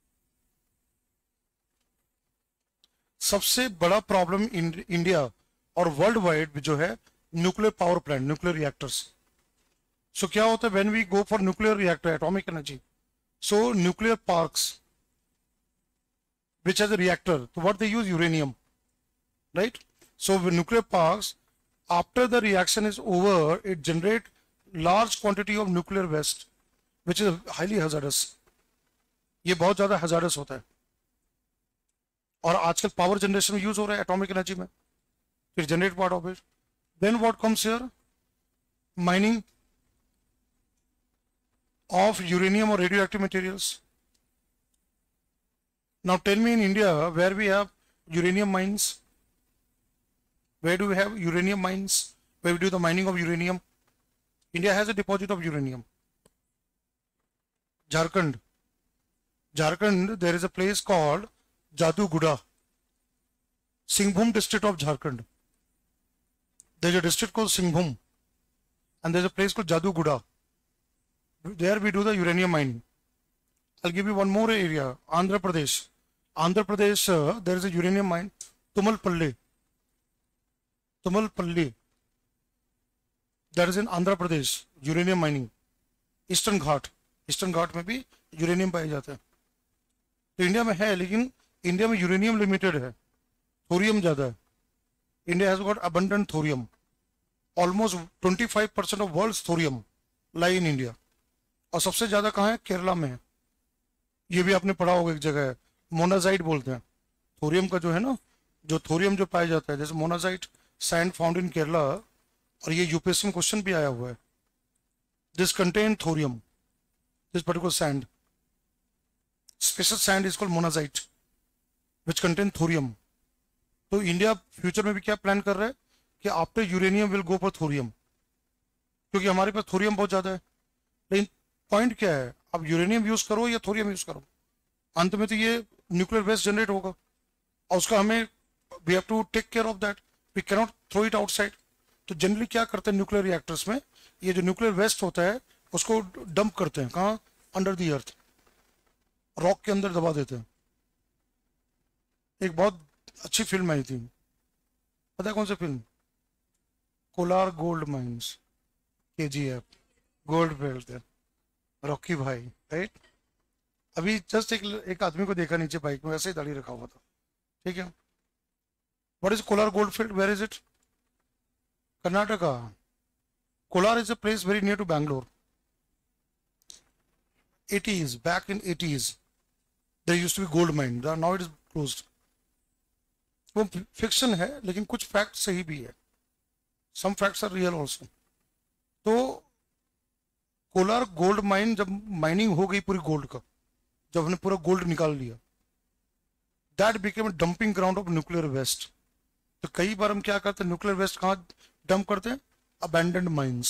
सबसे बड़ा प्रॉब्लम इंडिया और वर्ल्ड वाइड जो है, nuclear power plant, nuclear reactors. So क्या होता है when we go for nuclear reactor, atomic energy, so nuclear parks which has a reactor, so what they use? Uranium, right? So with nuclear parks, after the reaction is over, it generate large quantity of nuclear waste which is highly hazardous. ये बहुत ज्यादा hazardous होता है और आजकल power generation में use हो रहा है एटॉमिक एनर्जी में. फिर generate part of it. Then what comes here? Mining of uranium और radioactive materials. Now tell me, in India where we have uranium mines, where do we have uranium mines, where we do the mining of uranium? India has a deposit of uranium. Jharkhand, Jharkhand, there is a place called Jaduguda, Singhbhum district of Jharkhand. There is a district called Singhbhum and there is a place called Jaduguda. There we do the uranium mining. I'll give you one more area, Andhra Pradesh. Andhra Pradesh, uh, there is a uranium mine, Tumalpalli. Tumalpalli, that is in Andhra Pradesh, uranium mining. Eastern Ghat, Eastern Ghat में भी uranium पाया जाता है. तो India में है, लेकिन India में यूरेनियम लिमिटेड है, थोरियम ज़्यादा है. India has got abundant thorium. Almost twenty-five percent of world's thorium lie in India. और सबसे ज़्यादा कहाँ है? केरला में है. ये भी आपने पढ़ा होगा, एक जगह है, मोनाजाइट बोलते हैं. थोरियम का जो है ना, जो थोरियम जो पाया जाता है, जैसे monazite sand found in Kerala, और ये यूपीएससी में क्वेश्चन भी आया हुआ है. This contain thorium, this particular sand, special sand is called monazite which contain thorium. तो इंडिया फ्यूचर में भी क्या प्लान कर रहा है कि after uranium will go for thorium, क्योंकि हमारे पास थोरियम बहुत ज्यादा है. लेकिन पॉइंट क्या है, अब यूरेनियम यूज करो या थोरियम यूज करो, अंत में तो ये न्यूक्लियर वेस्ट जनरेट होगा और उसका हमें we have to take care of that. We cannot throw it outside. तो जनरली क्या करते हैं न्यूक्लियर रिएक्टर्स में, ये जो न्यूक्लियर वेस्ट होता है उसको डंप करते हैं कहाँ, अंडर दी अर्थ, रॉक के अंदर दबा देते हैं। एक बहुत अच्छी फिल्म आई थी, पता है कौन सी film? Kolar gold mines, K G F, gold belt है, रॉकी भाई, राइट। अभी जस्ट एक एक आदमी को देखा नीचे बाइक में, वैसे ही दाढ़ी रखा हुआ था, ठीक है। What is Kolar gold field, where is it? Karnataka. Kolar is a place very near to Bangalore. Eighties, back in eighties there used to be gold mine, now it is closed. वो फिक्शन है लेकिन कुछ फैक्ट सही भी है, some facts are real also. तो Kolar gold mine जब mining हो गई पूरी गोल्ड का, जब हमने पूरा गोल्ड निकाल लिया, that became dumping ground of nuclear waste. तो कई बार हम क्या करते हैं, न्यूक्लियर वेस्ट कहाँ डंप करते हैं? Abandoned mines.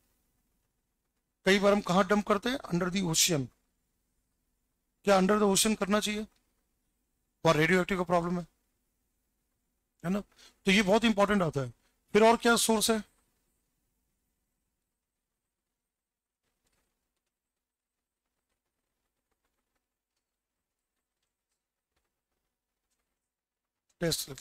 कई बार हम कहाँ डंप करते हैं? Under the ocean. क्या अंडर द ओशियन करना चाहिए? वहाँ रेडियो एक्टिव का प्रॉब्लम है, है ना। तो ये बहुत इंपॉर्टेंट आता है। फिर और क्या सोर्स है? Test.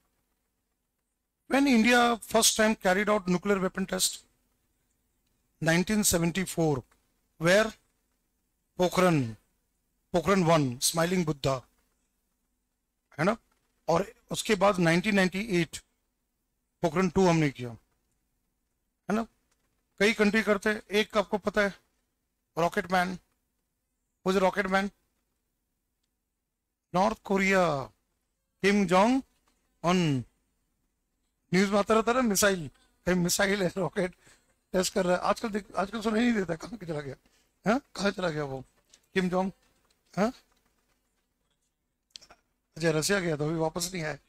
When India first time carried out nuclear weapon test? nineteen seventy-four. Where? Pokhran, Pokhran one, smiling Buddha, है ना। और उसके बाद nineteen ninety eight Pokhran two हमने किया, है ना। कई कंट्री करते हैं, एक आपको पता है रॉकेट मैन, वो जो rocket man, North Korea, Kim Jong Un, news में आता रहता है मिसाइल, कहीं मिसाइल है, रॉकेट टेस्ट कर रहा है। आजकल देख, आजकल सुनाई नहीं देता, कहाँ चला गया, हाँ कहाँ चला गया वो किम जोंग, हाँ अच्छा रसिया गया तो अभी वापस नहीं आए।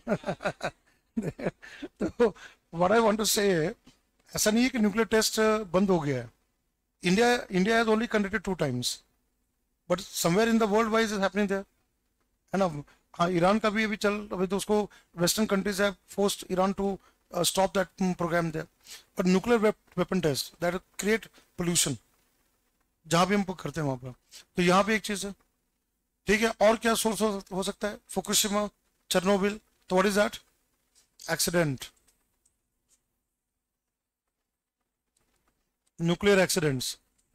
तो व्हाट आई वांट टू से, ऐसा नहीं है कि न्यूक्लियर टेस्ट बंद हो गया है। India India has only conducted two times, but somewhere in the world wise is happening there, है ना। हाँ ईरान का भी अभी चल, अभी तो उसको western countries have forced Iran to stop that program there, but nuclear weapon test that create pollution, जहां भी हम करते हैं वहां पर। तो यहाँ पे एक चीज है, ठीक है। और क्या सोर्स हो, हो सकता है? Fukushima, Chernobyl. तो what is that? Accident, nuclear accidents,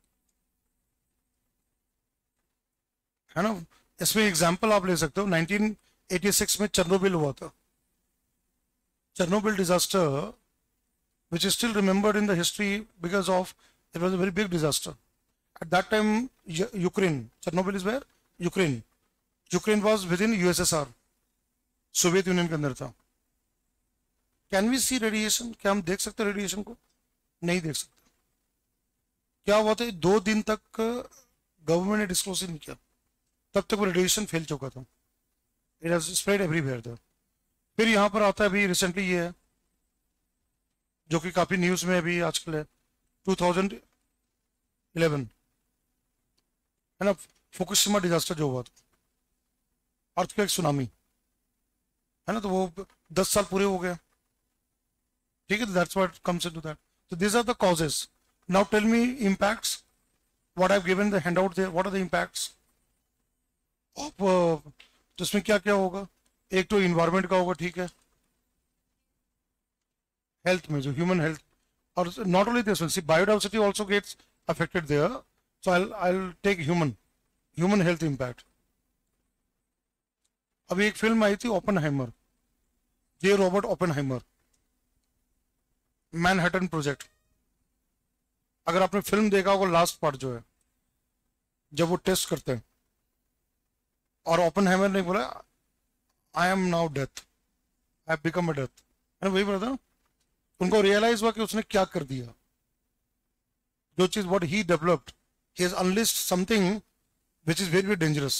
है ना। इसमें एग्जांपल आप ले सकते हो, नाइनटीन एटी सिक्स में चेरनोबिल हुआ था। Chernobyl disaster which is still remembered in the history because of it was a very big disaster. At that time, Ukraine, Chernobyl is where? Ukraine. Ukraine was within U S S R, Soviet Union के अंदर था। Can we see radiation? क्या हम देख सकते radiation को? नहीं देख सकते। क्या हुआ था, दो दिन तक गवर्नमेंट ने डिस्क्लोज नहीं किया, तब तक वो रेडिएशन फैल चुका था। It has spread everywhere there. फिर यहाँ पर आता है अभी रिसेंटली, ये है जो कि काफी न्यूज में अभी आजकल है, टू थाउजेंड इलेवन, है ना, फुकुशिमा डिजास्टर जो हुआ था, अर्थक्वेक, सुनामी, है ना। तो वो दस साल पूरे हो गए, ठीक है। That's what comes into that. So these are the causes. Now tell me impacts. What I've given the handout there. What are the impacts of? Uh, तो इसमें क्या क्या होगा? एक तो इन्वायरमेंट का होगा, ठीक है, हेल्थ में जो ह्यूमन हेल्थ, और not only this one, see biodiversity also gets affected there. So I I will take human human health impact. अभी एक फिल्म आई थी Oppenheimer, J Robert Oppenheimer, Manhattan project. अगर आपने फिल्म देखा होगा, लास्ट पार्ट जो है, जब वो टेस्ट करते हैं और ओपेनहाइमर ने बोला I am now death, I have become a death, है वही बोला था। उनको रियलाइज हुआ कि उसने क्या कर दिया, जो चीज what he developed, he has unleashed something which is very very dangerous.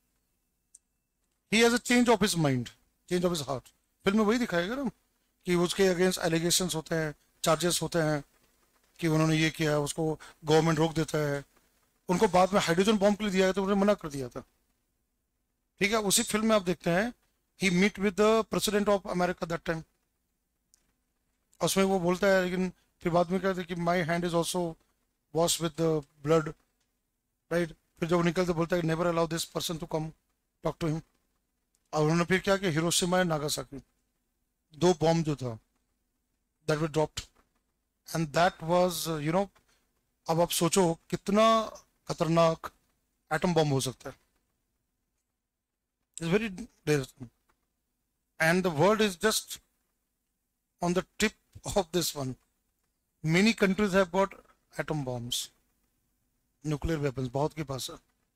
He has a change of his mind, change of his heart. Film में वही दिखाएगा ना कि उसके अगेंस्ट एलिगेशंस होते हैं, चार्जेस होते हैं कि उन्होंने ये किया, उसको गवर्नमेंट रोक देता है। उनको बाद में हाइड्रोजन बॉम्ब के लिए दिया गया तो उन्होंने मना कर दिया था, ठीक है। उसी फिल्म में आप देखते हैं he meet with the president of America that time, उसमें वो बोलता है, लेकिन फिर बाद में कहता है कि my hand is also wash with blood, right. फिर जब वो निकलते बोलता है never allow this person to come talk to him. और उन्होंने फिर क्या किया, हिरोशिमा एंड नागासाकी, दो बॉम्ब जो था that were dropped, and that was you know, अब आप सोचो कितना खतरनाक एटम बॉम्ब हो सकता है। It's very dangerous, and the world is just on the tip of this one. Many countries have got atom bombs, nuclear weapons बहुत के पास है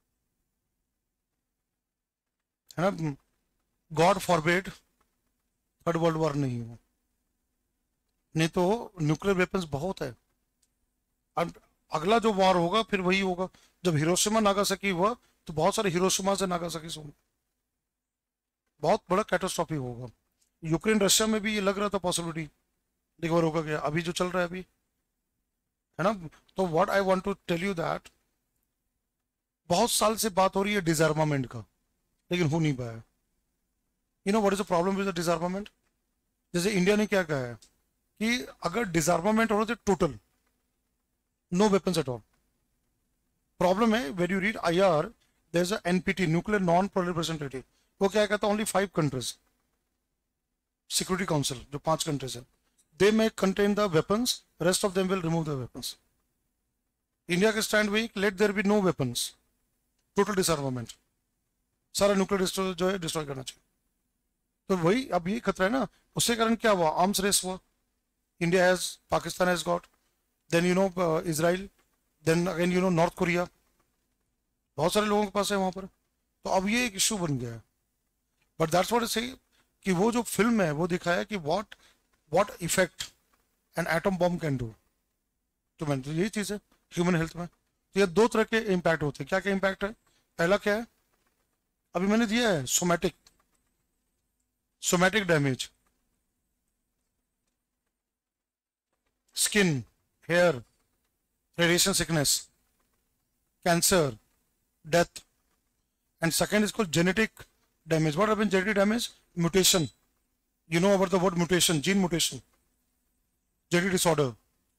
है ना। God forbid third world war नहीं हो, नहीं तो न्यूक्लियर वेपन्स बहुत है। अब अगला जो वॉर होगा फिर वही होगा। जब हिरोशिमा नागासाकी हुआ तो बहुत सारे हिरोशिमा से नागासाकी से, बहुत बड़ा कैटास्ट्रॉफी होगा। यूक्रेन रशिया में भी ये लग रहा था पॉसिबिलिटी, लेकिन वो रोका गया। अभी जो चल रहा है अभी, है ना। तो what I want to tell you that, बहुत साल से बात हो रही है डिसआर्मामेंट का, लेकिन हो नहीं पाया। You know what is the problem with the disarmament? जैसे इंडिया ने क्या कहा है कि अगर डिसआर्मामेंट हो रहा तो total no weapons at all. Problem है where you read I R, there is a NPT, nuclear non proliferation treaty. वो क्या कहता है, only five countries, security council जो पांच कंट्रीज है, they may contain the weapons, rest of them will remove the weapons. India के stand weak, let there be no weapons, total disarmament, सारा nuclear जो है डिस्ट्रॉय करना चाहिए। तो वही अब ये खतरा है ना। उसके कारण क्या हुआ, आर्म्स रेस हुआ। India has, Pakistan has got, then you know Israel, then again you know North Korea, बहुत सारे लोगों के पास है वहां पर। तो अब ये एक इशू बन गया है। बट दैट्स व्हाट आई से कि वो जो फिल्म है वो दिखाया कि what what effect an atom bomb can do. तो मैंने तो यही चीज़ है ह्यूमन हेल्थ में। तो ये दो तरह के इम्पैक्ट होते हैं। क्या क्या इम्पैक्ट है? पहला क्या है, अभी मैंने दिया है, somatic, somatic damage, skin, hair, radiation sickness, cancer, death, and second is called genetic damage. What happens genetic damage? Mutation. You know about the word mutation, gene mutation, genetic disorder.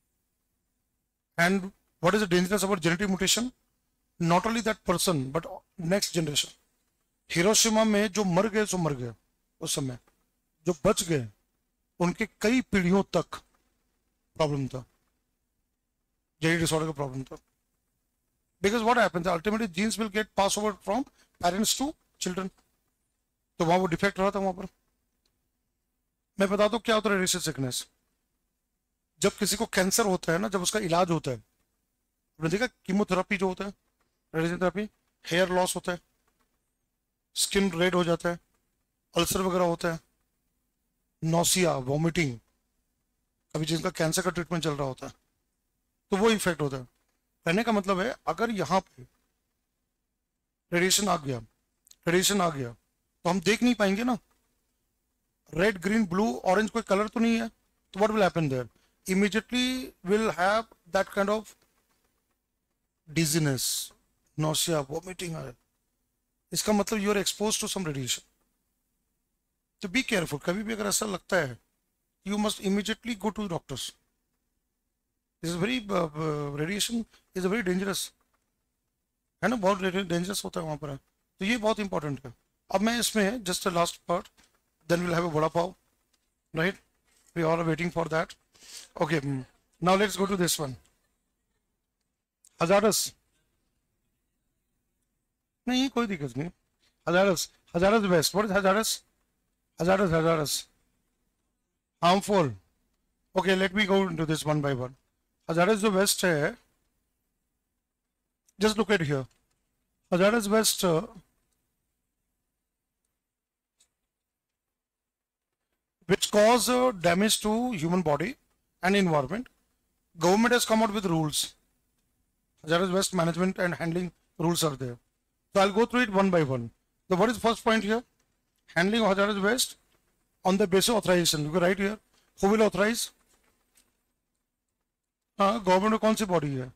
And what is the dangerous about genetic mutation? Not only that person but next generation. Hiroshima में जो मर गए सो मर गए, उस समय जो बच गए उनके कई पीढ़ियों तक प्रॉब्लम था, जेनेटिक डिसऑर्डर का प्रॉब्लम था। Because what happens ultimately, genes will get passed over from parents to children. तो वहां वो डिफेक्ट रहा था वहां पर। मैं बता दूं क्या होता है रेडिएशन सिकनेस। जब किसी को कैंसर होता है ना, जब उसका इलाज होता है, आपने देखा कीमोथेरेपी जो होता है, रेडिएशन थेरेपी, हेयर लॉस होता है, स्किन रेड हो जाता है, अल्सर वगैरह होता है, नौसिया, वॉमिटिंग, अभी जिनका कैंसर का ट्रीटमेंट चल रहा होता है, तो वो इफेक्ट होता है। कहने का मतलब है अगर यहाँ पे रेडिएशन आ गया, रेडिएशन आ गया तो हम देख नहीं पाएंगे ना, रेड ग्रीन ब्लू ऑरेंज कोई कलर तो नहीं है। तो what will happen there, immediately will have that kind of dizziness, nausea, vomiting है। इसका मतलब you are expose to some radiation. तो बी केयरफुल, कभी भी अगर ऐसा लगता है you must immediately go to doctors. This is very, radiation is very dangerous, है ना, बहुत डेंजरस होता है वहां पर। तो ये बहुत इंपॉर्टेंट है। अब मैं इसमें just last part, then will have a vada pav, right, we all are waiting for that. Okay, now let's go to this one, hazardous. नहीं कोई दिक्कत नहीं, hazardous, hazardous waste, what is hazardous? Hazardous, hazardous harmful. Okay, let me go into this one by one. Hazardous जो waste है, just look at here, hazardous waste uh, which cause uh, damage to human body and environment. Government has come out with rules, hazardous waste management and handling rules are there. So I'll go through it one by one. So what is the first point here? Handling of hazardous waste on the basis of authorization. You can write here, who will authorize? uh, government में कौन सी body है?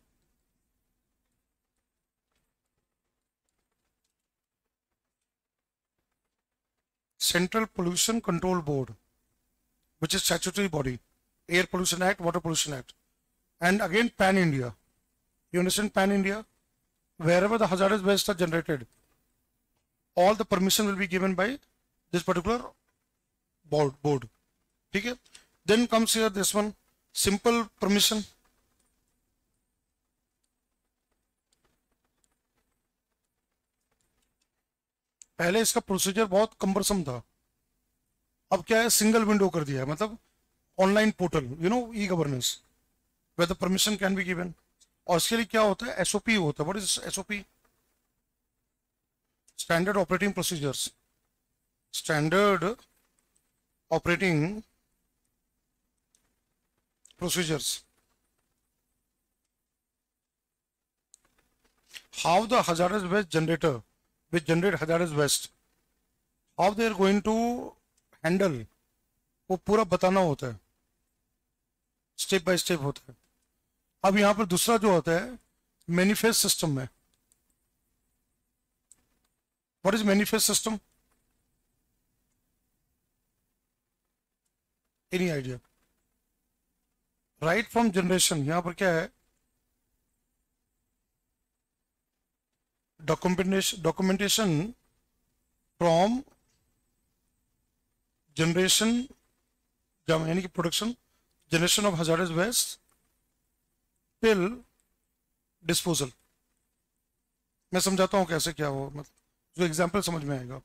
Central Pollution Control Board, which is statutory body. Air Pollution Act, Water Pollution Act. And again, Pan India. You understand Pan India? Wherever the hazardous waste are generated, all the permission will be given by this particular board. board. Okay? Then comes here this one, simple permission. पहले इसका procedure बहुत cumbersome था, अब क्या है, single window कर दिया है, मतलब online portal, you know, e governance, where the permission can be given. और इसके लिए क्या होता है, एसओपी होता है. What is SOP? Standard operating procedures. Standard operating procedures. How the hazardous waste generator which generate hazardous waste, how they are going to handle, वो पूरा बताना होता है, स्टेप बाय स्टेप होता है. अब यहां पर दूसरा जो होता है, मैनिफेस्ट सिस्टम में. What is manifest system? Any idea? Right from generation, यहां पर क्या है, डॉक्यूमेंटेशन डॉक्यूमेंटेशन फ्रॉम जनरेशन, यानी कि production, generation of hazardous waste till disposal. मैं समझाता हूं कैसे क्या हो, मतलब जो एग्जांपल समझ में आएगा.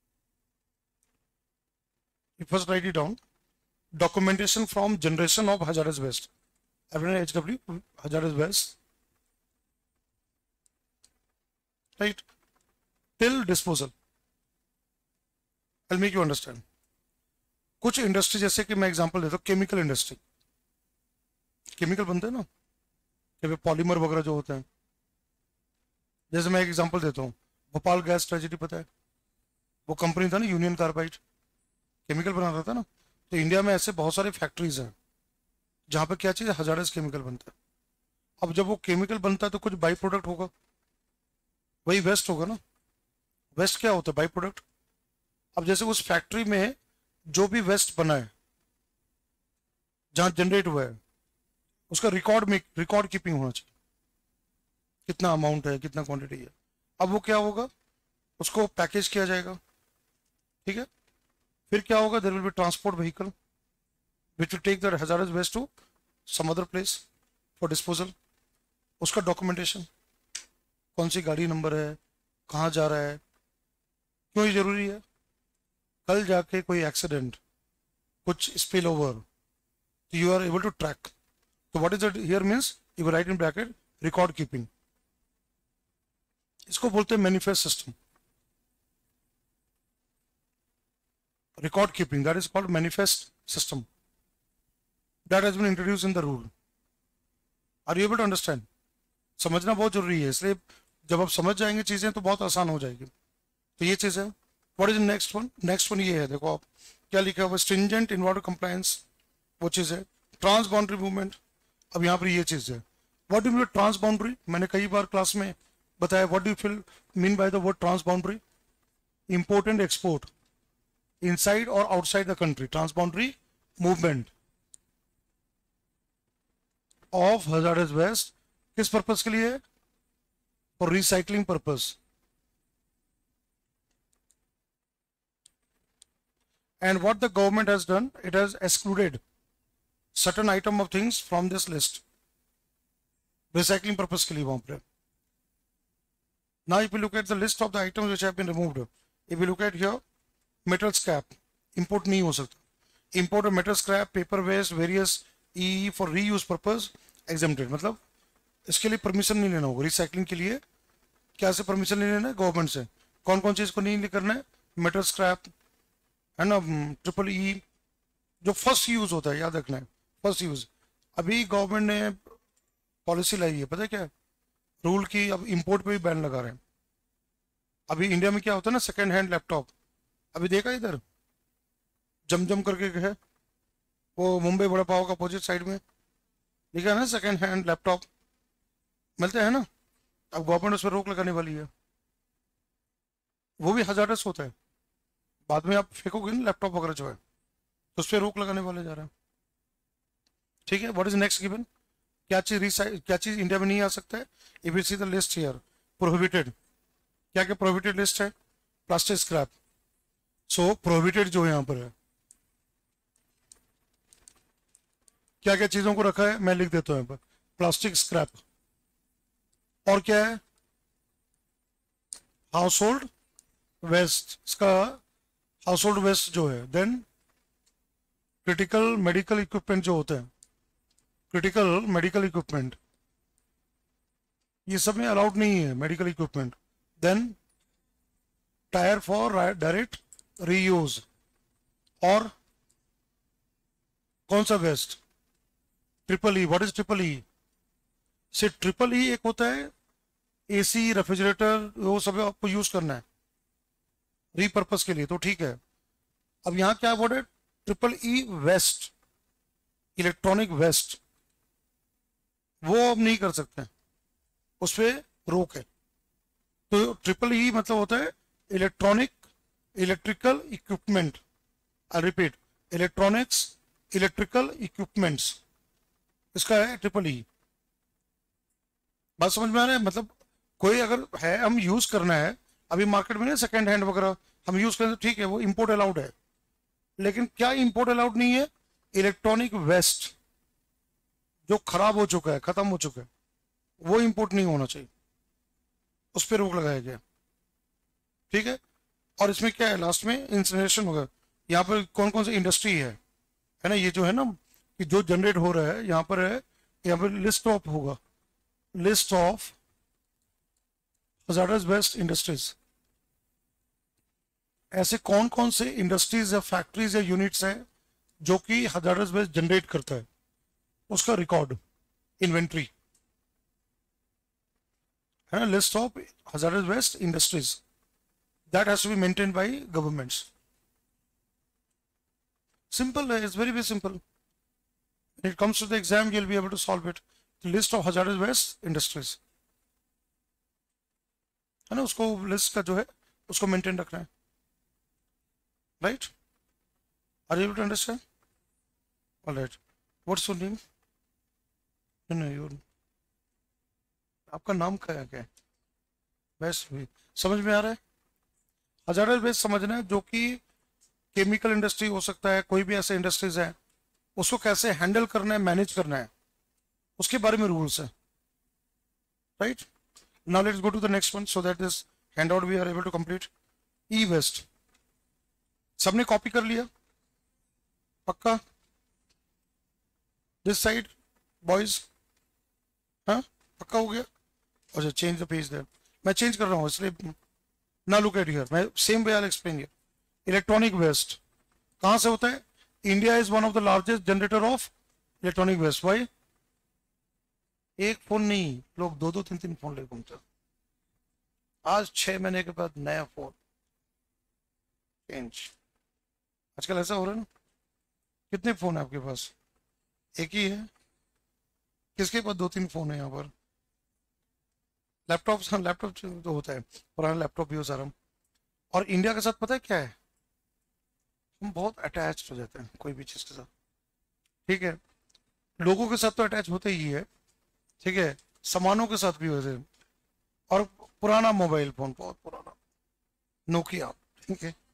First write it down. Documentation from generation of hazardous waste, H W, hazardous waste, right, till disposal. I'll make you understand. कुछ इंडस्ट्री, जैसे कि मैं एग्जांपल देता हूँ, केमिकल इंडस्ट्री, केमिकल बनते हैं ना, कि पॉलीमर वगैरह जो होते हैं. जैसे मैं एक एग्जांपल देता हूँ, भोपाल गैस ट्रेजेडी, पता है, वो कंपनी था ना, यूनियन कार्बाइड, केमिकल बना रहा था ना. तो इंडिया में ऐसे बहुत सारे फैक्ट्रीज हैं जहाँ पे क्या चीज़, हजार्डस केमिकल बनता है. अब जब वो केमिकल बनता है तो कुछ बाई प्रोडक्ट होगा, वही वेस्ट होगा ना. वेस्ट क्या होता है? By product. अब जैसे उस फैक्ट्री में जो भी वेस्ट बना है, जहां जनरेट हुआ है, उसका रिकॉर्ड में रिकॉर्ड कीपिंग होना चाहिए, कितना अमाउंट है, कितना क्वांटिटी है. अब वो क्या होगा, उसको पैकेज किया जाएगा, ठीक है. फिर क्या होगा, there will be transport vehicle which will take the hazardous waste to some other place for disposal. उसका डॉक्यूमेंटेशन, कौन सी गाड़ी नंबर है, कहाँ जा रहा है, क्यों ये जरूरी है, कल जाके कोई एक्सीडेंट, कुछ स्पिल ओवर, तो you are able to track. तो what is it here means, you write in bracket, record keeping. इसको बोलते हैं manifest system. Record keeping, that is called manifest system. That has been introduced in the rule. Are you able to understand? समझना बहुत जरूरी है, इसलिए जब आप समझ जाएंगे चीजें तो बहुत आसान हो जाएगी. तो ये चीज है. What is next one? Next one ये है, देखो आप क्या लिखा हुआ, स्ट्रिंजेंट इन वाटर कंप्लायंस, वो चीज है. ट्रांस बाउंड्री मूवमेंट, अब यहाँ पर ये चीज है. What do mean trans boundary? मैंने कई बार क्लास में बताया. What do feel mean by the word trans boundary? Import and export inside और outside the country, trans boundary movement of hazardous waste. किस पर्पस के लिए? For recycling purpose. And what the government has done, it has excluded certain item of things from this list. Recycling purpose के लिए वहां पर. Now if you look at the list of the items which have been removed, if you look at here, metal scrap, import नहीं हो सकता. Import of metal scrap, paper waste, various E E for reuse purpose exempted. मतलब इसके लिए permission नहीं लेना होगा. Recycling के लिए क्या से परमिशन नहीं लेना है? गवर्नमेंट से. कौन कौन चीज को नहीं करना है? मेटल स्क्रैप है ना, ट्रिपल ई, जो फर्स्ट यूज होता है, याद रखना है, फर्स्ट यूज. अभी गवर्नमेंट ने पॉलिसी लाई है, पता है क्या रूल की, अब इंपोर्ट पे भी बैन लगा रहे हैं. अभी इंडिया में क्या होता है ना, सेकेंड हैंड लैपटॉप, अभी देखा इधर जमजम करके है, वो मुंबई बड़ा पाव का अपोजिट साइड में लिखा है ना, सेकेंड हैंड लैपटॉप मिलते हैं ना. अब गवर्नमेंट उस पर रोक लगाने वाली है. वो भी हजार्डस होता है, बाद में आप फेंकोगे ना लैपटॉप वगैरह जो है, तो उस पर रोक लगाने वाले जा रहे हैं. ठीक है, व्हाट इज नेक्स्ट गिवन? क्या चीज रिसाइक क्या चीज इंडिया में नहीं आ सकता है? If you see the list here, prohibited, क्या क्या प्रोहिबिटेड लिस्ट है? Plastic scrap. सो प्रोहिबिटेड जो है यहाँ पर है, क्या क्या चीजों को रखा है मैं लिख देता हूँ यहाँ पर, प्लास्टिक स्क्रैप, और क्या है? हाउस होल्ड वेस्ट, इसका हाउस होल्ड वेस्ट जो है, देन क्रिटिकल मेडिकल इक्विपमेंट जो होते हैं, क्रिटिकल मेडिकल इक्विपमेंट, ये सब में अलाउड नहीं है medical equipment. Then tyre for direct reuse, और कौन सा waste? Triple E. What is triple E? Say triple ई एक होता है एसी, रेफ्रिजरेटर, वो सब आपको यूज करना है रीपर्पस के लिए, तो ठीक है। अब यहाँ क्या वर्ड है? Triple E waste, electronic waste, वो अब नहीं कर सकते, उस पर रोक है। तो ट्रिपल ई मतलब होता है electronic electrical equipment, I repeat, electronics electrical equipments, इसका है ट्रिपल ई। बात समझ में आ रहा है? मतलब कोई अगर है, हम यूज करना है, अभी मार्केट में ना सेकेंड हैंड वगैरह हम यूज करें तो ठीक है, वो इंपोर्ट अलाउड है, लेकिन क्या इंपोर्ट अलाउड नहीं है? इलेक्ट्रॉनिक वेस्ट जो खराब हो चुका है, खत्म हो चुका है, वो इंपोर्ट नहीं होना चाहिए, उस पर रोक लगाया गया। ठीक है, और इसमें क्या है लास्ट में? इंसिनरेशन होगा। यहाँ पर कौन कौन सी इंडस्ट्री है है ना, ये जो है ना कि जो जनरेट हो रहा है यहाँ पर है, यहाँ पर लिस्ट ऑफ होगा, list of hazardous waste industries, ऐसे कौन कौन से इंडस्ट्रीज या फैक्ट्रीज या यूनिट्स हैं जो कि हजार्डस वेस्ट जनरेट करता है, उसका रिकॉर्ड, इन्वेंट्री है ना, list of hazardous waste industries, that has to be maintained by governments. Simple है, it's very very simple. When it comes to the exam, you'll be able to solve it. The list of hazardous waste industries है ना, उसको list का जो है उसको maintain रखना है, right? Are you able to understand? Alright, what's your name? No your, आपका नाम क्या है? क्या है? वेस्ट भी समझ में आ रहा है? हजार्डस वेस्ट समझना है, जो कि केमिकल इंडस्ट्री हो सकता है, कोई भी ऐसे इंडस्ट्रीज है, उसको कैसे हैंडल करना है, मैनेज करना है, उसके बारे में रूल्स है, right? Now let's go to the next one so that this handout we are able to complete. E waste सबने कॉपी कर लिया पक्का? दिस साइड बॉयज, हाँ पक्का हो गया? अच्छा, चेंज द पेज देयर, मैं चेंज कर रहा हूँ इसलिए ना लुक एट हियर, मैं same way I will explain here. Electronic waste कहां से होता है? India is one of the largest generator of electronic waste. Why? एक फोन नहीं, लोग दो दो तीन तीन फोन ले घूमते। आज छह महीने के बाद नया फोन चेंज, आजकल ऐसा हो रहा है ना। कितने फोन है आपके पास? एक ही है? किसके पास दो तीन फोन है यहाँ पर? लैपटॉप, हाँ लैपटॉप तो होता है, पुराना लैपटॉप भी हो सारा। और इंडिया के साथ पता है क्या है? हम बहुत अटैच हो जाते हैं कोई भी चीज के साथ, ठीक है? लोगों के साथ तो अटैच होते ही है, ठीक है, सामानों के साथ भी होते हैं। और पुराना मोबाइल फोन, बहुत पुराना नोकिया, ठीक है,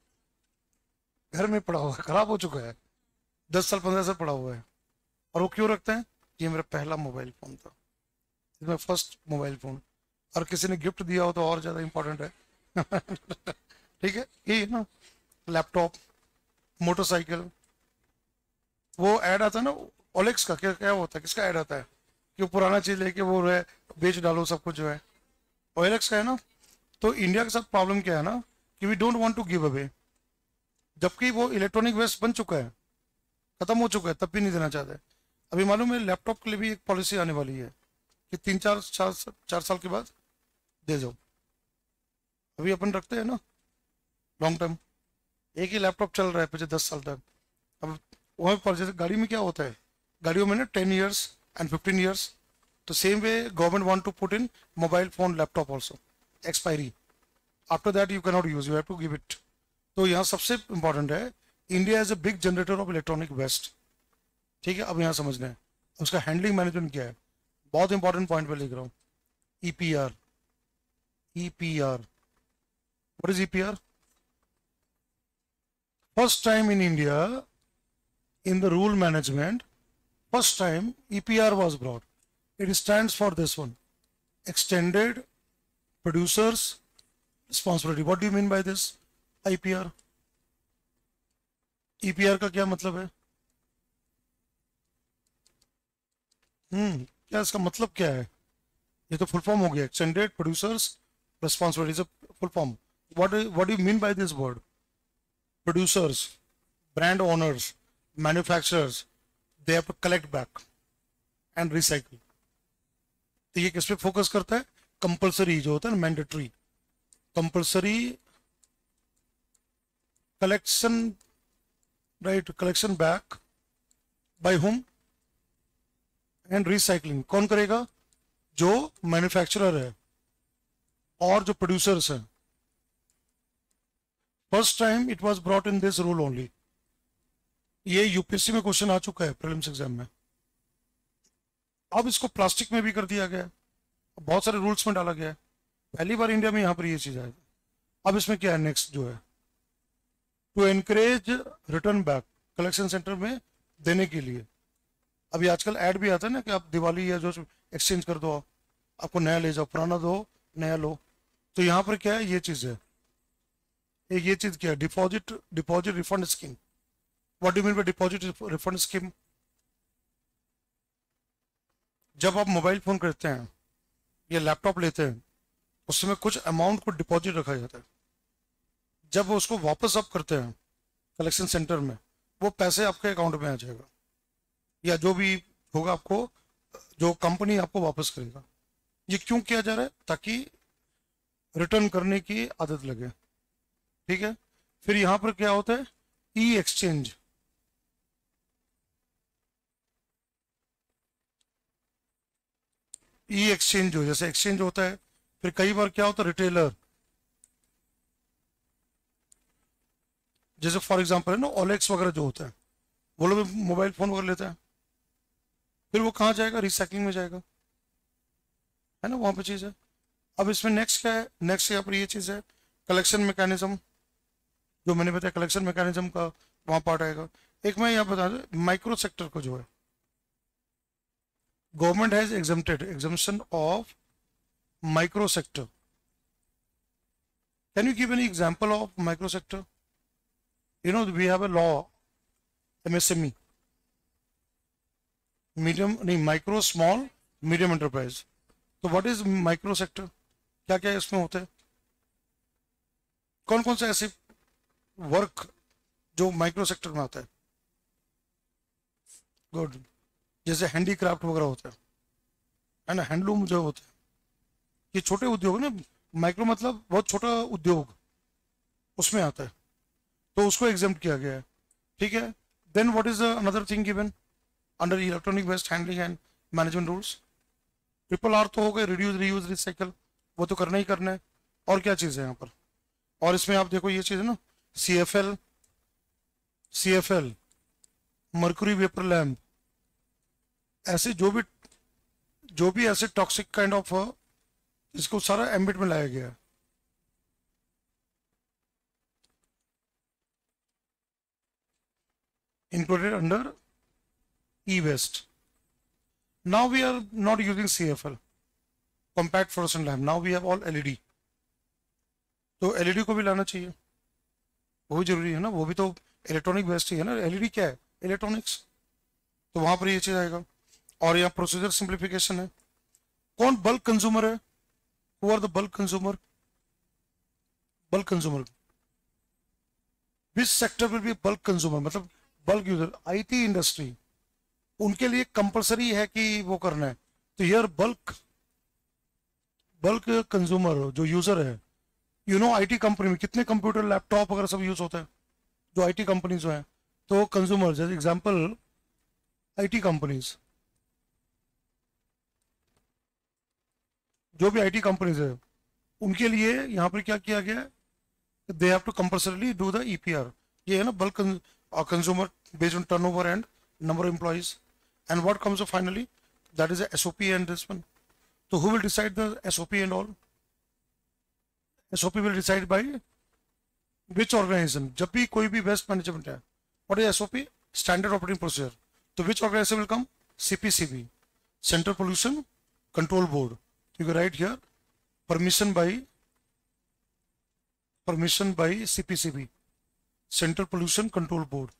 घर में पड़ा हुआ है, खराब हो चुका है, दस साल पंद्रह साल पड़ा हुआ है। और वो क्यों रखते हैं? ये मेरा पहला मोबाइल फोन था, मेरा फर्स्ट मोबाइल फोन, और किसी ने गिफ्ट दिया हो तो और ज्यादा इंपॉर्टेंट है। ठीक है, ये ना लैपटॉप, मोटरसाइकिल, वो ऐड आता है ना ओलेक्स का, क्या क्या होता है, किसका ऐड आता है कि वो पुराना चीज लेके वो है बेच डालो सब कुछ जो है, ओलेक्स का है ना। तो इंडिया के साथ प्रॉब्लम क्या है ना कि we don't want to give away, जबकि वो इलेक्ट्रॉनिक वेस्ट बन चुका है, खत्म हो चुका है, तब भी नहीं देना चाहते। अभी मालूम है लैपटॉप के लिए भी एक पॉलिसी आने वाली है कि तीन चार चार चार साल के बाद दे दो। अभी अपन रखते हैं ना लॉन्ग टर्म, एक ही लैपटॉप चल रहा है पिछले दस साल तक। अब वहाँ पर जैसे गाड़ी में क्या होता है, गाड़ियों में ना ten years and fifteen years, तो same way government want to put in mobile phone laptop also expiry, after that you can not use, you have to give it. तो यहाँ सबसे इंपॉर्टेंट है, India is a big generator of electronic waste, ठीक है? अब यहाँ समझना है उसका हैंडलिंग मैनेजमेंट क्या है, बहुत इंपॉर्टेंट पॉइंट पे लिख रहा हूँ, EPR. EPR, what is EPR? First time in India in the rule management, first time E P R was brought. It stands for this one, extended producers responsibility. What do you mean by this I P R? E P R का क्या मतलब है? हम्म क्या इसका मतलब क्या है? ये तो फुल फॉर्म हो गया, extended producers responsibility full form. What what do you mean by this word? Producers, brand owners, manufacturers, they have to collect back and recycle. तो ये किस पे फोकस करता है? कंपल्सरी जो होता है ना, mandatory compulsory collection, right, collection back by whom and recycling. कौन करेगा? जो मैन्युफैक्चरर है और जो प्रोड्यूसर्स हैं. First time it was brought in this rule only. ये यूपीएससी में क्वेश्चन आ चुका है प्रीलिम्स एग्जाम में. अब इसको प्लास्टिक में भी कर दिया गया है, बहुत सारे रूल्स में डाला गया है. पहली बार इंडिया में यहाँ पर ये चीज आएगा. अब इसमें क्या है नेक्स्ट जो है, to encourage return back, collection centre में देने के लिए. अभी आजकल ऐड भी आता है ना कि आप दिवाली या जो एक्सचेंज कर दो, आपको नया ले जाओ, पुराना दो नया लो. तो यहाँ पर क्या है, ये चीज है. एक ये चीज क्या है, deposit deposit refund scheme. What do mean by deposit refund scheme? जब आप मोबाइल फोन करते हैं या लैपटॉप लेते हैं, उस समय कुछ अमाउंट को डिपॉजिट रखा जाता है. जब उसको वापस आप करते हैं कलेक्शन सेंटर में, वो पैसे आपके अकाउंट में आ जाएगा, या जो भी होगा आपको, जो कंपनी आपको वापस करेगा. ये क्यों किया जा रहा है? ताकि रिटर्न करने की आदत लगे. ठीक है. फिर यहां पर क्या होता है, ई एक्सचेंज. ई एक्सचेंज जो जैसे एक्सचेंज होता है, फिर कई बार क्या होता है, रिटेलर, जैसे फॉर एग्जांपल है ना ओलेक्स वगैरह जो होता है, वो लोग मोबाइल फोन वगैरह लेते हैं, फिर वो कहाँ जाएगा, रिसाइकलिंग में जाएगा, है ना, वहां पे चीज है. अब इसमें नेक्स्ट क्या है, नेक्स्ट यहाँ पर ये चीज है, कलेक्शन मैकेनिज्म, जो मैंने बताया कलेक्शन मैकेनिज्म का वहां पार्ट आएगा. एक मैं यहाँ बता दूं, माइक्रो सेक्टर को जो है, government has exempted, exemption of micro sector. Can you give any example of micro sector? You know, we have a law, M S M E, medium, नहीं, माइक्रो स्मॉल मीडियम एंटरप्राइज. तो what is micro sector? क्या क्या इसमें होता है? कौन कौन से ऐसे वर्क जो माइक्रो सेक्टर में आता है? गुड. जैसे हैंडीक्राफ्ट वगैरह होता है है ना, हैंडलूम जो होता है, ये छोटे उद्योग ना. माइक्रो मतलब बहुत छोटा उद्योग, उसमें आता है, तो उसको एग्जाम्प्ट किया गया है. ठीक है. Then what is another thing given under electronic waste handling and management rules? Triple R तो हो गए, रिड्यूस रीयूज रिसाइकल, वो तो करना ही करना है. और क्या चीज़ है यहाँ पर? और इसमें आप देखो ये चीज़ है ना, C F L, C F L, mercury vapour lamp, ऐसे जो भी जो भी ऐसे टॉक्सिक काइंड ऑफ, इसको सारा एम्बिट में लाया गया है. included under e-waste. Now we are not using C F L, compact fluorescent lamp. Now we have all L E D. तो L E D को भी लाना चाहिए, वो भी जरूरी है ना, वो भी तो इलेक्ट्रॉनिक वेस्ट ही है ना. L E D क्या है? इलेक्ट्रॉनिक्स. तो वहां पर ये चीज आएगा. और यहाँ प्रोसीजर सिंप्लीफिकेशन है. कौन बल्क कंज्यूमर है? Who are the bulk consumer? Bulk consumer. Which sector will be bulk consumer? मतलब बल्क यूजर, आईटी इंडस्ट्री, उनके लिए कंपलसरी है कि वो करना है. तो यार बल्क बल्क कंज्यूमर जो यूजर है, यू नो आईटी कंपनी में कितने कंप्यूटर लैपटॉप वगैरह सब यूज होता है, जो आईटी कंपनीज जो है, तो कंज्यूमर, जैसे एग्जांपल आईटी कंपनीज, जो भी आईटी कंपनीज है, उनके लिए यहाँ पर क्या किया गया है, they have to compulsorily do the EPR. ये है ना bulk consumer based on turnover and number of employees. and what comes up finally, that is the S O P and this one. So who will decide the S O P and all? S O P will decide by which organization? जब भी कोई भी waste management है, what is S O P? Standard Operating Procedure. तो which organization will come? C P C B, Central Pollution Control Board. You can write here permission by permission by C P C B, Central Pollution Control Board.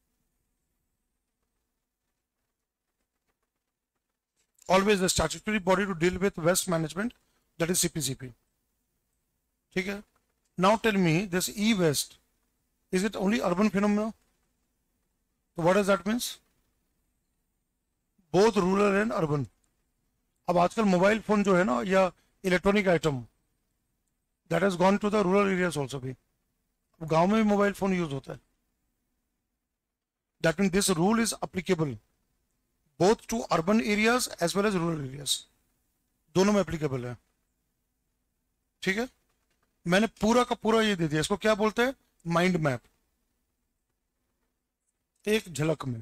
Always the statutory body to deal with waste management, that is C P C B. ठीक है? Now tell me, this e-waste, is it only urban phenomena? So what does that means? Both rural and urban. अब आजकल mobile phone जो है ना, या electronic item, that has gone to the rural areas also भी. गांव में भी मोबाइल फोन यूज होता है. That means this rule is applicable both to urban areas as well as rural areas. दोनों में applicable है. ठीक है? मैंने पूरा का पूरा ये दे दिया. इसको क्या बोलते हैं? Mind map. एक झलक में,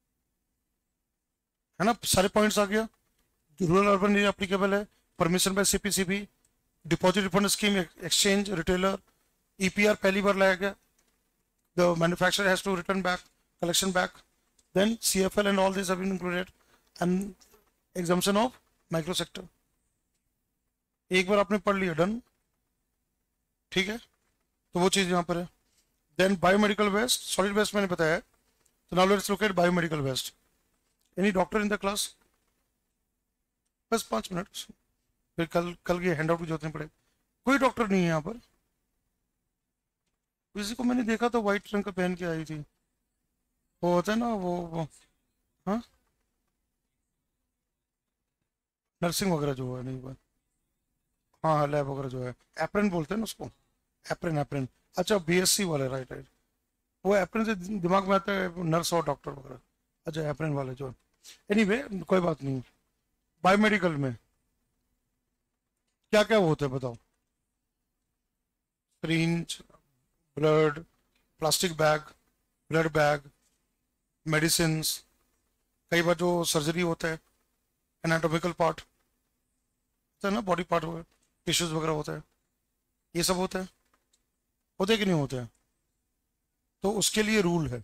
है ना, सारे पॉइंट्स आ गया. रूरल अर्बन एरिया एप्लीकेबल है. Permission by CPCB, deposit refund scheme, exchange, retailer, EPR पहली बार लाया गया. The manufacturer has to return back, collection back. Then CFL and all this have been included, and exemption of micro sector. एक बार आपने पढ़ लिया, डन. ठीक है, तो वो चीज यहां पर है. Then biomedical waste, solid waste मैंने बताया है. तो now let's look at biomedical waste. Any doctor in the class? बस पांच मिनट, फिर कल कल के हैंड आउट की जरूरत नहीं पड़ेगी. कोई डॉक्टर नहीं है यहाँ पर. किसी को मैंने देखा तो व्हाइट रंग का पहन के आई थी. वो होता है ना वो, वो हाँ, नर्सिंग वगैरह जो है. नहीं, हाँ हाँ, लैब वगैरह जो है, एप्रन बोलते हैं ना उसको. एप्रन एप्रन अच्छा, बीएससी वाले, राइट राइट. वो एप्रन से दिमाग में आता है नर्स और डॉक्टर वगैरह. अच्छा, एप्रन वाले जो. एनीवे, कोई बात नहीं. बायोमेडिकल में क्या क्या होता है बताओ? Syringe, blood, plastic bag, blood bag, medicine, कई बार जो सर्जरी होता है, एनाटॉमिकल पार्ट होता है ना, बॉडी पार्ट वगैरह, टिश्यूज वगैरह होता है, ये सब होता है. होते कि नहीं होते हैं? तो उसके लिए रूल है,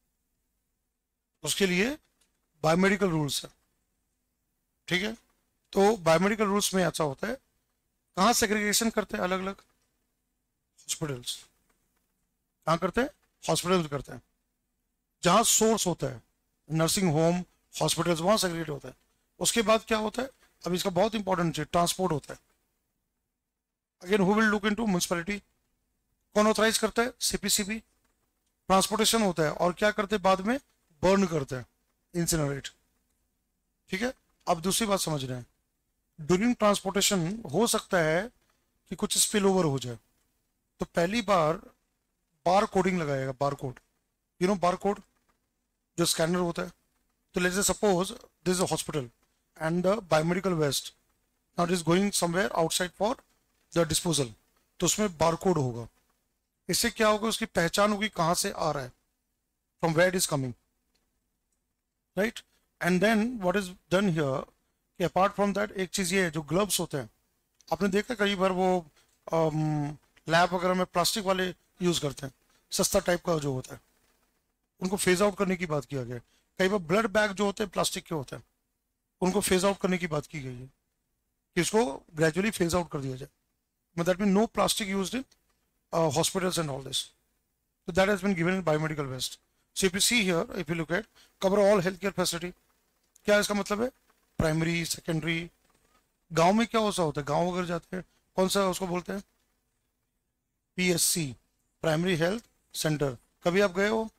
उसके लिए बायोमेडिकल रूल्स है. ठीक है, तो बायोमेडिकल रूल्स में ऐसा होता है, कहाँ सेग्रीगेशन करते हैं अलग अलग? हॉस्पिटल्स. कहाँ करते हैं? हॉस्पिटल्स करते हैं. जहाँ सोर्स होता है, नर्सिंग होम, हॉस्पिटल्स, वहाँ सेग्रीगेट होता है. उसके बाद क्या होता है? अब इसका बहुत इंपॉर्टेंट चीज, ट्रांसपोर्ट होता है. Again who will look into? Municipality. कौन ऑथराइज करता है? सीपीसीबी. ट्रांसपोर्टेशन होता है, और क्या करते हैं बाद में? बर्न करते हैं, इंसिनरेट. ठीक है, अब दूसरी बात समझ रहे हैं. ड्यूरिंग ट्रांसपोर्टेशन हो सकता है कि कुछ स्पिल ओवर हो जाए, तो पहली बार बार कोडिंग लगाएगा. Bar code, you know bar code, जो स्कैनर होता है. तो let's say suppose this is a hospital and the biomedical waste now it is going somewhere outside for the disposal. तो उसमें बार कोड होगा. इससे क्या होगा? उसकी पहचान होगी कहाँ से आ रहा है, from where it is coming, right. And then what is done here कि अपार्ट फ्रॉम दैट एक चीज ये है, जो ग्लव्स होते हैं, आपने देखा कई बार वो लैब वगैरह में प्लास्टिक वाले यूज करते हैं, सस्ता टाइप का जो होता है, उनको फेज आउट करने की बात किया गया है. कई बार ब्लड बैग जो होते हैं प्लास्टिक के होते हैं, उनको फेज आउट करने की बात की गई है कि इसको ग्रेजुअली फेज आउट कर दिया जाए. That mean no plastic used in hospitals and all this. So that has been given in biomedical waste. So if you see here, if you look at cover all healthcare facility, क्या इसका मतलब है? Primary, secondary. गांव में क्या होता होता है? गांव अगर जाते हैं, कौन सा उसको बोलते हैं? PSC, primary health centre. कभी आप गए हो?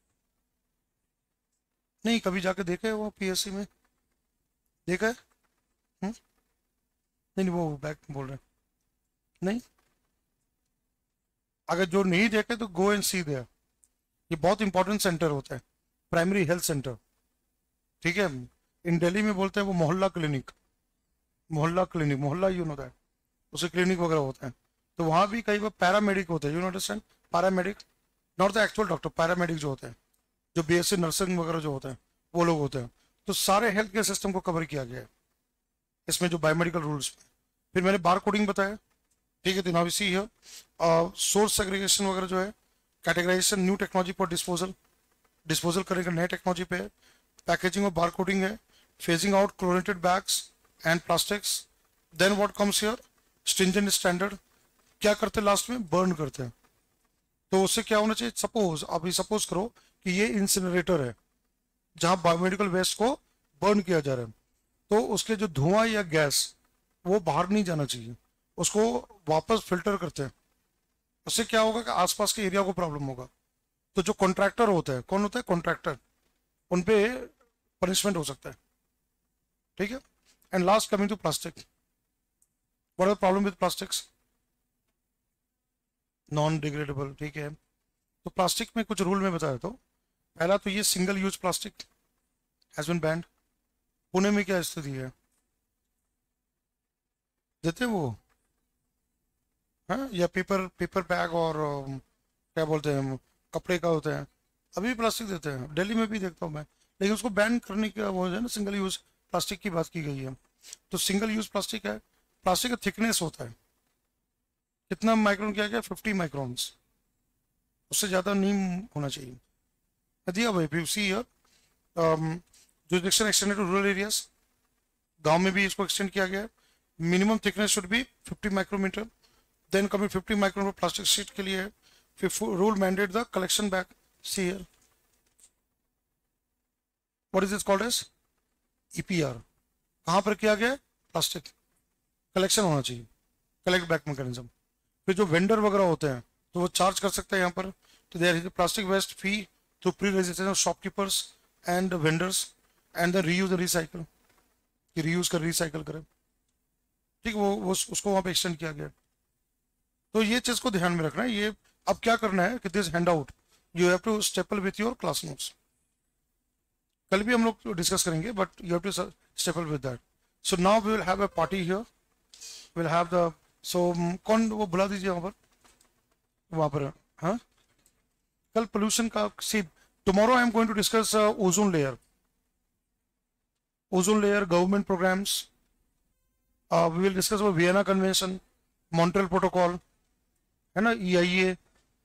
नहीं, कभी जाके देखे हो पीएससी में? देखा है? हुँ? नहीं नहीं, वो बैक बोल रहे हैं. नहीं, अगर जो नहीं देखे तो गो एंड सी देयर. ये बहुत इंपॉर्टेंट सेंटर होता है, प्राइमरी हेल्थ सेंटर. ठीक है, इन दिल्ली में बोलते हैं वो मोहल्ला clinic. Mohalla clinic, Mohalla you know that, उसे क्लिनिक वगैरह होता है. तो वहाँ भी कई बार पैरामेडिक होते हैं. You understand? Paramedic, not the actual doctor, paramedic जो होते हैं, जो बीएससी नर्सिंग वगैरह जो होते हैं, वो लोग होते हैं. तो सारे हेल्थ केयर सिस्टम को कवर किया गया है इसमें जो बायोमेडिकल रूल्स में। फिर मैंने बार कोडिंग बताया, ठीक है। तो now see here source segregation वगैरह जो है, कैटेगराइजेशन न्यू टेक्नोलॉजी पर डिस्पोजल, डिस्पोजल करने का नए टेक्नोलॉजी पे है, पैकेजिंग और बार कोडिंग है, phasing out chlorinated bags and plastics. Then what comes here, stringent standard, क्या करते हैं लास्ट में, बर्न करते हैं। तो उससे क्या होना चाहिए, सपोज अभी सपोज करो कि ये इंसिनरेटर है जहां बायोमेडिकल वेस्ट को बर्न किया जा रहा है, तो उसके जो धुआं या गैस वो बाहर नहीं जाना चाहिए, उसको वापस फिल्टर करते हैं। उससे क्या होगा कि आसपास के एरिया को प्रॉब्लम होगा। तो जो कॉन्ट्रैक्टर होता है, कौन होता है, कॉन्ट्रैक्टर, उन पे पनिशमेंट हो सकता है, ठीक है। And last coming to plastic, what are the problem with plastics, non degradable, ठीक है। तो प्लास्टिक में कुछ रूल में बताया, तो पहला तो ये single use plastic has been banned. Pune में क्या स्थिति है, देते हैं वो, हाँ, या पेपर पेपर बैग और अम, क्या बोलते हैं, कपड़े का होता है, अभी भी प्लास्टिक देते हैं, दिल्ली में भी देखता हूँ मैं। लेकिन उसको बैन करने का वो है ना, सिंगल यूज प्लास्टिक की बात की गई है। तो सिंगल यूज प्लास्टिक है, प्लास्टिक का थिकनेस होता है, कितना माइक्रोन किया गया, फिफ्टी माइक्रोन्स, उससे ज़्यादा नहीं होना चाहिए। दिया भाई फिर see jurisdiction extended to rural areas, गांव में भी इसको एक्सटेंड किया गया है। Minimum thickness should be fifty micrometre. Then coming fifty micrometre plastic sheet के लिए है। फिर rule mandate the collection bag, see here what is this called as EPR. कहाँ पर किया गया है, प्लास्टिक कलेक्शन होना चाहिए, कलेक्ट बैक मैकेनिज्म। फिर जो वेंडर वगैरह होते हैं तो वो चार्ज कर सकते हैं यहाँ पर। तो there is plastic waste fee through pre registration of shopkeepers and vendors and the reuse recycle, कि रीयूज कर रिसाइकल करें, ठीक, वो वो उसको वहाँ पे एक्सटेंड किया गया। तो ये चीज़ को ध्यान में रखना है। ये अब क्या करना है कि this hand out you have to staple with your class notes. कल भी हम लोग डिस्कस करेंगे, but you have to staple with that. So now we will have a party here, will have the, so कौन वो बुला दीजिए वहाँ पर, वहाँ पर, हाँ। कल पोल्यूशन का, see tomorrow I am going to discuss ozone layer, ozone layer, government programmes, we will discuss Vienna convention, Montreal protocol, है ना, ई आई ए।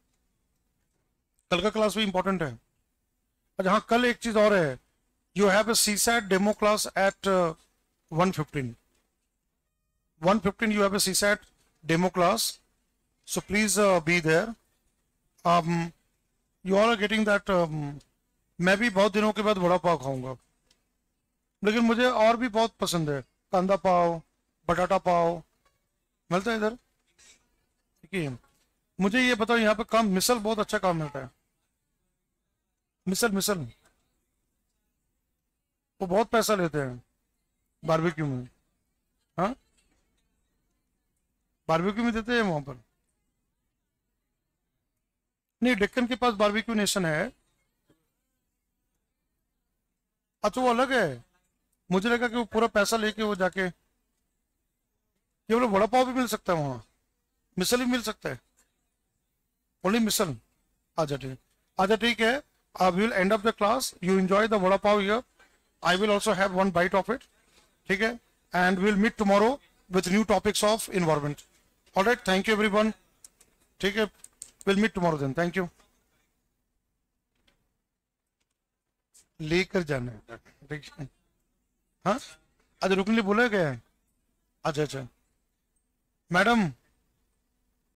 कल का क्लास भी इंपॉर्टेंट है। अच्छा हाँ, कल एक चीज और है, you have a CSAT demo class at one fifteen, one fifteen you have a C SAT demo class, so please uh, be there. um, you all are getting that um, मैं भी बहुत दिनों के बाद वड़ा पाव खाऊंगा, लेकिन मुझे और भी बहुत पसंद है, कांदा पाव, बटाटा पाव मिलता है इधर, ठीक है। मुझे ये बताओ यहाँ पे काम, मिसल बहुत अच्छा काम मिलता है, मिसल मिसल वो बहुत पैसा लेते हैं बारबेक्यू में, हाँ, बारबेक्यू में देते हैं वहां पर। नहीं, डेक्कन के पास बारबेक्यू नेशन है, अच्छा वो अलग है। मुझे लगा कि वो पूरा पैसा लेके वो जाके, केवल वड़ा पाव भी मिल सकता है वहां, मिसल भी मिल सकता है, ओनली मिसल। अच्छा ठीक, अच्छा ठीक है, we will end of the class, you enjoy the vada pav here, I will also have one bite of it, ठीक है। And will meet tomorrow with new topics of environment. Alright, thank you everyone, ठीक है, will meet tomorrow then, thank you. लेकर जाना है, ठीक है, हाँ, अच्छा रुकने बोला गया है, अच्छा अच्छा मैडम